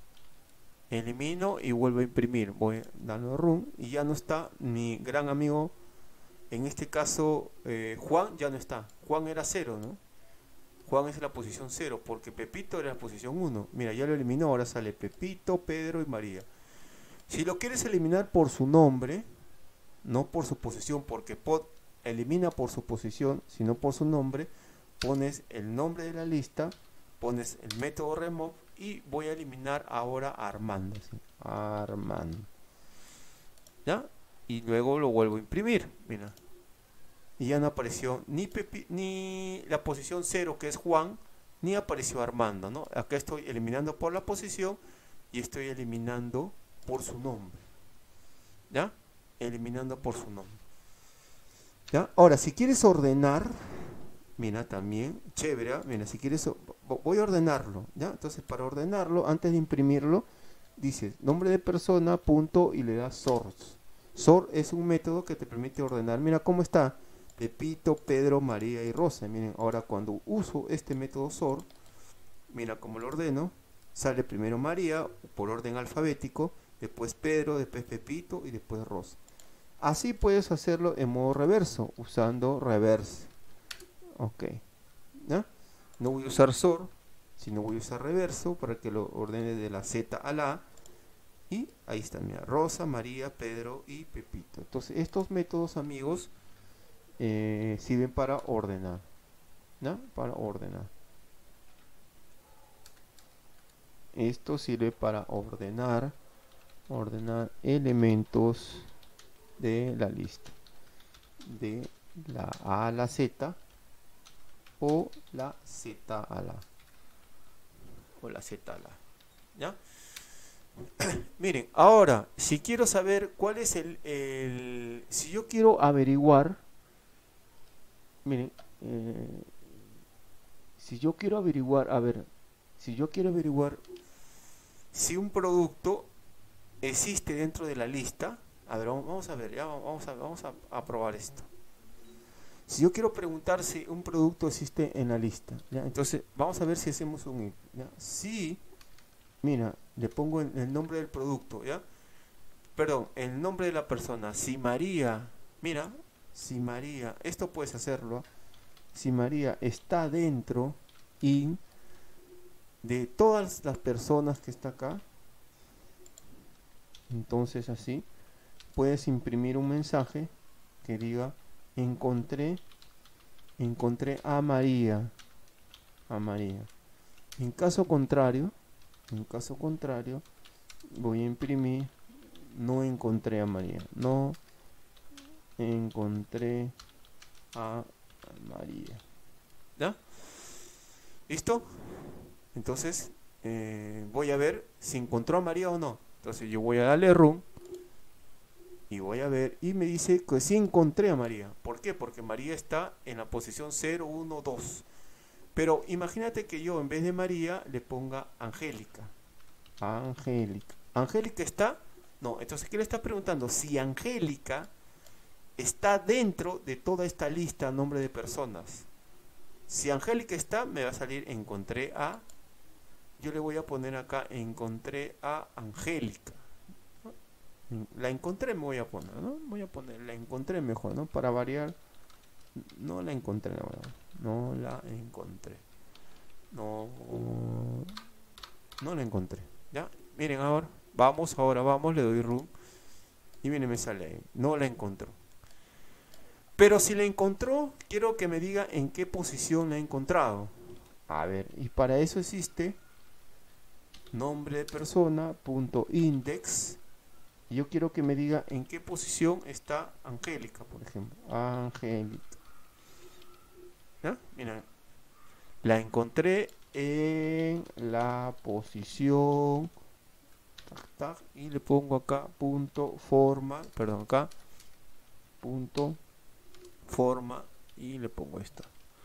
Elimino y vuelvo a imprimir. Voy a darle a run y ya no está mi gran amigo. En este caso, Juan ya no está. Juan era 0, ¿no? Juan es la posición 0 porque Pepito era la posición 1. Mira, ya lo eliminó, ahora sale Pepito, Pedro y María. Si lo quieres eliminar por su nombre, no por su posición, porque elimina por su posición, sino por su nombre, pones el nombre de la lista, pones el método remove y voy a eliminar ahora a Armando. ¿Sí? Armando. ¿Ya? Y luego lo vuelvo a imprimir. Mira. Y ya no apareció ni la posición 0, que es Juan, ni apareció Armando, ¿no? Acá estoy eliminando por la posición y estoy eliminando por su nombre. ¿Ya? Eliminando por su nombre. ¿Ya? Ahora, si quieres ordenar, mira, también, chévere, ¿eh? Mira, si quieres, voy a ordenarlo, ¿ya? Entonces, para ordenarlo, antes de imprimirlo, dices nombre de persona, punto, y le das sort. Sort es un método que te permite ordenar. Mira cómo está. Pepito, Pedro, María y Rosa. Miren, ahora cuando uso este método sort, mira cómo lo ordeno. Sale primero María por orden alfabético, después Pedro, después Pepito y después Rosa. Así puedes hacerlo en modo reverso, usando reverse. Ok. ¿Ya? No voy a usar sort, sino voy a usar reverso para que lo ordene de la Z a la A. Y ahí está, mira, Rosa, María, Pedro y Pepito. Entonces estos métodos, amigos, sirven para ordenar, ¿no? Para ordenar. Esto sirve para ordenar elementos de la lista, de la A a la Z o la Z a la Z a la, ¿ya? Miren, ahora, si quiero saber cuál es si yo quiero averiguar, miren, si yo quiero averiguar, si un producto existe dentro de la lista, a ver, vamos a ver, ya vamos a probar esto. Si yo quiero preguntar si un producto existe en la lista, ¿ya? Entonces vamos a ver si hacemos un if, ¿ya? Si, mira, le pongo el nombre del producto, ¿ya? perdón, el nombre de la persona. Si María, mira, si María, esto puedes hacerlo, si María está dentro y de todas las personas que está acá, entonces así puedes imprimir un mensaje que diga encontré a María, En caso contrario, voy a imprimir no encontré a María, no encontré a María. ¿Ya? ¿Listo? Entonces voy a ver si encontró a María o no. Entonces yo voy a darle run y voy a ver, y me dice que sí encontré a María. ¿Por qué? Porque María está en la posición 0, 1, 2. Pero imagínate que yo en vez de María le ponga Angélica. ¿Angélica está? No, entonces ¿qué le está preguntando? Si Angélica está dentro de toda esta lista nombre de personas. Si Angélica está, me va a salir encontré a. Yo le voy a poner acá encontré a Angélica. La encontré me voy a poner, ¿no? Voy a poner la encontré mejor, ¿no? Para variar. No la encontré, no la encontré. No la encontré. ¿Ya? Miren ahora. Vamos, le doy room. Y miren, me sale ahí. No la encontró. Pero si la encontró, quiero que me diga en qué posición la ha encontrado. A ver, y para eso existe nombre de persona, punto index. Y yo quiero que me diga en qué posición está Angélica, por ejemplo. Angélica. ¿Ya? Mira, la encontré en la posición y le pongo acá punto forma, perdón, acá punto forma y le pongo esta.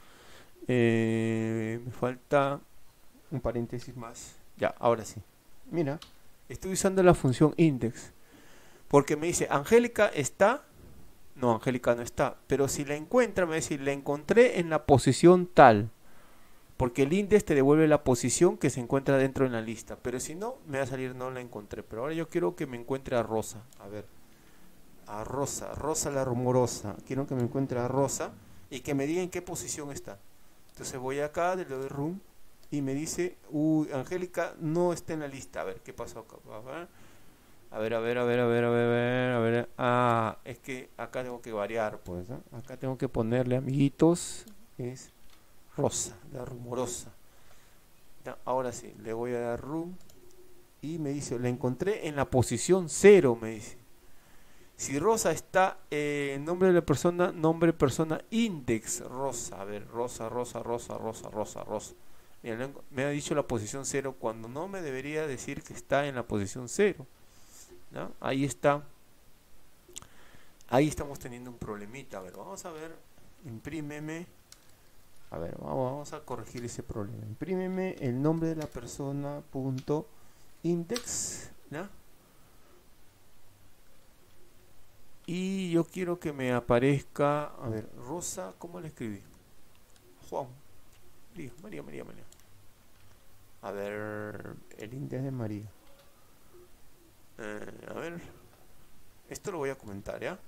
Me falta un paréntesis más. Ya, ahora sí. Mira, estoy usando la función index porque me dice Angélica está. No, Angélica no está. Pero si la encuentra, me va a decir la encontré en la posición tal. Porque el index te devuelve la posición que se encuentra dentro de la lista. Pero si no, me va a salir no la encontré. Pero ahora yo quiero que me encuentre a Rosa. A ver. A Rosa. Rosa la rumorosa. Quiero que me encuentre a Rosa. Y que me diga en qué posición está. Entonces voy acá, le doy room. Y me dice, uy, Angélica no está en la lista. A ver, ¿qué pasó acá? A ver. Ah, es que acá tengo que variar, pues. ¿Eh? Acá tengo que ponerle, amiguitos. Es Rosa, la rumorosa. Ya, ahora sí, le voy a dar room. Y me dice, la encontré en la posición 0, me dice. Si Rosa está en nombre de la persona, nombre persona index Rosa. A ver, Rosa. Mira, me ha dicho la posición 0 cuando no me debería decir que está en la posición 0. ¿No? Ahí está. Ahí estamos teniendo un problemita. A ver, vamos a ver. Imprímeme. A ver, vamos a corregir ese problema. Imprímeme el nombre de la persona punto index. ¿No? Y yo quiero que me aparezca. A ver, Rosa, ¿cómo le escribí? Juan. María. A ver, el index de María. A ver, esto lo voy a comentar, ¿ya?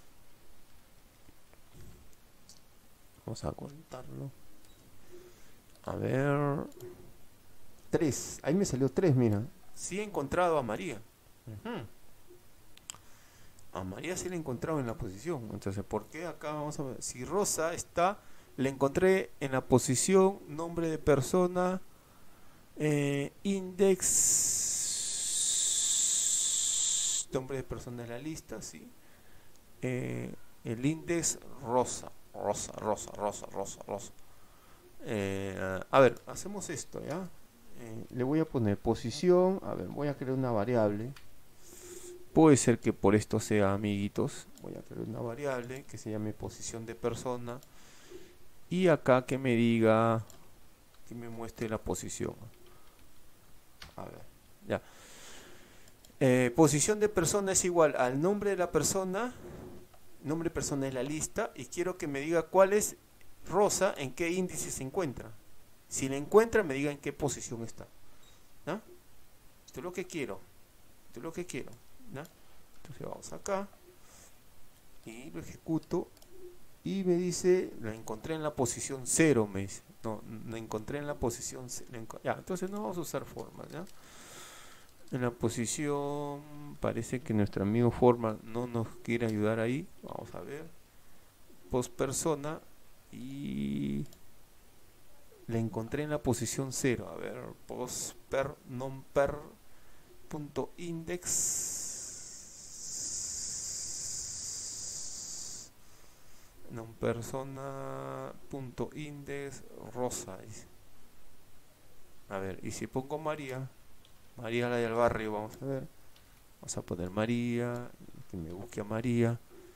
Vamos a contarlo. A ver, 3. Ahí me salió 3, mira. Sí he encontrado a María. A María sí la he encontrado en la posición. Entonces, ¿por qué acá vamos a ver? Si Rosa está, la encontré en la posición, nombre de persona, index, nombre de persona de la lista, sí. El index Rosa. A ver, hacemos esto, ¿ya? Le voy a poner posición. A ver, voy a crear una variable. Puede ser que por esto sea, amiguitos. Voy a crear una variable que se llame posición de persona. Y acá que me diga, que me muestre la posición. A ver, ya. Posición de persona es igual al nombre de la persona. Nombre de persona es la lista. Y quiero que me diga cuál es Rosa, en qué índice se encuentra. Si la encuentra, me diga en qué posición está. ¿No? Esto es lo que quiero. ¿No? Entonces vamos acá y lo ejecuto y me dice, la encontré en la posición 0, me dice. No, la encontré en la posición 0. Ya, entonces no vamos a usar formas, ¿ya? En la posición, parece que nuestro amigo forma no nos quiere ayudar ahí. Vamos a ver. Post persona y la encontré en la posición 0. A ver, post per non per punto index. Non persona punto index rosa. A ver, y si pongo María, María la del barrio, vamos a ver. Vamos a poner María, que me busque a María.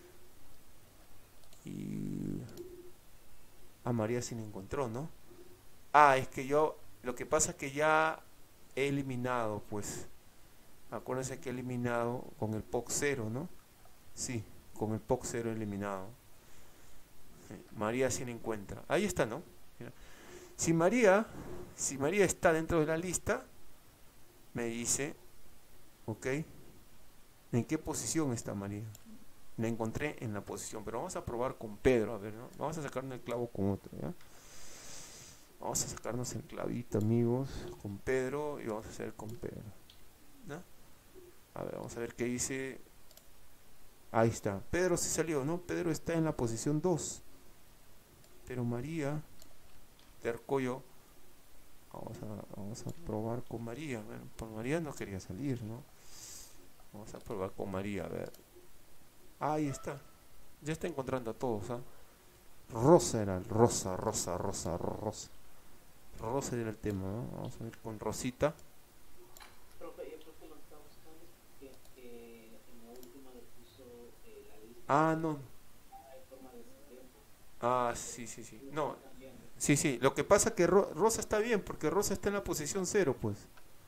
Y a María sí la encontró, ¿no? Ah, es que yo, lo que pasa es que ya he eliminado, pues. Acuérdense que he eliminado con el POC 0, ¿no? Sí, con el POC 0 he eliminado. María sí la encuentra. Ahí está, ¿no? Mira. Si María está dentro de la lista, me dice, ok, ¿en qué posición está María? La encontré en la posición, pero vamos a probar con Pedro, a ver, ¿no? Vamos a sacarnos el clavo con otro, ¿ya? Vamos a sacarnos el clavito, amigos, con Pedro, y vamos a hacer con Pedro, ¿no? A ver, vamos a ver qué dice. Ahí está, Pedro se salió, ¿no? Pedro está en la posición 2, pero María, terco yo, vamos a probar con María. Bueno, por María no quería salir, ¿no? Vamos a probar con María, a ver. Ahí está. Ya está encontrando a todos, ¿ah? Rosa era el Rosa. Rosa era el tema, ¿no? Vamos a ver con Rosita. Profe, yo creo que lo que está buscando es que en la última le puso la lista. Ah, no. Hay forma de saber. Ah, sí. No. Sí. Lo que pasa es que Rosa está bien, porque Rosa está en la posición 0, pues.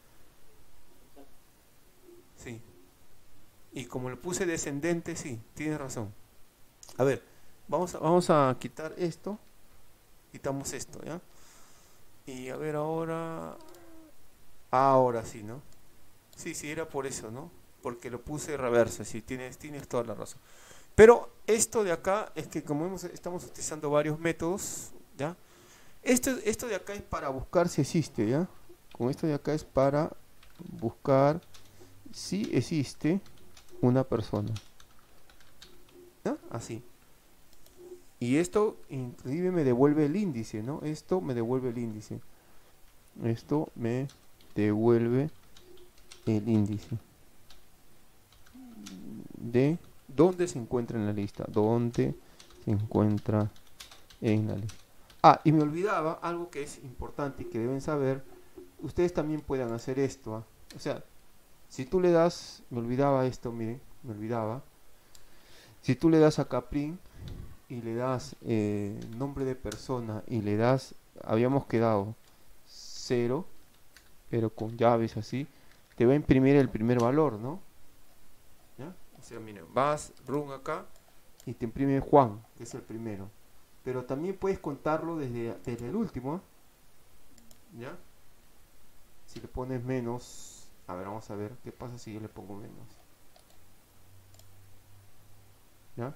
Sí. Y como le puse descendente, sí, tienes razón. A ver, vamos a quitar esto. Quitamos esto, ¿ya? Y a ver ahora. Ahora sí, ¿no? Sí, era por eso, ¿no? Porque lo puse reverso, sí, tienes toda la razón. Pero esto de acá es que como estamos utilizando varios métodos, ¿ya? Esto de acá es para buscar si existe, ¿ya? Con esto de acá es para buscar si existe una persona, ¿ya? Así. Y esto inclusive me devuelve el índice, ¿no? Esto me devuelve el índice. Esto me devuelve el índice de dónde se encuentra en la lista. Dónde se encuentra en la lista. Ah, y me olvidaba algo que es importante y que deben saber. Ustedes también puedan hacer esto, ¿ah? O sea, si tú le das, me olvidaba esto, miren, me olvidaba. Si tú le das a Caprin y le das nombre de persona y le das, habíamos quedado 0, pero con llaves así, te va a imprimir el primer valor, ¿no? ¿Ya? O sea, miren, vas, run acá y te imprime Juan, que es el primero. Pero también puedes contarlo desde el último, ¿eh? ¿Ya? Si le pones menos, a ver, vamos a ver qué pasa si yo le pongo menos. ¿Ya?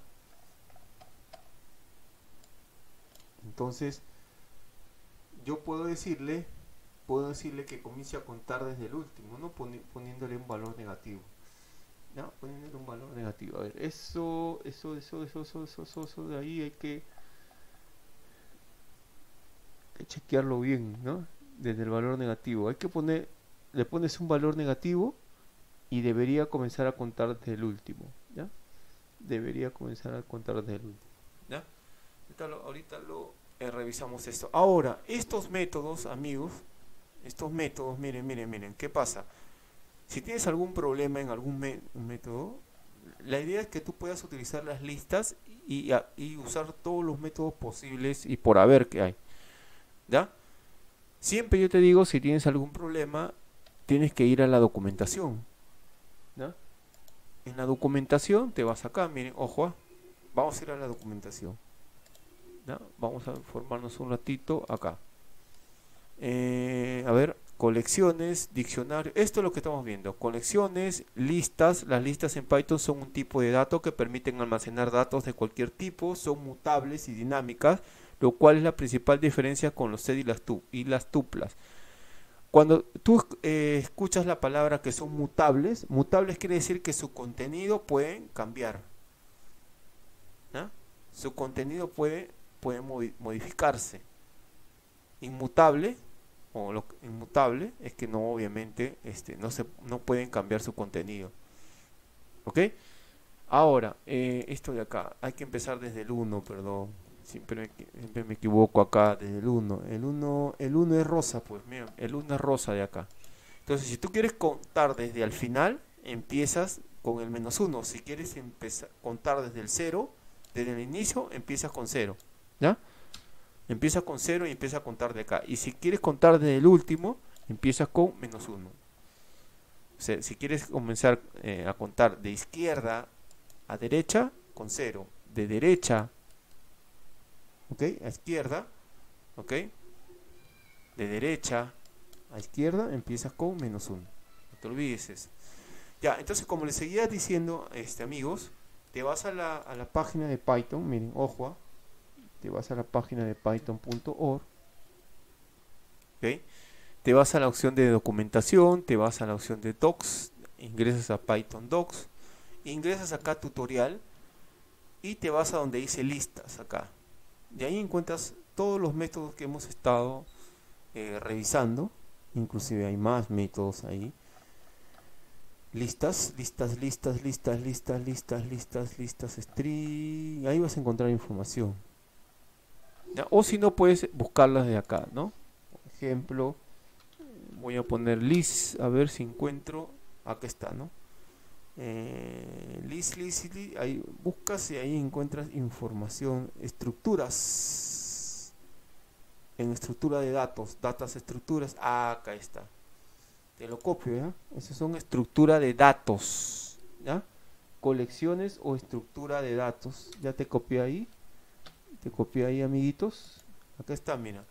Entonces, yo puedo decirle que comience a contar desde el último, ¿no? Poniéndole un valor negativo. ¿Ya? Poniéndole un valor negativo. A ver, eso de ahí hay que chequearlo bien, ¿no? Desde el valor negativo. Hay que le pones un valor negativo y debería comenzar a contar desde el último, ¿ya? Debería comenzar a contar desde el último, ¿ya? Ahorita lo revisamos esto. Ahora, estos métodos, amigos, miren, ¿qué pasa? Si tienes algún problema en algún método, la idea es que tú puedas utilizar las listas y usar todos los métodos posibles y por haber que hay, ¿ya? Siempre yo te digo, si tienes algún problema, tienes que ir a la documentación, ¿ya? En la documentación te vas acá, miren, ojo, vamos a ir a la documentación, ¿ya? Vamos a formarnos un ratito acá. A ver, colecciones, diccionarios. Esto es lo que estamos viendo. Colecciones, listas. Las listas en Python son un tipo de datos que permiten almacenar datos de cualquier tipo. Son mutables y dinámicas, lo cual es la principal diferencia con los set y las tuplas. Cuando tú escuchas la palabra que son mutables, mutables quiere decir que su contenido puede cambiar, ¿no? Su contenido puede modificarse. Inmutable o lo inmutable es que no, obviamente no pueden cambiar su contenido. ¿Ok? Ahora, esto de acá hay que empezar desde el 1, perdón, siempre me equivoco acá, desde el 1. El 1 es rosa, pues miren, el 1 es rosa de acá. Entonces si tú quieres contar desde el final, empiezas con el -1. Si quieres contar desde el 0, desde el inicio, empiezas con 0, ¿ya? Empieza con 0 y empieza a contar de acá. Y si quieres contar desde el último, empiezas con -1. O sea, si quieres comenzar a contar de izquierda a derecha, con 0. De derecha, ¿ok?, a izquierda, ¿ok?, de derecha a izquierda, empiezas con -1. No te olvides eso. Ya, entonces como les seguía diciendo, amigos, te vas a la página de Python. Miren, ojo, te vas a la página de python.org, ¿ok? Te vas a la opción de documentación, te vas a la opción de docs, ingresas a Python Docs, ingresas acá tutorial y te vas a donde dice listas acá. De ahí encuentras todos los métodos que hemos estado revisando, inclusive hay más métodos ahí. Listas, string, ahí vas a encontrar información. ¿Ya? O si no, puedes buscarlas de acá, ¿no? Por ejemplo, voy a poner list, a ver si encuentro. Acá está, ¿no? List, ahí buscas y ahí encuentras información, estructuras, en estructura de datos, estructuras. Acá está, te lo copio, ¿ya? Esas son estructura de datos, ¿ya? Colecciones o estructura de datos. Ya te copié ahí. Amiguitos. Acá está, mira.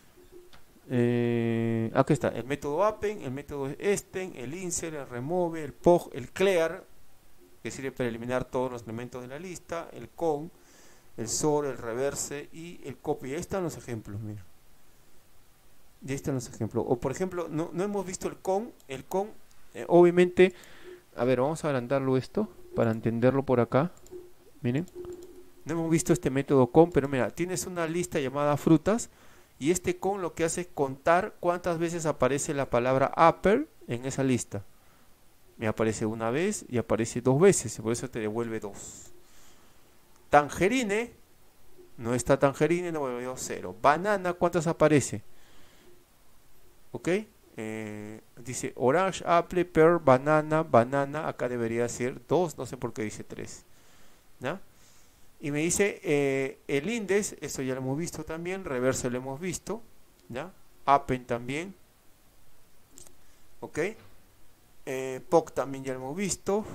Aquí está el método append, el método extend, el insert, el remove, el pog, el clear, que sirve para eliminar todos los elementos de la lista, el con, el sort, el reverse y el copy. Ahí están los ejemplos, mira. Y ahí están los ejemplos. O por ejemplo, no hemos visto el con. Obviamente, a ver, vamos a agrandarlo esto para entenderlo por acá. Miren, no hemos visto este método con, pero mira, tienes una lista llamada frutas. Y este con lo que hace es contar cuántas veces aparece la palabra apple en esa lista. Me aparece una vez y aparece 2 veces, por eso te devuelve 2. Tangerine, no está tangerine, no devuelve 0. Banana, ¿cuántas aparece? ¿Ok? Dice orange, apple, pear, banana, acá debería ser 2, no sé por qué dice 3. ¿Ya? Y me dice el index, esto ya lo hemos visto también, reverse lo hemos visto, ¿ya? Append también, ok, POC también ya lo hemos visto,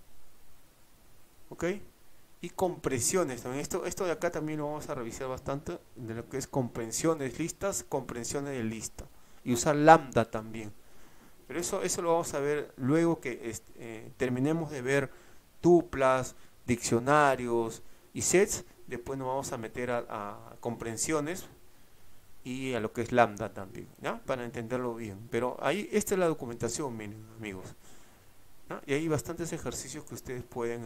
ok, y compresiones también. Esto de acá también lo vamos a revisar bastante, de lo que es comprensiones, listas, comprensiones de lista, y usar lambda también. Pero eso lo vamos a ver luego que terminemos de ver tuplas, diccionarios y sets. Después nos vamos a meter a comprensiones y a lo que es lambda también, ¿ya? Para entenderlo bien. Pero ahí, esta es la documentación, miren, amigos, ¿ya? Y hay bastantes ejercicios que ustedes pueden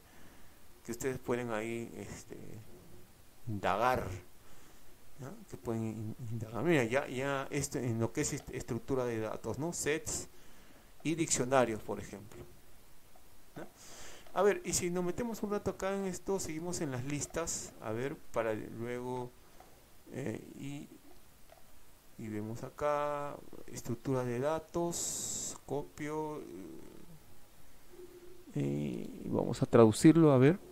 ahí indagar, ¿ya? Que pueden indagar. Mira, ya en lo que es estructura de datos, ¿no? Sets y diccionarios, por ejemplo, ¿ya? A ver, y si nos metemos un rato acá en esto, seguimos en las listas, a ver, para luego y vemos acá estructura de datos, copio y vamos a traducirlo, a ver.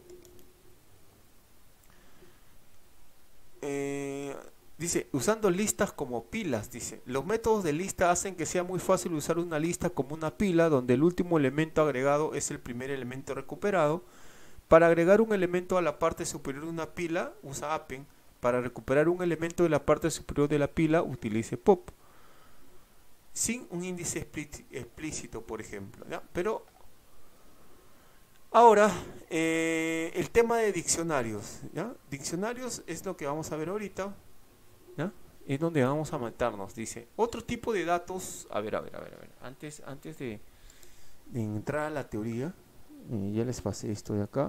Dice, usando listas como pilas, dice, los métodos de lista hacen que sea muy fácil usar una lista como una pila, donde el último elemento agregado es el primer elemento recuperado. Para agregar un elemento a la parte superior de una pila, usa append. Para recuperar un elemento de la parte superior de la pila, utilice pop. sin un índice explícito, por ejemplo, ¿ya? Pero ahora, el tema de diccionarios, ¿ya? Diccionarios es lo que vamos a ver ahorita, ¿ya? Es donde vamos a matarnos. Dice, otro tipo de datos, a ver. Antes de entrar a la teoría, ya les pasé esto de acá.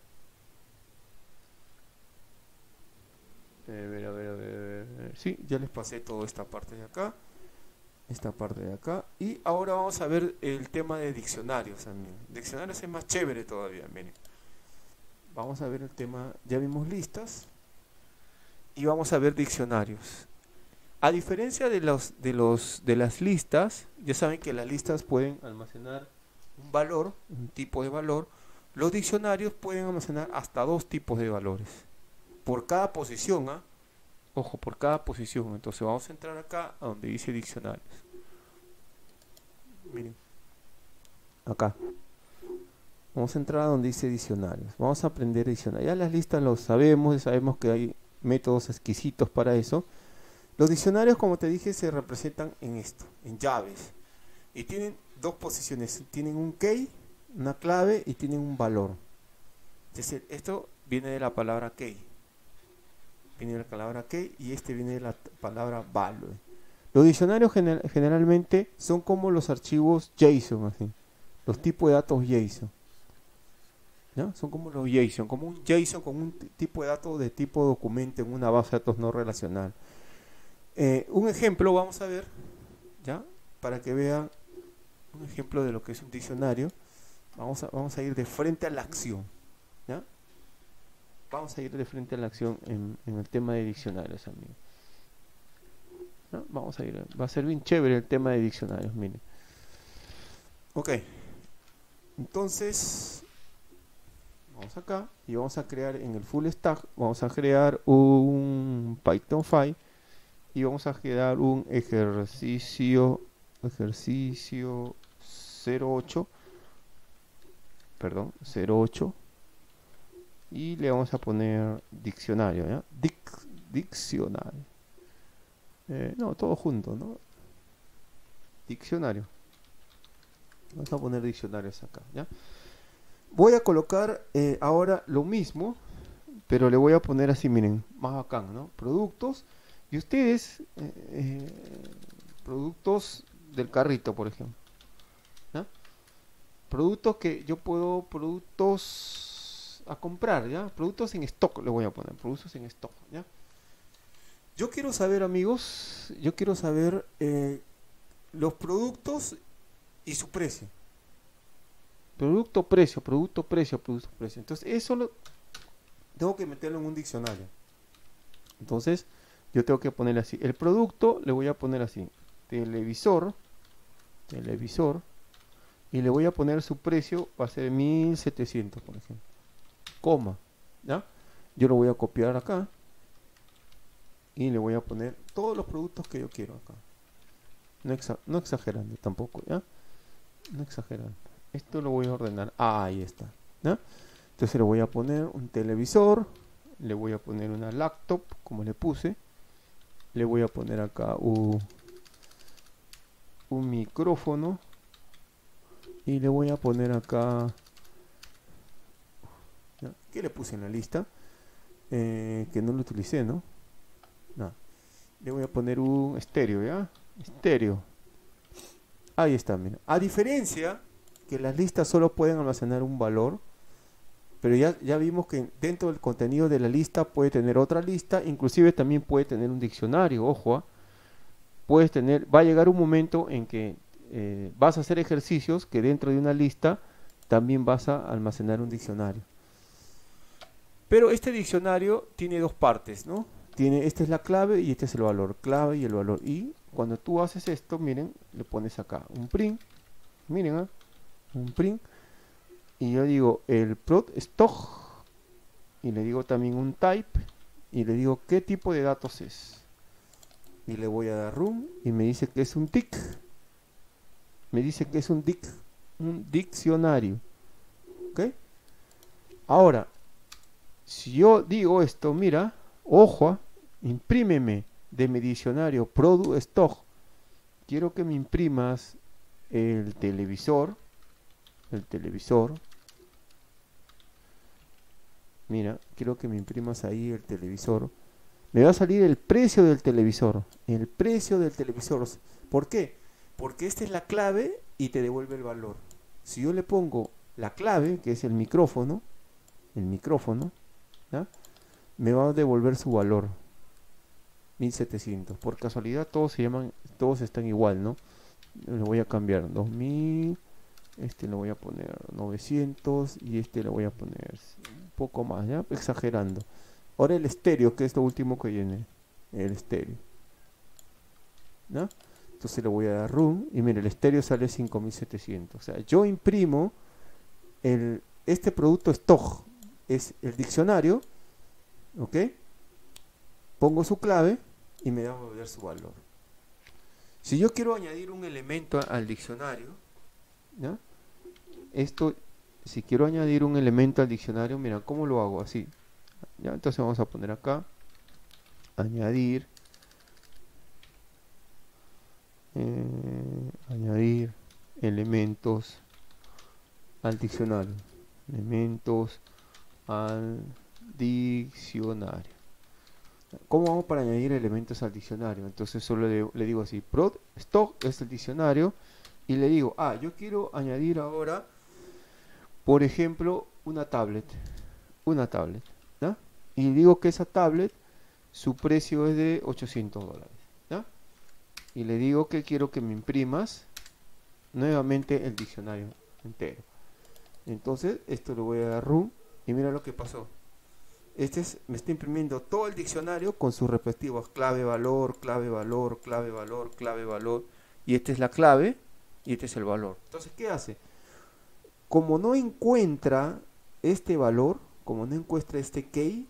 A ver. Sí, ya les pasé toda esta parte de acá. Esta parte de acá. Y ahora vamos a ver el tema de diccionarios también. Diccionarios es más chévere todavía, miren. Vamos a ver el tema, ya vimos listas. Y vamos a ver diccionarios. A diferencia de las listas, ya saben que las listas pueden almacenar un valor, un tipo de valor. Los diccionarios pueden almacenar hasta 2 tipos de valores. Por cada posición, ¿ah? Ojo, por cada posición. Entonces vamos a entrar acá a donde dice diccionarios. Miren. Acá. Vamos a entrar a donde dice diccionarios. Vamos a aprender diccionarios. Ya las listas lo sabemos que hay métodos exquisitos para eso. Los diccionarios, como te dije, se representan en esto, en llaves. Y tienen 2 posiciones. Tienen un key, una clave, y tienen un valor. Es decir, esto viene de la palabra key. Viene de la palabra key y este viene de la palabra value. Los diccionarios generalmente son como los archivos JSON, así. Los tipos de datos JSON. ¿Ya? Son como los JSON, como un JSON con un tipo de datos de tipo documento en una base de datos no relacional. Un ejemplo vamos a ver, ¿ya? Para que vean un ejemplo de lo que es un diccionario. Vamos a ir de frente a la acción, ¿ya? Vamos a ir de frente a la acción en el tema de diccionarios, amigos. ¿No? Vamos a ir, va a ser bien chévere el tema de diccionarios, miren. Ok, entonces vamos acá y vamos a crear en el full stack, vamos a crear un Python file y vamos a crear un ejercicio 08, y le vamos a poner diccionario, ¿ya? Diccionario. No, todo junto, ¿no? Diccionario. Vamos a poner diccionarios acá, ¿ya? Voy a colocar ahora lo mismo, pero le voy a poner así, miren, más bacán, ¿no? Productos. Y ustedes, productos del carrito, por ejemplo, ¿ya? Productos que yo puedo, productos a comprar, ¿ya? Productos en stock le voy a poner, productos en stock, ¿ya? Yo quiero saber, amigos, los productos y su precio. Producto, precio. Entonces, eso tengo que meterlo en un diccionario. Entonces, yo tengo que ponerle así. El producto le voy a poner así. Televisor. Y le voy a poner su precio, va a ser 1700, por ejemplo. Coma, ¿ya? Yo lo voy a copiar acá. Y le voy a poner todos los productos que yo quiero acá. No exagerando tampoco, ¿ya? No exagerando. Esto lo voy a ordenar. Ahí está, ¿ya? Entonces le voy a poner un televisor. Le voy a poner una laptop, como le puse. Le voy a poner acá un micrófono. Y le voy a poner acá... ¿ya? ¿Qué le puse en la lista? Que no lo utilicé, ¿no? No. Le voy a poner un estéreo, ¿ya? Estéreo. Ahí está, mira. A diferencia que las listas solo pueden almacenar un valor, pero ya vimos que dentro del contenido de la lista puede tener otra lista, inclusive también puede tener un diccionario, ojo, va a llegar un momento en que vas a hacer ejercicios que dentro de una lista también vas a almacenar un diccionario. Pero este diccionario tiene 2 partes, ¿no? Esta es la clave y este es el valor, clave y el valor. Y cuando tú haces esto, miren, le pones acá un print, miren, un print, y yo digo el prod stock, y le digo también un type, y le digo qué tipo de datos es, y le voy a dar run, y me dice que es un tick, un diccionario, ¿ok? Ahora, si yo digo esto, mira, ojo, imprímeme de mi diccionario product stock quiero que me imprimas el televisor, mira, quiero que me imprimas ahí el televisor, me va a salir el precio del televisor, ¿por qué? Porque esta es la clave y te devuelve el valor. Si yo le pongo la clave, que es el micrófono, ¿ya? Me va a devolver su valor, 1700. Por casualidad todos están igual, ¿no? Le voy a cambiar 2000, este lo voy a poner 900 y este lo voy a poner un poco más, ¿ya? Exagerando. Ahora el estéreo, que es lo último que llené, el estéreo, ¿no? Entonces le voy a dar room y mire, el estéreo sale 5700. O sea, yo imprimo este producto stock, es el diccionario, ¿ok? Pongo su clave y me va a volver su valor. Si yo quiero añadir un elemento al diccionario, ¿ya? Si quiero añadir un elemento al diccionario, mira, ¿cómo lo hago? Así, ¿ya? Entonces vamos a poner acá, añadir elementos al diccionario, ¿Cómo vamos para añadir elementos al diccionario? Entonces solo le digo así, prod stock es el diccionario y le digo, yo quiero añadir ahora, por ejemplo, una tablet, ¿ya? Y digo que esa tablet, su precio es de $800, ¿ya? Y le digo que quiero que me imprimas nuevamente el diccionario entero. Entonces esto lo voy a dar room y mira lo que pasó. Me está imprimiendo todo el diccionario con sus respectivos clave, valor, y esta es la clave y este es el valor. Entonces, ¿qué hace? Como no encuentra este valor, como no encuentra este key,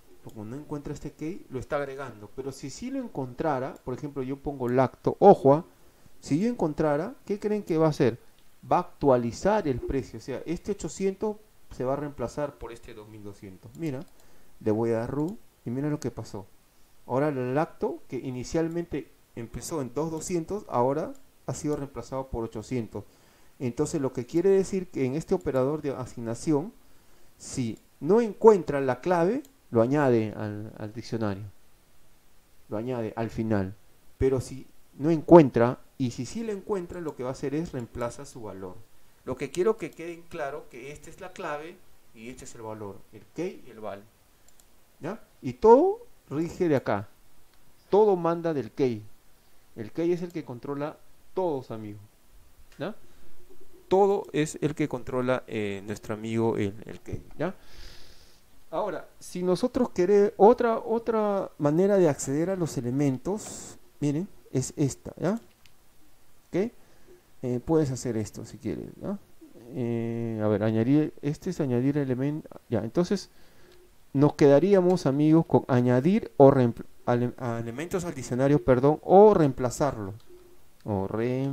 lo está agregando. Pero si sí lo encontrara, por ejemplo, yo pongo lacto, ojo, si yo encontrara, ¿qué creen que va a hacer? Va a actualizar el precio, o sea, este 800 se va a reemplazar por este 2200. Mira, le voy a dar root y mira lo que pasó. Ahora el lacto, que inicialmente empezó en 2200, ahora ha sido reemplazado por 800. Entonces lo que quiere decir que en este operador de asignación, si no encuentra la clave, lo añade al diccionario, lo añade al final. Pero si no encuentra, y si sí lo encuentra, lo que va a hacer es reemplaza su valor. Lo que quiero que quede claro que esta es la clave y este es el valor, el key y el val, ¿ya? Y todo rige de acá, todo manda del key. El key es el que controla todos, amigos, ¿ya? Todo es el que controla nuestro amigo el key, ¿ya? Ahora, si nosotros queremos otra manera de acceder a los elementos, miren, es esta, ¿ya? ¿Ok? Puedes hacer esto si quieres, ¿no? A ver, añadir elemento. Ya, entonces nos quedaríamos, amigos, con añadir a elementos al diccionario, perdón, o reemplazarlo. O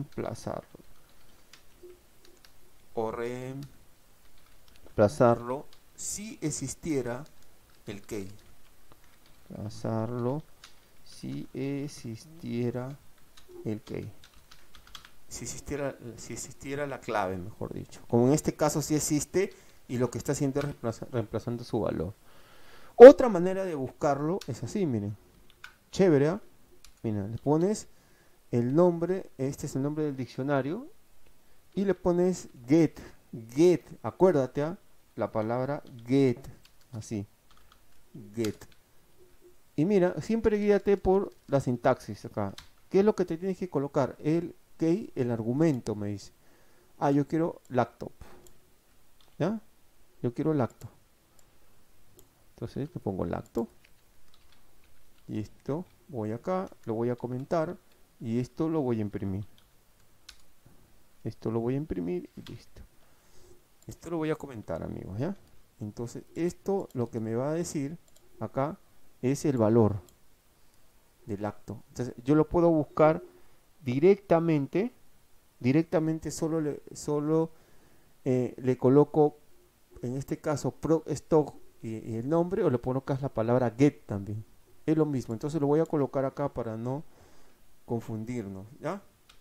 reemplazarlo si existiera el key. Reemplazarlo si existiera el key. Si existiera la clave, mejor dicho. Como en este caso sí existe y lo que está haciendo es reemplazando su valor. Otra manera de buscarlo es así, miren. Chévere, ¿eh? Mira, le pones el nombre, este es el nombre del diccionario, y le pones get, acuérdate, ¿eh? La palabra get, así, get. Y mira, siempre guíate por la sintaxis acá. ¿Qué es lo que te tienes que colocar? El argumento me dice. Yo quiero laptop. ¿Ya? Yo quiero lacto. Entonces le pongo lacto. Y esto voy acá, lo voy a comentar. Y esto lo voy a imprimir. Esto lo voy a imprimir y listo. Esto lo voy a comentar, amigos, ¿ya? Entonces esto lo que me va a decir acá es el valor del lacto. Entonces yo lo puedo buscar directamente solo le coloco, en este caso, proc stock y el nombre, o le colocas la palabra get también. Es lo mismo. Entonces lo voy a colocar acá para no confundirnos, ¿ya?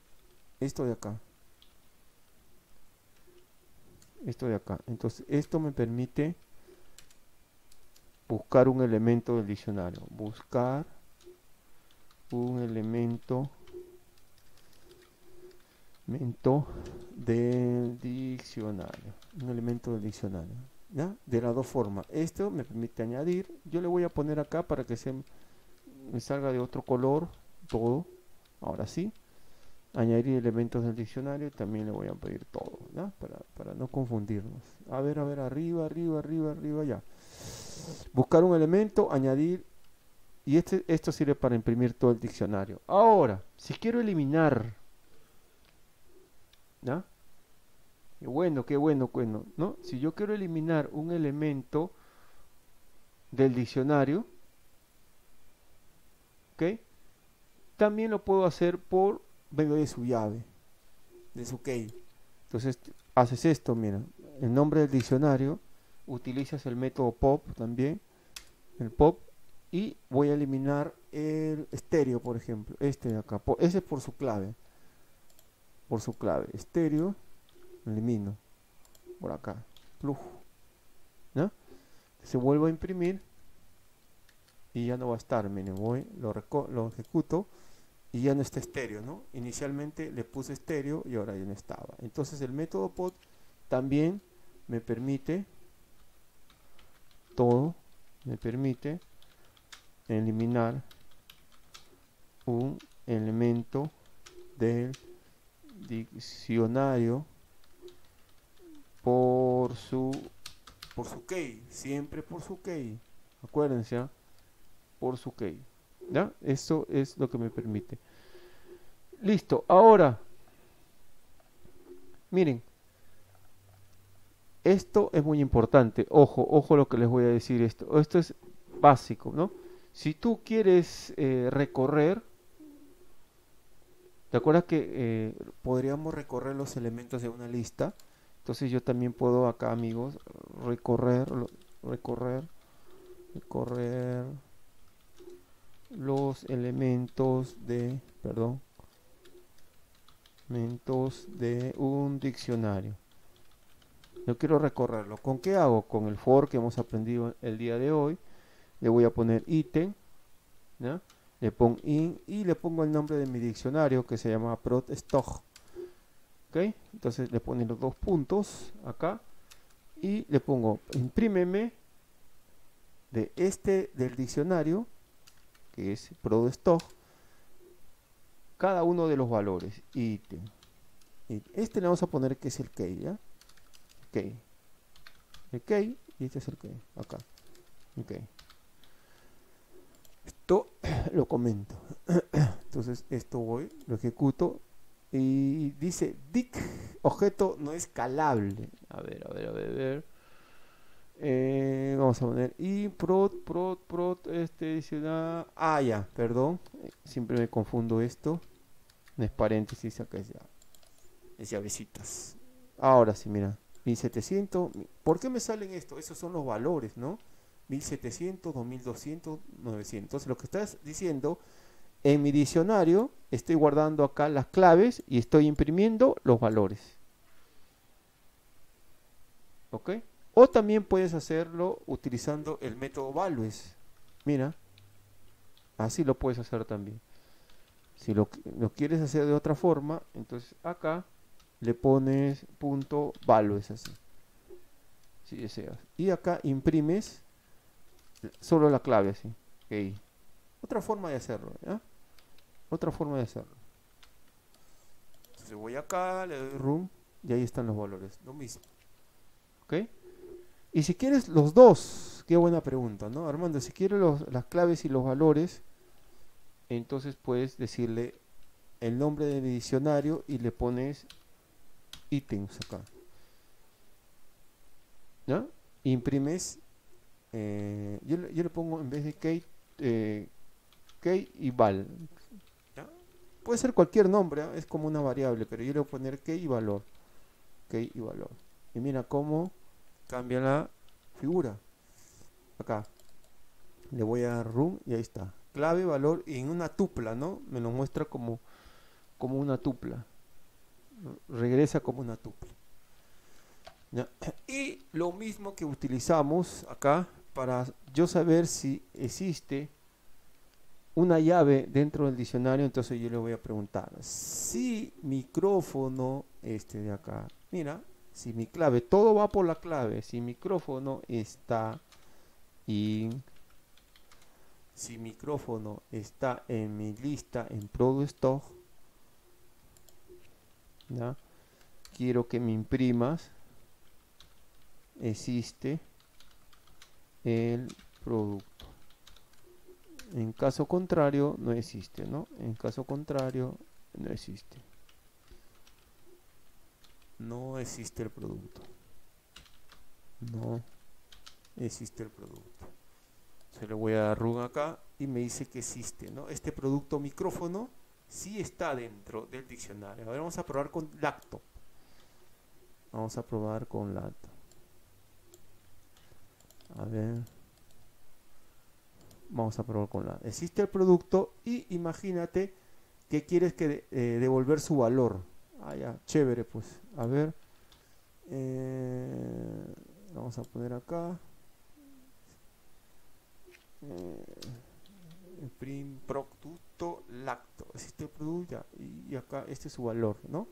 esto de acá. Esto de acá. Entonces, esto me permite buscar un elemento del diccionario. Buscar un elemento del diccionario. Un elemento del diccionario. ¿Ya? De las dos formas. Esto me permite añadir. Yo le voy a poner acá para que me salga de otro color todo. Ahora sí. Añadir elementos del diccionario. También le voy a pedir todo. ¿Ya? Para no confundirnos. A ver, arriba, ya. Buscar un elemento, añadir. Y esto sirve para imprimir todo el diccionario. Ahora, si quiero eliminar, ¿ya? Qué bueno, ¿no? Si yo quiero eliminar un elemento del diccionario, ¿ok? También lo puedo hacer por medio de su llave, de su key. Entonces, haces esto, mira, el nombre del diccionario, utilizas el método pop también, el pop, y voy a eliminar el estéreo, por ejemplo, este de acá, ese es por su clave, estéreo, elimino, por acá, plug, ¿no? Se vuelve a imprimir y ya no va a estar, miren, lo ejecuto y ya no está estéreo, ¿no? Inicialmente le puse estéreo y ahora ya no estaba. Entonces el método pod también me permite eliminar un elemento del diccionario por su key, siempre por su key, acuérdense, ¿eh? Por su key, ¿ya? Eso es lo que me permite. Listo, ahora miren, esto es muy importante, ojo lo que les voy a decir, esto es básico, ¿no? Si tú quieres recorrer, ¿te acuerdas que podríamos recorrer los elementos de una lista? Entonces yo también puedo acá, amigos, recorrer los elementos de un diccionario. Yo quiero recorrerlo. ¿Con qué hago? Con el for que hemos aprendido el día de hoy. Le voy a poner ítem, ¿ya? Le pongo in y le pongo el nombre de mi diccionario que se llama protstock. ¿Ok? Entonces le pongo los dos puntos acá y le pongo imprímeme del diccionario que es protstock cada uno de los valores ítem. Este le vamos a poner que es el key, ¿ya? Key. El key y este es el key acá. Ok. Esto lo comento. Entonces esto lo ejecuto y dice dict objeto no escalable. A ver. Vamos a poner y prot diccionario. Ya, perdón. Siempre me confundo esto. No es paréntesis, acá es llavecitas. Ahora sí, mira. 1700. ¿Por qué me salen esto? Esos son los valores, ¿no? 1700, 2200, 900. Entonces lo que estás diciendo, en mi diccionario estoy guardando acá las claves y estoy imprimiendo los valores. ¿Ok? O también puedes hacerlo utilizando el método values. Mira, así lo puedes hacer también. Si lo quieres hacer de otra forma, entonces acá le pones punto values así, si deseas. Y acá imprimes solo la clave así. Okay. Otra forma de hacerlo, ¿ya? Otra forma de hacerlo. Entonces voy acá, le doy room y ahí están los valores. Lo mismo. ¿Ok? Y si quieres los dos, qué buena pregunta, ¿no? Armando, si quieres las claves y los valores, entonces puedes decirle el nombre de mi diccionario y le pones ítems acá. ¿Ya? Imprimes. Yo le pongo en vez de key y val. ¿Ya? Puede ser cualquier nombre, ¿eh? Es como una variable, pero yo le voy a poner key y valor. Key y valor. Y mira cómo cambia la figura. Acá. Le voy a dar room y ahí está. Clave, valor y en una tupla, ¿no? Me lo muestra como una tupla. regresa como una tuple. ¿Ya? Y lo mismo que utilizamos acá para yo saber si existe una llave dentro del diccionario. Entonces yo le voy a preguntar si micrófono, este de acá, mira, si mi clave, todo va por la clave, si micrófono está si micrófono está en mi lista en ProduStock, ¿ya? Quiero que me imprimas existe el producto. En caso contrario no existe, ¿no? En caso contrario no existe. No existe el producto. No existe el producto. Se le voy a dar run acá y me dice que existe, ¿no? Este producto micrófono sí está dentro del diccionario. A ver, vamos a probar con laptop. Vamos a probar con laptop. A ver. Vamos a probar con la. Existe el producto y imagínate que quieres que devolver su valor. Ah, ya, chévere, pues. A ver. Vamos a poner acá. Print producto lacto. Existe el producto ya, y acá este es su valor, ¿no?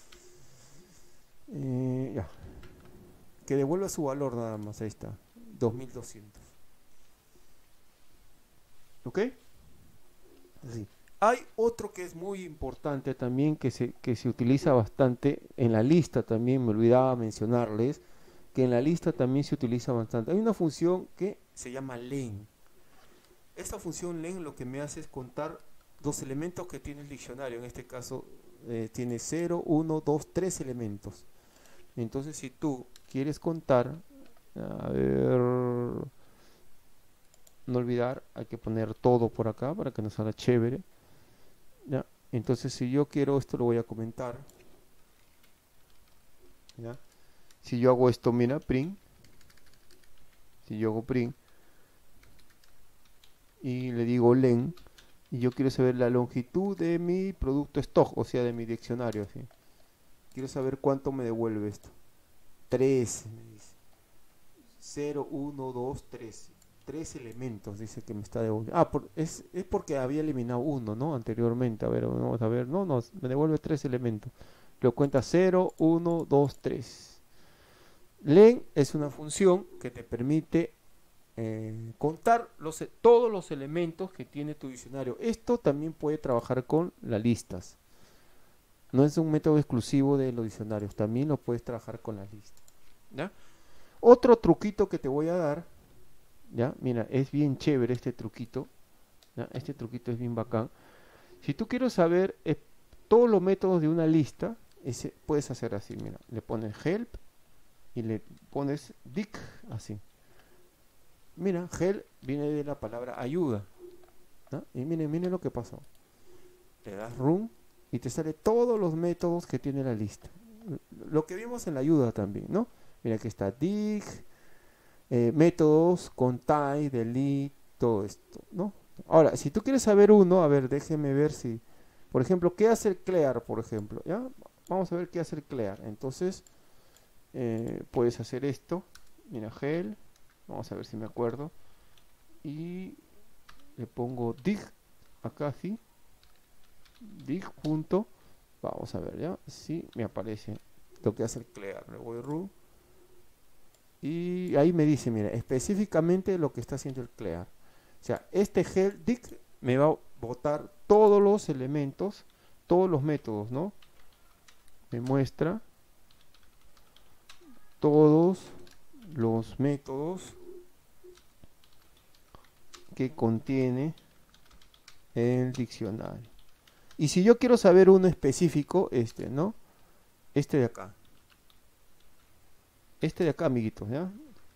Ya. Que devuelva su valor nada más. Ahí está. 2200. ¿Ok? Así. Hay otro que es muy importante también, que se utiliza bastante en la lista también, me olvidaba mencionarles, que en la lista también se utiliza bastante. Hay una función que se llama len. Esta función len lo que me hace es contar los elementos que tiene el diccionario. En este caso tiene 0, 1, 2, 3 elementos. Entonces si tú quieres contar, a ver, no olvidar, hay que poner todo por acá para que nos salga chévere. ¿Ya? Entonces si yo quiero, esto lo voy a comentar. ¿Ya? Si yo hago esto, mira, print. Si yo hago print y le digo len, y yo quiero saber la longitud de mi producto stock, o sea, de mi diccionario, ¿sí? Quiero saber cuánto me devuelve esto. 3, me dice. 0, 1, 2, 3. 3 elementos dice que me está devolviendo. Ah, es porque había eliminado uno, ¿no? Anteriormente. A ver, vamos a ver. No, me devuelve 3 elementos. Lo cuenta 0, 1, 2, 3. Len es una función que te permite contar todos los elementos que tiene tu diccionario. Esto también puede trabajar con las listas. No es un método exclusivo de los diccionarios. También lo puedes trabajar con las listas. ¿Ya? Otro truquito que te voy a dar. ¿Ya? Mira, es bien chévere este truquito. ¿Ya? Este truquito es bien bacán. Si tú quieres saber todos los métodos de una lista, puedes hacer así. Mira, le pones help y le pones dic así. Mira, help viene de la palabra ayuda, ¿no? Y miren lo que pasó. Le das run y te sale todos los métodos que tiene la lista. Lo que vimos en la ayuda también, ¿no? Mira que está dig, métodos, contain, delete, todo esto, ¿no? Ahora, si tú quieres saber uno, a ver, déjeme ver si, por ejemplo, ¿qué hace el clear, por ejemplo? ¿Ya? Vamos a ver qué hace el clear. Entonces, puedes hacer esto. Mira, help. Vamos a ver si me acuerdo. Y le pongo dig. Acá sí. Dig punto. Vamos a ver ya. Sí, me aparece lo que hace el clear. Le voy run. Y ahí me dice, mira, específicamente lo que está haciendo el clear. O sea, este help dig me va a botar todos los elementos, todos los métodos, ¿no? Me muestra todos los métodos que contiene el diccionario. Y si yo quiero saber uno específico, ¿no? Este de acá. Este de acá, amiguitos, ¿ya?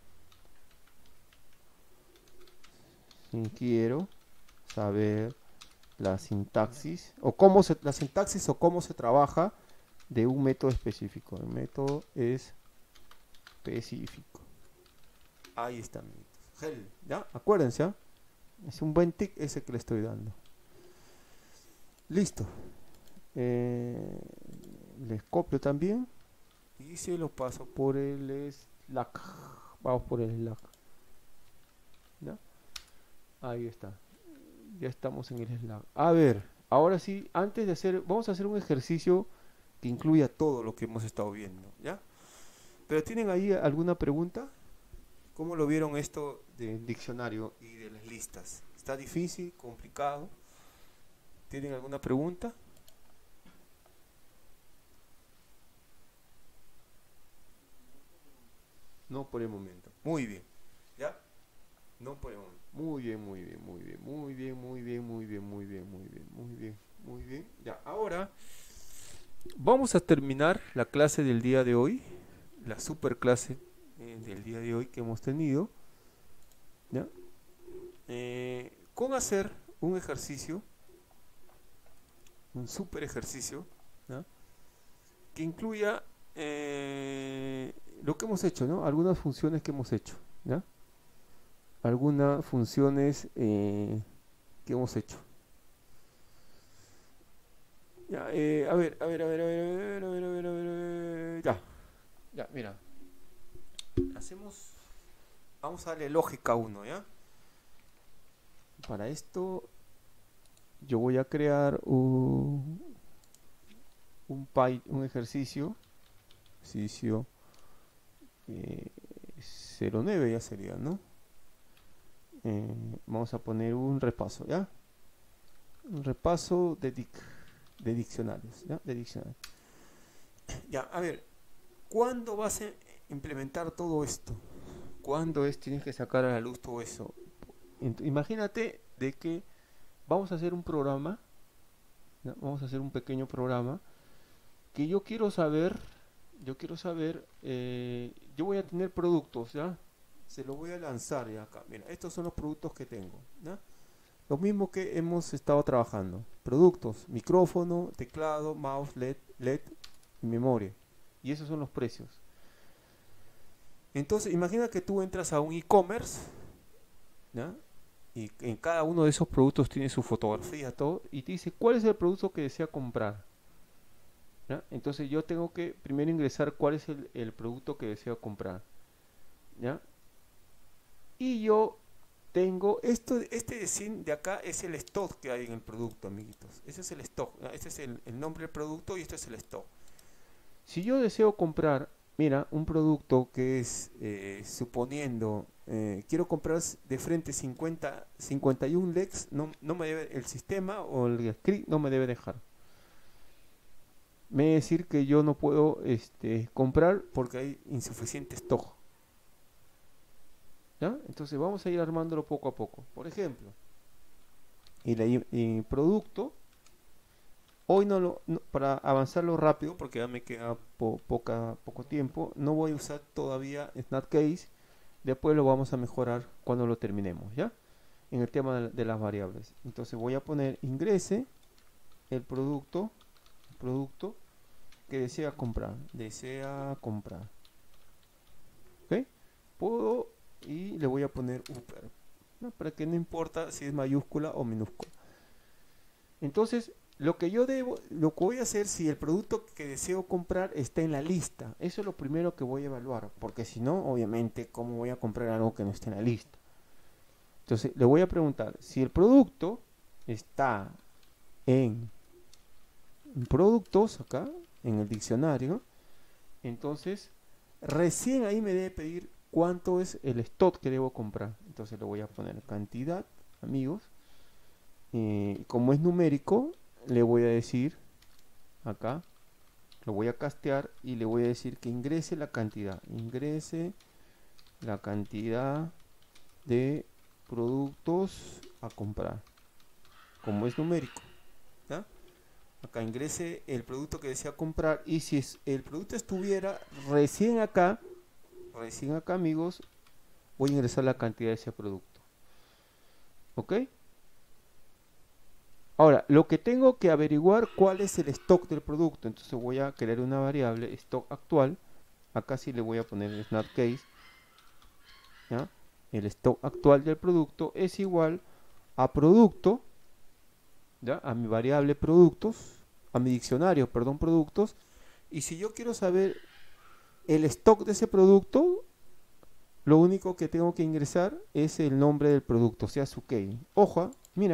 Si quiero saber la sintaxis o cómo se trabaja de un método específico. El método es específico. Ahí está, amiguitos. ¿Ya? Acuérdense, ¿eh? Es un buen tic ese que le estoy dando. Listo. les copio también y se lo paso por el Slack. Vamos por el Slack. ¿Ya? Ahí está. Ya estamos en el Slack. A ver, ahora sí, antes de hacer, vamos a hacer un ejercicio que incluya todo lo que hemos estado viendo, ¿ya? Pero ¿tienen ahí alguna pregunta? ¿Cómo lo vieron esto del diccionario y de las listas? ¿Está difícil, complicado? ¿Tienen alguna pregunta? No por el momento. Muy bien. ¿Ya? No por el momento. Muy bien, muy bien, muy bien, muy bien, muy bien, muy bien, muy bien, muy bien, muy bien, muy bien. Ya, ahora vamos a terminar la clase del día de hoy, la super clase del día de hoy que hemos tenido, ¿ya? Con hacer un ejercicio, un super ejercicio, ¿ya? Que incluya lo que hemos hecho, ¿no? Algunas funciones que hemos hecho, ¿ya? Algunas funciones que hemos hecho. Ya, a ver, a ver, a ver, a ver, a ver, a ver, a ver, a ver, ya, mira. Hacemos, vamos a darle lógica a uno, ¿ya? Para esto yo voy a crear un ejercicio 09 ya sería, ¿no? Vamos a poner un repaso, ¿ya? Un repaso de diccionarios, ¿ya? De diccionarios. Ya, a ver, ¿cuándo vas a implementar todo esto? ¿Cuándo tienes que sacar a la luz todo eso? Imagínate de que vamos a hacer un programa, ¿ya? Vamos a hacer un pequeño programa que yo quiero saber, yo voy a tener productos, ¿ya? Se los voy a lanzar ya acá. Mira, estos son los productos que tengo, ¿ya? Lo mismo que hemos estado trabajando. Productos, micrófono, teclado, mouse, LED y memoria. Y esos son los precios. Entonces, imagina que tú entras a un e-commerce, ¿ya? Y en cada uno de esos productos tiene su fotografía, todo, y te dice cuál es el producto que desea comprar, ¿ya? Entonces yo tengo que primero ingresar cuál es el producto que deseo comprar, ¿ya? Y yo tengo este de acá es el stock que hay en el producto, amiguitos. Ese es el stock, ¿no? Este es el nombre del producto y este es el stock. Si yo deseo comprar, mira, un producto que es, suponiendo, quiero comprar de frente 51 LEDs, no me debe, el sistema o el script no me debe dejar. Me debe decir que yo no puedo comprar porque hay insuficiente stock. ¿Ya? Entonces vamos a ir armándolo poco a poco. Por ejemplo, y producto, hoy para avanzarlo rápido, porque ya me queda poco tiempo, no voy a usar todavía Snapcase. Después lo vamos a mejorar cuando lo terminemos, ¿ya? En el tema de las variables. Entonces voy a poner ingrese el producto que desea comprar. ¿Ok? Puedo y le voy a poner upper, ¿no? Para que no importa si es mayúscula o minúscula. Entonces lo que voy a hacer si el producto que deseo comprar está en la lista. Eso es lo primero que voy a evaluar, porque si no, obviamente, ¿cómo voy a comprar algo que no esté en la lista? Entonces le voy a preguntar si el producto está en productos, acá en el diccionario. Entonces recién ahí me debe pedir cuánto es el stock que debo comprar. Entonces le voy a poner cantidad, amigos. Como es numérico, le voy a decir acá, lo voy a castear y le voy a decir que ingrese la cantidad de productos a comprar, como es numérico, ¿ya? Acá ingrese el producto que desea comprar, y si el producto estuviera recién acá, amigos, voy a ingresar la cantidad de ese producto. ¿Ok? Ahora, lo que tengo que averiguar cuál es el stock del producto. Entonces voy a crear una variable stock actual. Acá sí le voy a poner Snapcase, ¿ya? El stock actual del producto es igual a producto, ¿ya? A mi variable productos, a mi diccionario, perdón, productos, Y si yo quiero saber el stock de ese producto, lo único que tengo que ingresar es el nombre del producto, o sea, su key. Ojo, mira.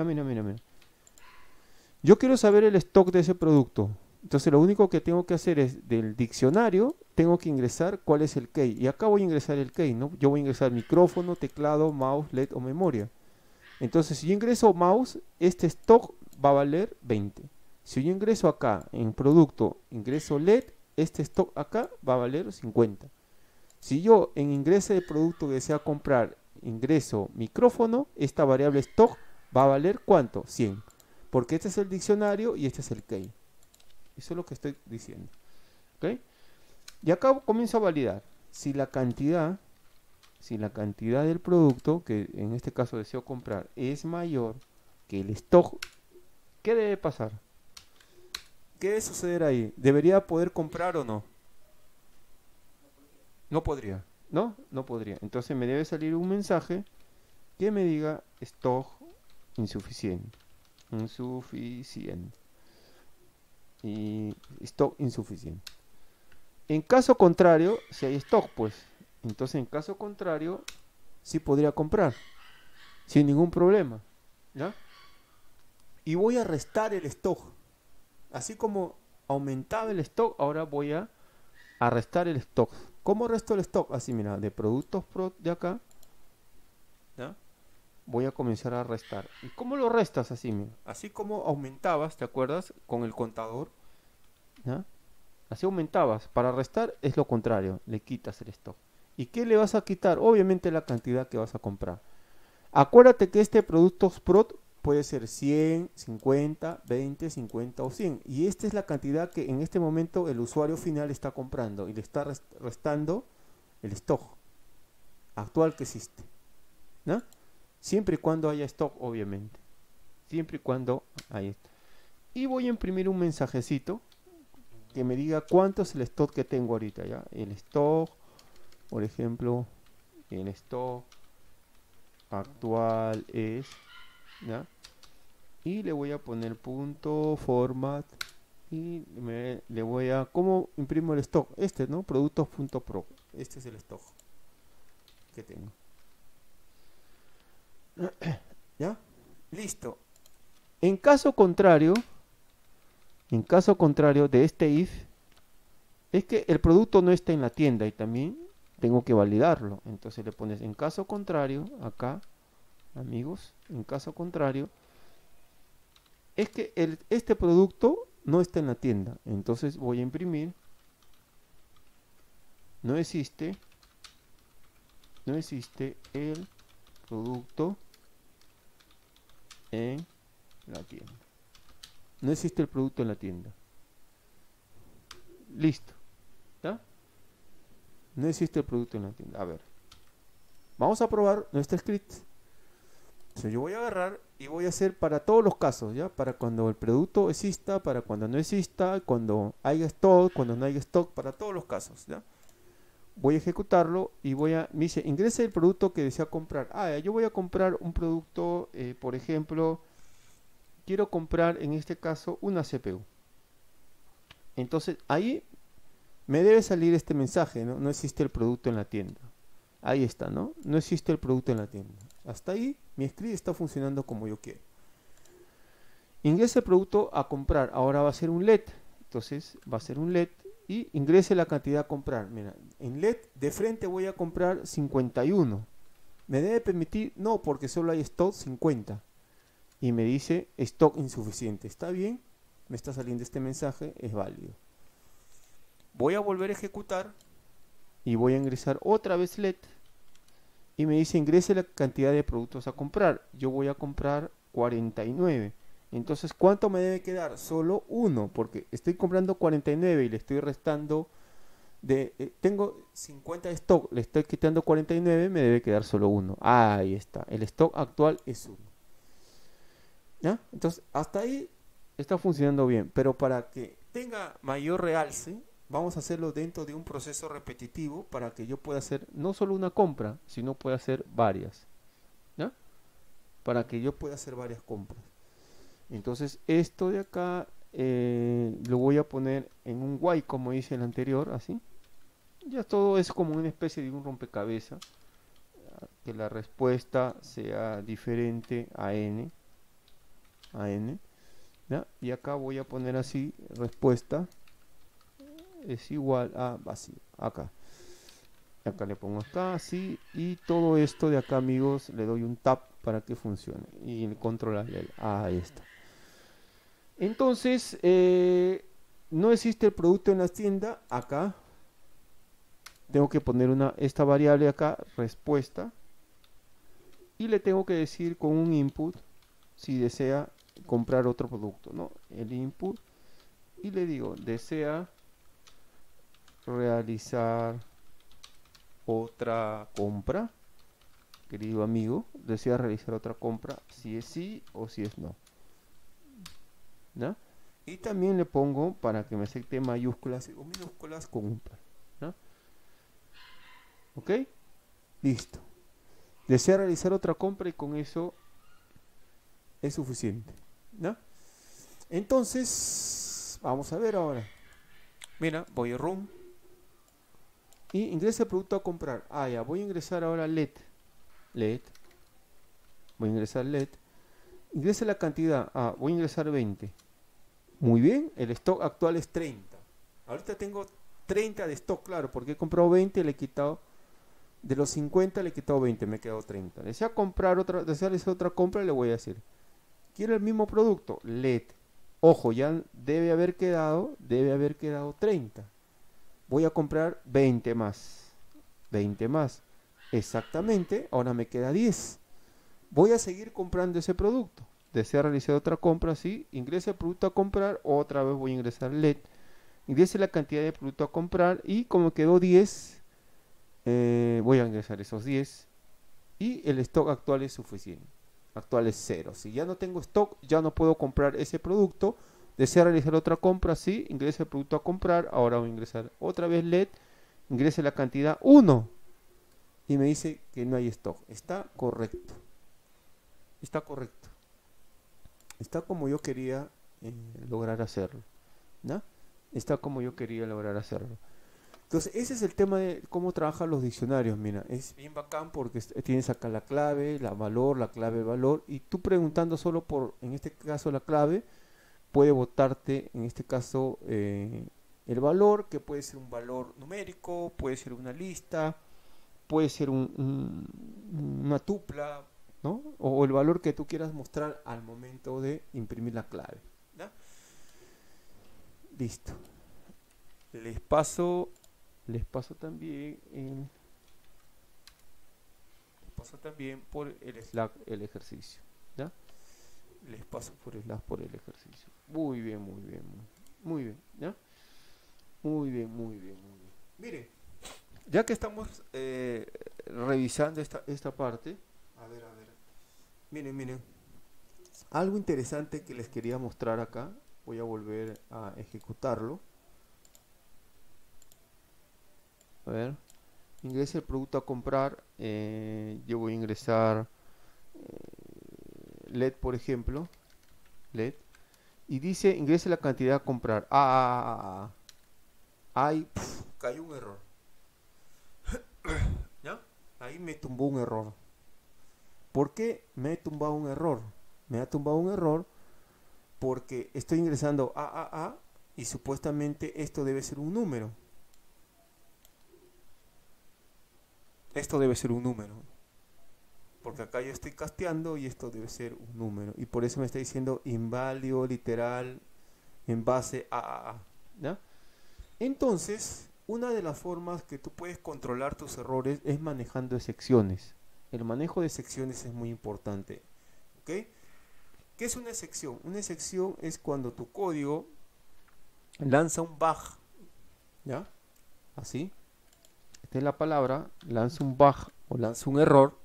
Yo quiero saber el stock de ese producto. Entonces lo único que tengo que hacer es del diccionario, tengo que ingresar cuál es el key. Y acá voy a ingresar el key, ¿no? Yo voy a ingresar micrófono, teclado, mouse, LED o memoria. Entonces si yo ingreso mouse, este stock va a valer 20. Si yo ingreso acá en producto, ingreso LED, este stock acá va a valer 50. Si yo en ingrese de producto que desea comprar, ingreso micrófono, esta variable stock va a valer ¿cuánto? 100. Porque este es el diccionario y este es el key. Eso es lo que estoy diciendo. ¿Ok? Y acá comienzo a validar. Si la cantidad del producto, que en este caso deseo comprar, es mayor que el stock, ¿qué debe pasar? ¿Qué debe suceder ahí? ¿Debería poder comprar o no? No podría. ¿No? No podría. Entonces me debe salir un mensaje que me diga stock insuficiente. Y stock insuficiente. En caso contrario, si hay stock, pues, entonces en caso contrario, sí podría comprar, sin ningún problema, ¿ya? Y voy a restar el stock. Así como aumentaba el stock, ahora voy a restar el stock. ¿Cómo resto el stock? Así, mira, de productos pro de acá, ¿ya? Voy a comenzar a restar. ¿Y cómo lo restas así, mira? Así como aumentabas, ¿te acuerdas? Con el contador, ¿ya? Así aumentabas. Para restar es lo contrario, le quitas el stock. ¿Y qué le vas a quitar? Obviamente la cantidad que vas a comprar. Acuérdate que este Productos Pro puede ser 100, 50, 20, 50 o 100. Y esta es la cantidad que en este momento el usuario final está comprando y le está restando el stock actual que existe, ¿no? Siempre y cuando haya stock, obviamente. Siempre y cuando haya stock. Y voy a imprimir un mensajecito que me diga cuánto es el stock que tengo ahorita, ¿ya? El stock, por ejemplo, el stock actual es, ¿ya? Y le voy a poner punto format y le voy a, ¿cómo imprimo el stock? Este, ¿no? Productos.pro. Este es el stock que tengo. ¿Ya? Listo. En caso contrario de este if, es que el producto no está en la tienda y también tengo que validarlo. Entonces le pones en caso contrario, acá, amigos, en caso contrario, es que este producto no está en la tienda. Entonces voy a imprimir, no existe el producto en la tienda. No existe el producto en la tienda. Listo. ¿Ya? No existe el producto en la tienda. A ver. Vamos a probar nuestro script. Entonces yo voy a agarrar y voy a hacer para todos los casos, ¿ya? Para cuando el producto exista, para cuando no exista, cuando haya stock, cuando no haya stock, para todos los casos, ¿ya? Voy a ejecutarlo y me dice, ingrese el producto que desea comprar. Yo voy a comprar un producto, por ejemplo, quiero comprar en este caso una CPU. Entonces ahí me debe salir este mensaje, ¿no? No existe el producto en la tienda. Ahí está, ¿no? No existe el producto en la tienda. Hasta ahí mi script está funcionando como yo quiero. Ingrese el producto a comprar. Ahora va a ser un LED. Entonces va a ser un LED y ingrese la cantidad a comprar. Mira, en LED de frente voy a comprar 51. ¿Me debe permitir? No, porque solo hay stock 50. Y me dice stock insuficiente. ¿Está bien? Me está saliendo este mensaje, es válido. Voy a volver a ejecutar y voy a ingresar otra vez LED. Y me dice ingrese la cantidad de productos a comprar. Yo voy a comprar 49. Entonces, ¿cuánto me debe quedar? Solo uno, porque estoy comprando 49 y le estoy restando tengo 50 de stock, le estoy quitando 49, me debe quedar solo uno. Ahí está, el stock actual es 1. ¿Ya? Entonces, hasta ahí está funcionando bien, pero para que tenga mayor realce, vamos a hacerlo dentro de un proceso repetitivo para que yo pueda hacer no solo una compra, sino pueda hacer varias. ¿Ya? Para que yo pueda hacer varias compras. Entonces, esto de acá lo voy a poner en un while como hice el anterior, así. Ya todo es como una especie de un rompecabezas, que la respuesta sea diferente a n, ¿ya? Y acá voy a poner así, respuesta es igual a vacío, acá le pongo acá, así, y todo esto de acá, amigos, le doy un tap para que funcione, y controlarle, ahí está. Entonces, no existe el producto en la tienda, acá tengo que poner esta variable acá, respuesta, y le tengo que decir con un input si desea comprar otro producto, ¿no? El input, y le digo, desea realizar otra compra, querido amigo, desea realizar otra compra, si es sí o si es no, ¿no? Y también le pongo, para que me acepte mayúsculas o minúsculas, con un par, ¿no? ¿Ok? Listo. Desea realizar otra compra y con eso es suficiente, ¿no? Entonces, vamos a ver ahora. Mira, voy a Room y ingresa el producto a comprar. Ah, ya, voy a ingresar ahora LED. Voy a ingresar LED. Ingresa la cantidad. Ah, voy a ingresar 20. Muy bien, el stock actual es 30. Ahorita tengo 30 de stock, claro, porque he comprado 20 y le he quitado. De los 50 le he quitado 20, me he quedado 30. Desea realizar otra compra, le voy a decir. ¿Quiere el mismo producto? LED. Ojo, ya debe haber quedado 30. Voy a comprar 20 más. 20 más. Exactamente, ahora me queda 10. Voy a seguir comprando ese producto. Desea realizar otra compra, sí. Ingrese el producto a comprar, otra vez voy a ingresar LED. Ingrese la cantidad de producto a comprar y como quedó 10, voy a ingresar esos 10. Y el stock actual es suficiente. Actual es 0. Si ya no tengo stock, ya no puedo comprar ese producto. Desea realizar otra compra, sí. Ingrese el producto a comprar. Ahora voy a ingresar otra vez LED. Ingrese la cantidad 1. Y me dice que no hay stock. Está correcto. Está correcto. Está como yo quería lograr hacerlo, ¿no? Está como yo quería lograr hacerlo. Entonces, ese es el tema de cómo trabajan los diccionarios. Mira, es bien bacán porque tienes acá la clave, la clave, valor. Y tú preguntando solo por, en este caso, la clave, puede botarte, en este caso, el valor, que puede ser un valor numérico, puede ser una lista, puede ser una tupla, ¿no? O el valor que tú quieras mostrar al momento de imprimir la clave, ¿no? Listo. Les paso también por el Slack el ejercicio, ¿ya? Les paso por Slack por el ejercicio. Muy bien, ¿ya? Muy bien. Mire, ya que estamos revisando esta parte, a ver. Miren. Algo interesante que les quería mostrar acá. Voy a volver a ejecutarlo. A ver. Ingrese el producto a comprar. Yo voy a ingresar LED, por ejemplo. LED. Y dice, ingrese la cantidad a comprar. Ahí cayó un error. ¿Ya? Ahí me tumbó un error. ¿Por qué me he tumbado un error? Me ha tumbado un error porque estoy ingresando A y supuestamente esto debe ser un número. Esto debe ser un número. Porque acá yo estoy casteando y esto debe ser un número. Y por eso me está diciendo inválido, literal, en base a. ¿Ya? Entonces, una de las formas que tú puedes controlar tus errores es manejando secciones. El manejo de secciones es muy importante. ¿Ok? ¿Qué es una sección? Una sección es cuando tu código lanza un bug. ¿Ya? Así. Esta es la palabra. Lanza un bug o lanza un error.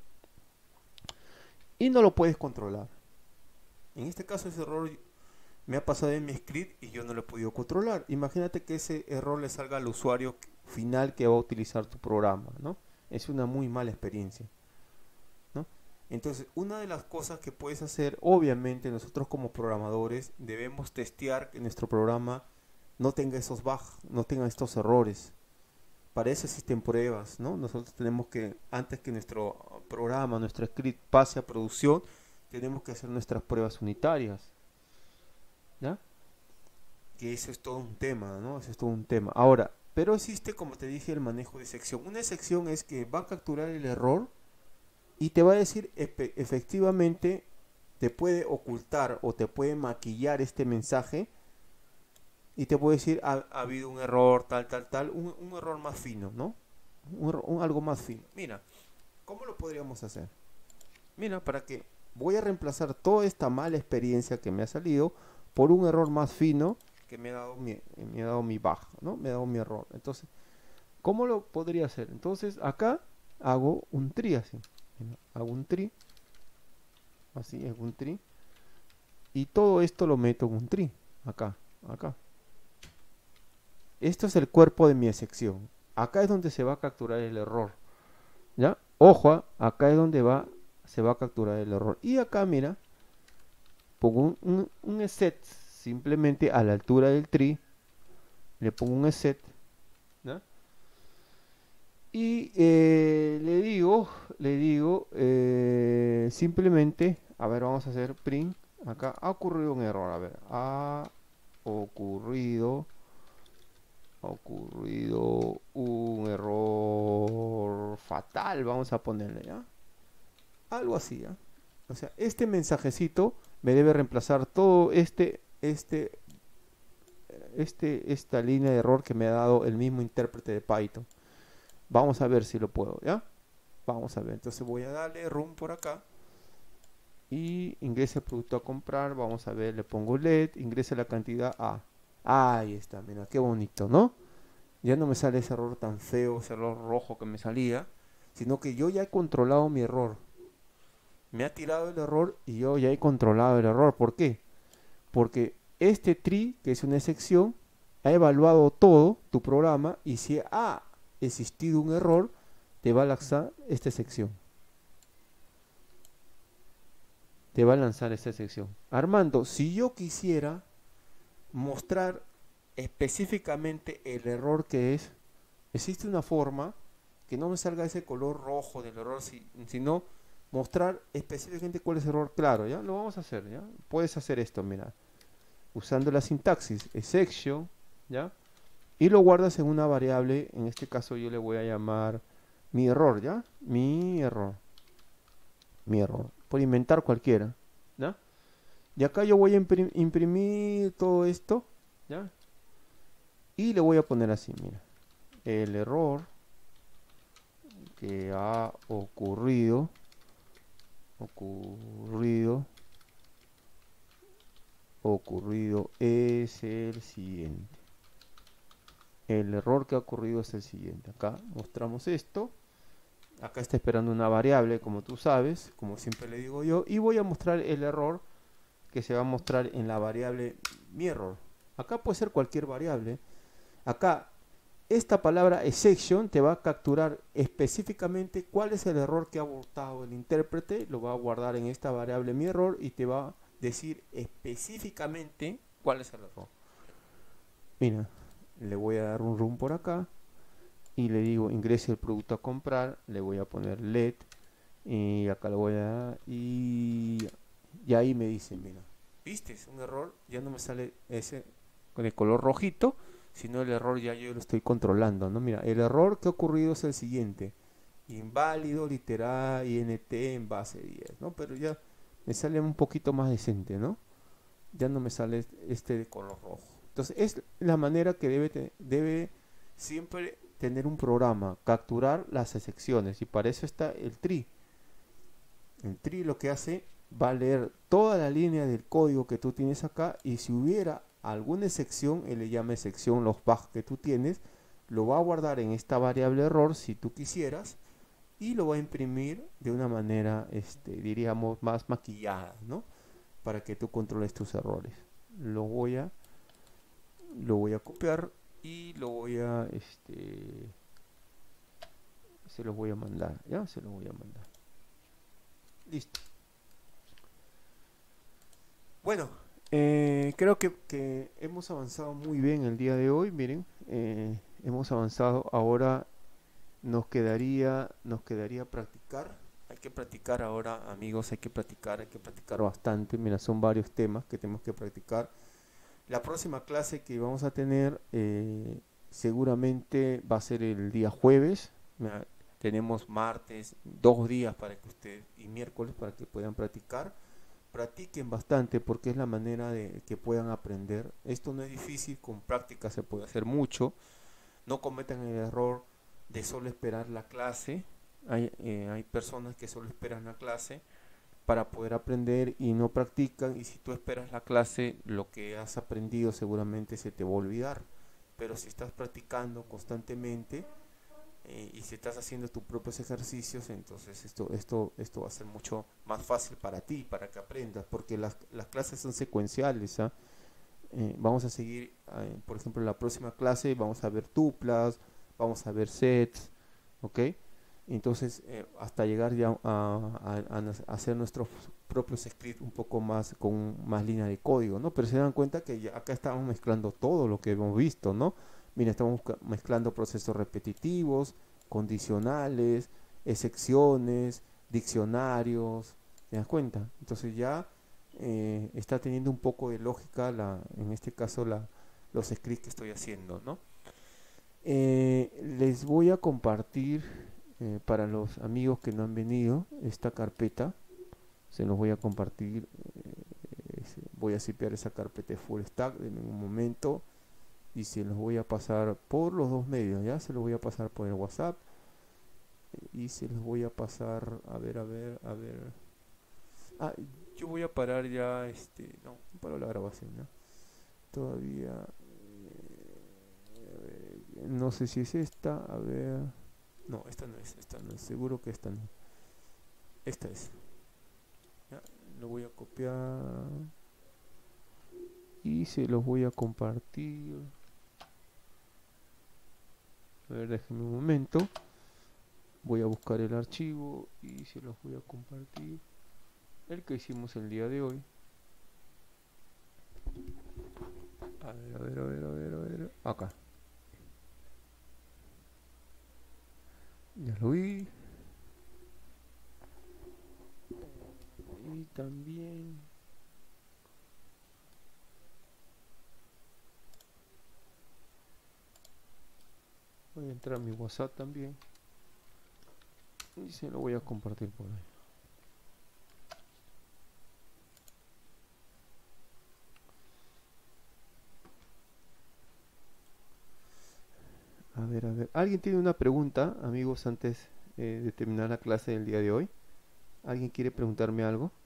Y no lo puedes controlar. En este caso ese error me ha pasado en mi script y yo no lo he podido controlar. Imagínate que ese error le salga al usuario final que va a utilizar tu programa, ¿no? Es una muy mala experiencia, ¿no? Entonces, una de las cosas que puedes hacer, obviamente nosotros como programadores debemos testear que nuestro programa no tenga esos bugs, no tenga estos errores. Para eso existen pruebas, ¿no? Nosotros tenemos que, antes que nuestro programa, nuestro script pase a producción, tenemos que hacer nuestras pruebas unitarias, ¿ya? Que eso es todo un tema, ¿no? Eso es todo un tema. Ahora, pero existe, como te dije, el manejo de sección. Una sección es que va a capturar el error y te va a decir efectivamente, te puede ocultar o te puede maquillar este mensaje y te puede decir ha habido un error, tal, un error más fino, ¿no? Algo más fino. Mira, ¿cómo lo podríamos hacer? Mira, para que voy a reemplazar toda esta mala experiencia que me ha salido por un error más fino que me ha dado mi baja, ¿no? Me ha dado mi error. Entonces, ¿cómo lo podría hacer? Entonces, acá hago un tree así. Mira, hago un tree. Así, hago un tree. Y todo esto lo meto en un tree. Acá. Esto es el cuerpo de mi excepción. Acá es donde se va a capturar el error. ¿Ya? Ojo, acá es donde se va a capturar el error. Y acá, mira, pongo un set simplemente a la altura del tree. Le pongo un set. ¿Ya? Y le digo simplemente, a ver, vamos a hacer print. Acá ha ocurrido un error. A ver, ha ocurrido un error fatal, vamos a ponerle, ¿ya? Algo así, ¿ya? O sea, este mensajecito me debe reemplazar todo esta línea de error que me ha dado el mismo intérprete de Python. Vamos a ver si lo puedo, ¿ya? Vamos a ver, entonces voy a darle run por acá y ingrese el producto a comprar. Vamos a ver, le pongo LED, ingrese la cantidad A. Ahí está, mira, qué bonito, ¿no? Ya no me sale ese error tan feo, ese error rojo que me salía, sino que yo ya he controlado mi error. Me ha tirado el error y yo ya he controlado el error. ¿Por qué? Porque este tree, que es una sección, ha evaluado todo tu programa y si ha existido un error, te va a lanzar esta sección. Te va a lanzar esta sección. Armando, si yo quisiera mostrar específicamente el error que es, existe una forma que no me salga ese color rojo del error, sino mostrar específicamente cuál es el error. Claro, ya lo vamos a hacer, ya puedes hacer esto, mira, usando la sintaxis exception, ya, y lo guardas en una variable. En este caso yo le voy a llamar mi error, ya, mi error, por inventar cualquiera, ya. Y acá yo voy a imprimir todo esto, ya, y le voy a poner así, mira, el error que ha ocurrido es el siguiente. El error que ha ocurrido es el siguiente. Acá mostramos esto. Acá está esperando una variable, como tú sabes, como siempre le digo yo, y voy a mostrar el error que se va a mostrar en la variable mi error. Acá puede ser cualquier variable. Acá esta palabra exception te va a capturar específicamente cuál es el error que ha abortado el intérprete. Lo va a guardar en esta variable mi error y te va a decir específicamente cuál es el error. Mira, le voy a dar un run por acá y le digo ingrese el producto a comprar. Le voy a poner LED y acá lo voy a dar y ahí me dice, mira, viste, es un error, ya no me sale ese con el color rojito, sino el error ya yo lo estoy controlando, ¿no? Mira, el error que ha ocurrido es el siguiente: inválido, literal, int en base 10, ¿no? Pero ya me sale un poquito más decente, ¿no? Ya no me sale este de color rojo. Entonces es la manera que debe siempre tener un programa, capturar las excepciones, y para eso está el tree. El tree lo que hace, va a leer toda la línea del código que tú tienes acá, y si hubiera alguna excepción, él le llama excepción los bugs que tú tienes, lo va a guardar en esta variable error si tú quisieras, y lo va a imprimir de una manera, diríamos, más maquillada, ¿no? Para que tú controles tus errores. Lo voy a copiar y lo voy a, se los voy a mandar, ¿ya? Se los voy a mandar. Listo. Bueno, creo que hemos avanzado muy bien el día de hoy. Miren, hemos avanzado. Ahora nos quedaría practicar. Hay que practicar ahora, amigos, hay que practicar bastante. Mira, son varios temas que tenemos que practicar. La próxima clase que vamos a tener seguramente va a ser el día jueves. Mira, tenemos martes, 2 días para que ustedes, y miércoles para que puedan practicar. Practiquen bastante porque es la manera de que puedan aprender. Esto no es difícil, con práctica se puede hacer mucho. No cometan el error de solo esperar la clase. Hay personas que solo esperan la clase para poder aprender y no practican, y si tú esperas la clase, lo que has aprendido seguramente se te va a olvidar. Pero si estás practicando constantemente y si estás haciendo tus propios ejercicios, entonces esto va a ser mucho más fácil para ti, para que aprendas, porque las clases son secuenciales, ¿ah? Vamos a seguir, por ejemplo, en la próxima clase vamos a ver tuplas, vamos a ver sets, ¿ok? Entonces, hasta llegar ya a hacer nuestros propios scripts un poco más, con más línea de código, ¿no? Pero se dan cuenta que ya acá estamos mezclando todo lo que hemos visto, ¿no? Mira, estamos mezclando procesos repetitivos, condicionales, excepciones, diccionarios, ¿te das cuenta? Entonces ya está teniendo un poco de lógica, en este caso, los scripts que estoy haciendo, ¿no? Les voy a compartir para los amigos que no han venido esta carpeta. Se los voy a compartir. Voy a cipiar esa carpeta de full stack en un momento y se los voy a pasar por los dos medios. Ya se los voy a pasar por el WhatsApp y se los voy a pasar, a ver. Yo voy a parar ya, no paro la grabación, ¿no? Todavía no sé si es esta, a ver. No, esta no es, seguro que esta no. Esta es. Ya, lo voy a copiar y se los voy a compartir. A ver, déjenme un momento. Voy a buscar el archivo y se los voy a compartir. El que hicimos el día de hoy. A ver. Acá. Ya lo vi. Y también voy a entrar a mi WhatsApp también y se lo voy a compartir por ahí. A ver. ¿Alguien tiene una pregunta, amigos, antes de terminar la clase del día de hoy? ¿Alguien quiere preguntarme algo?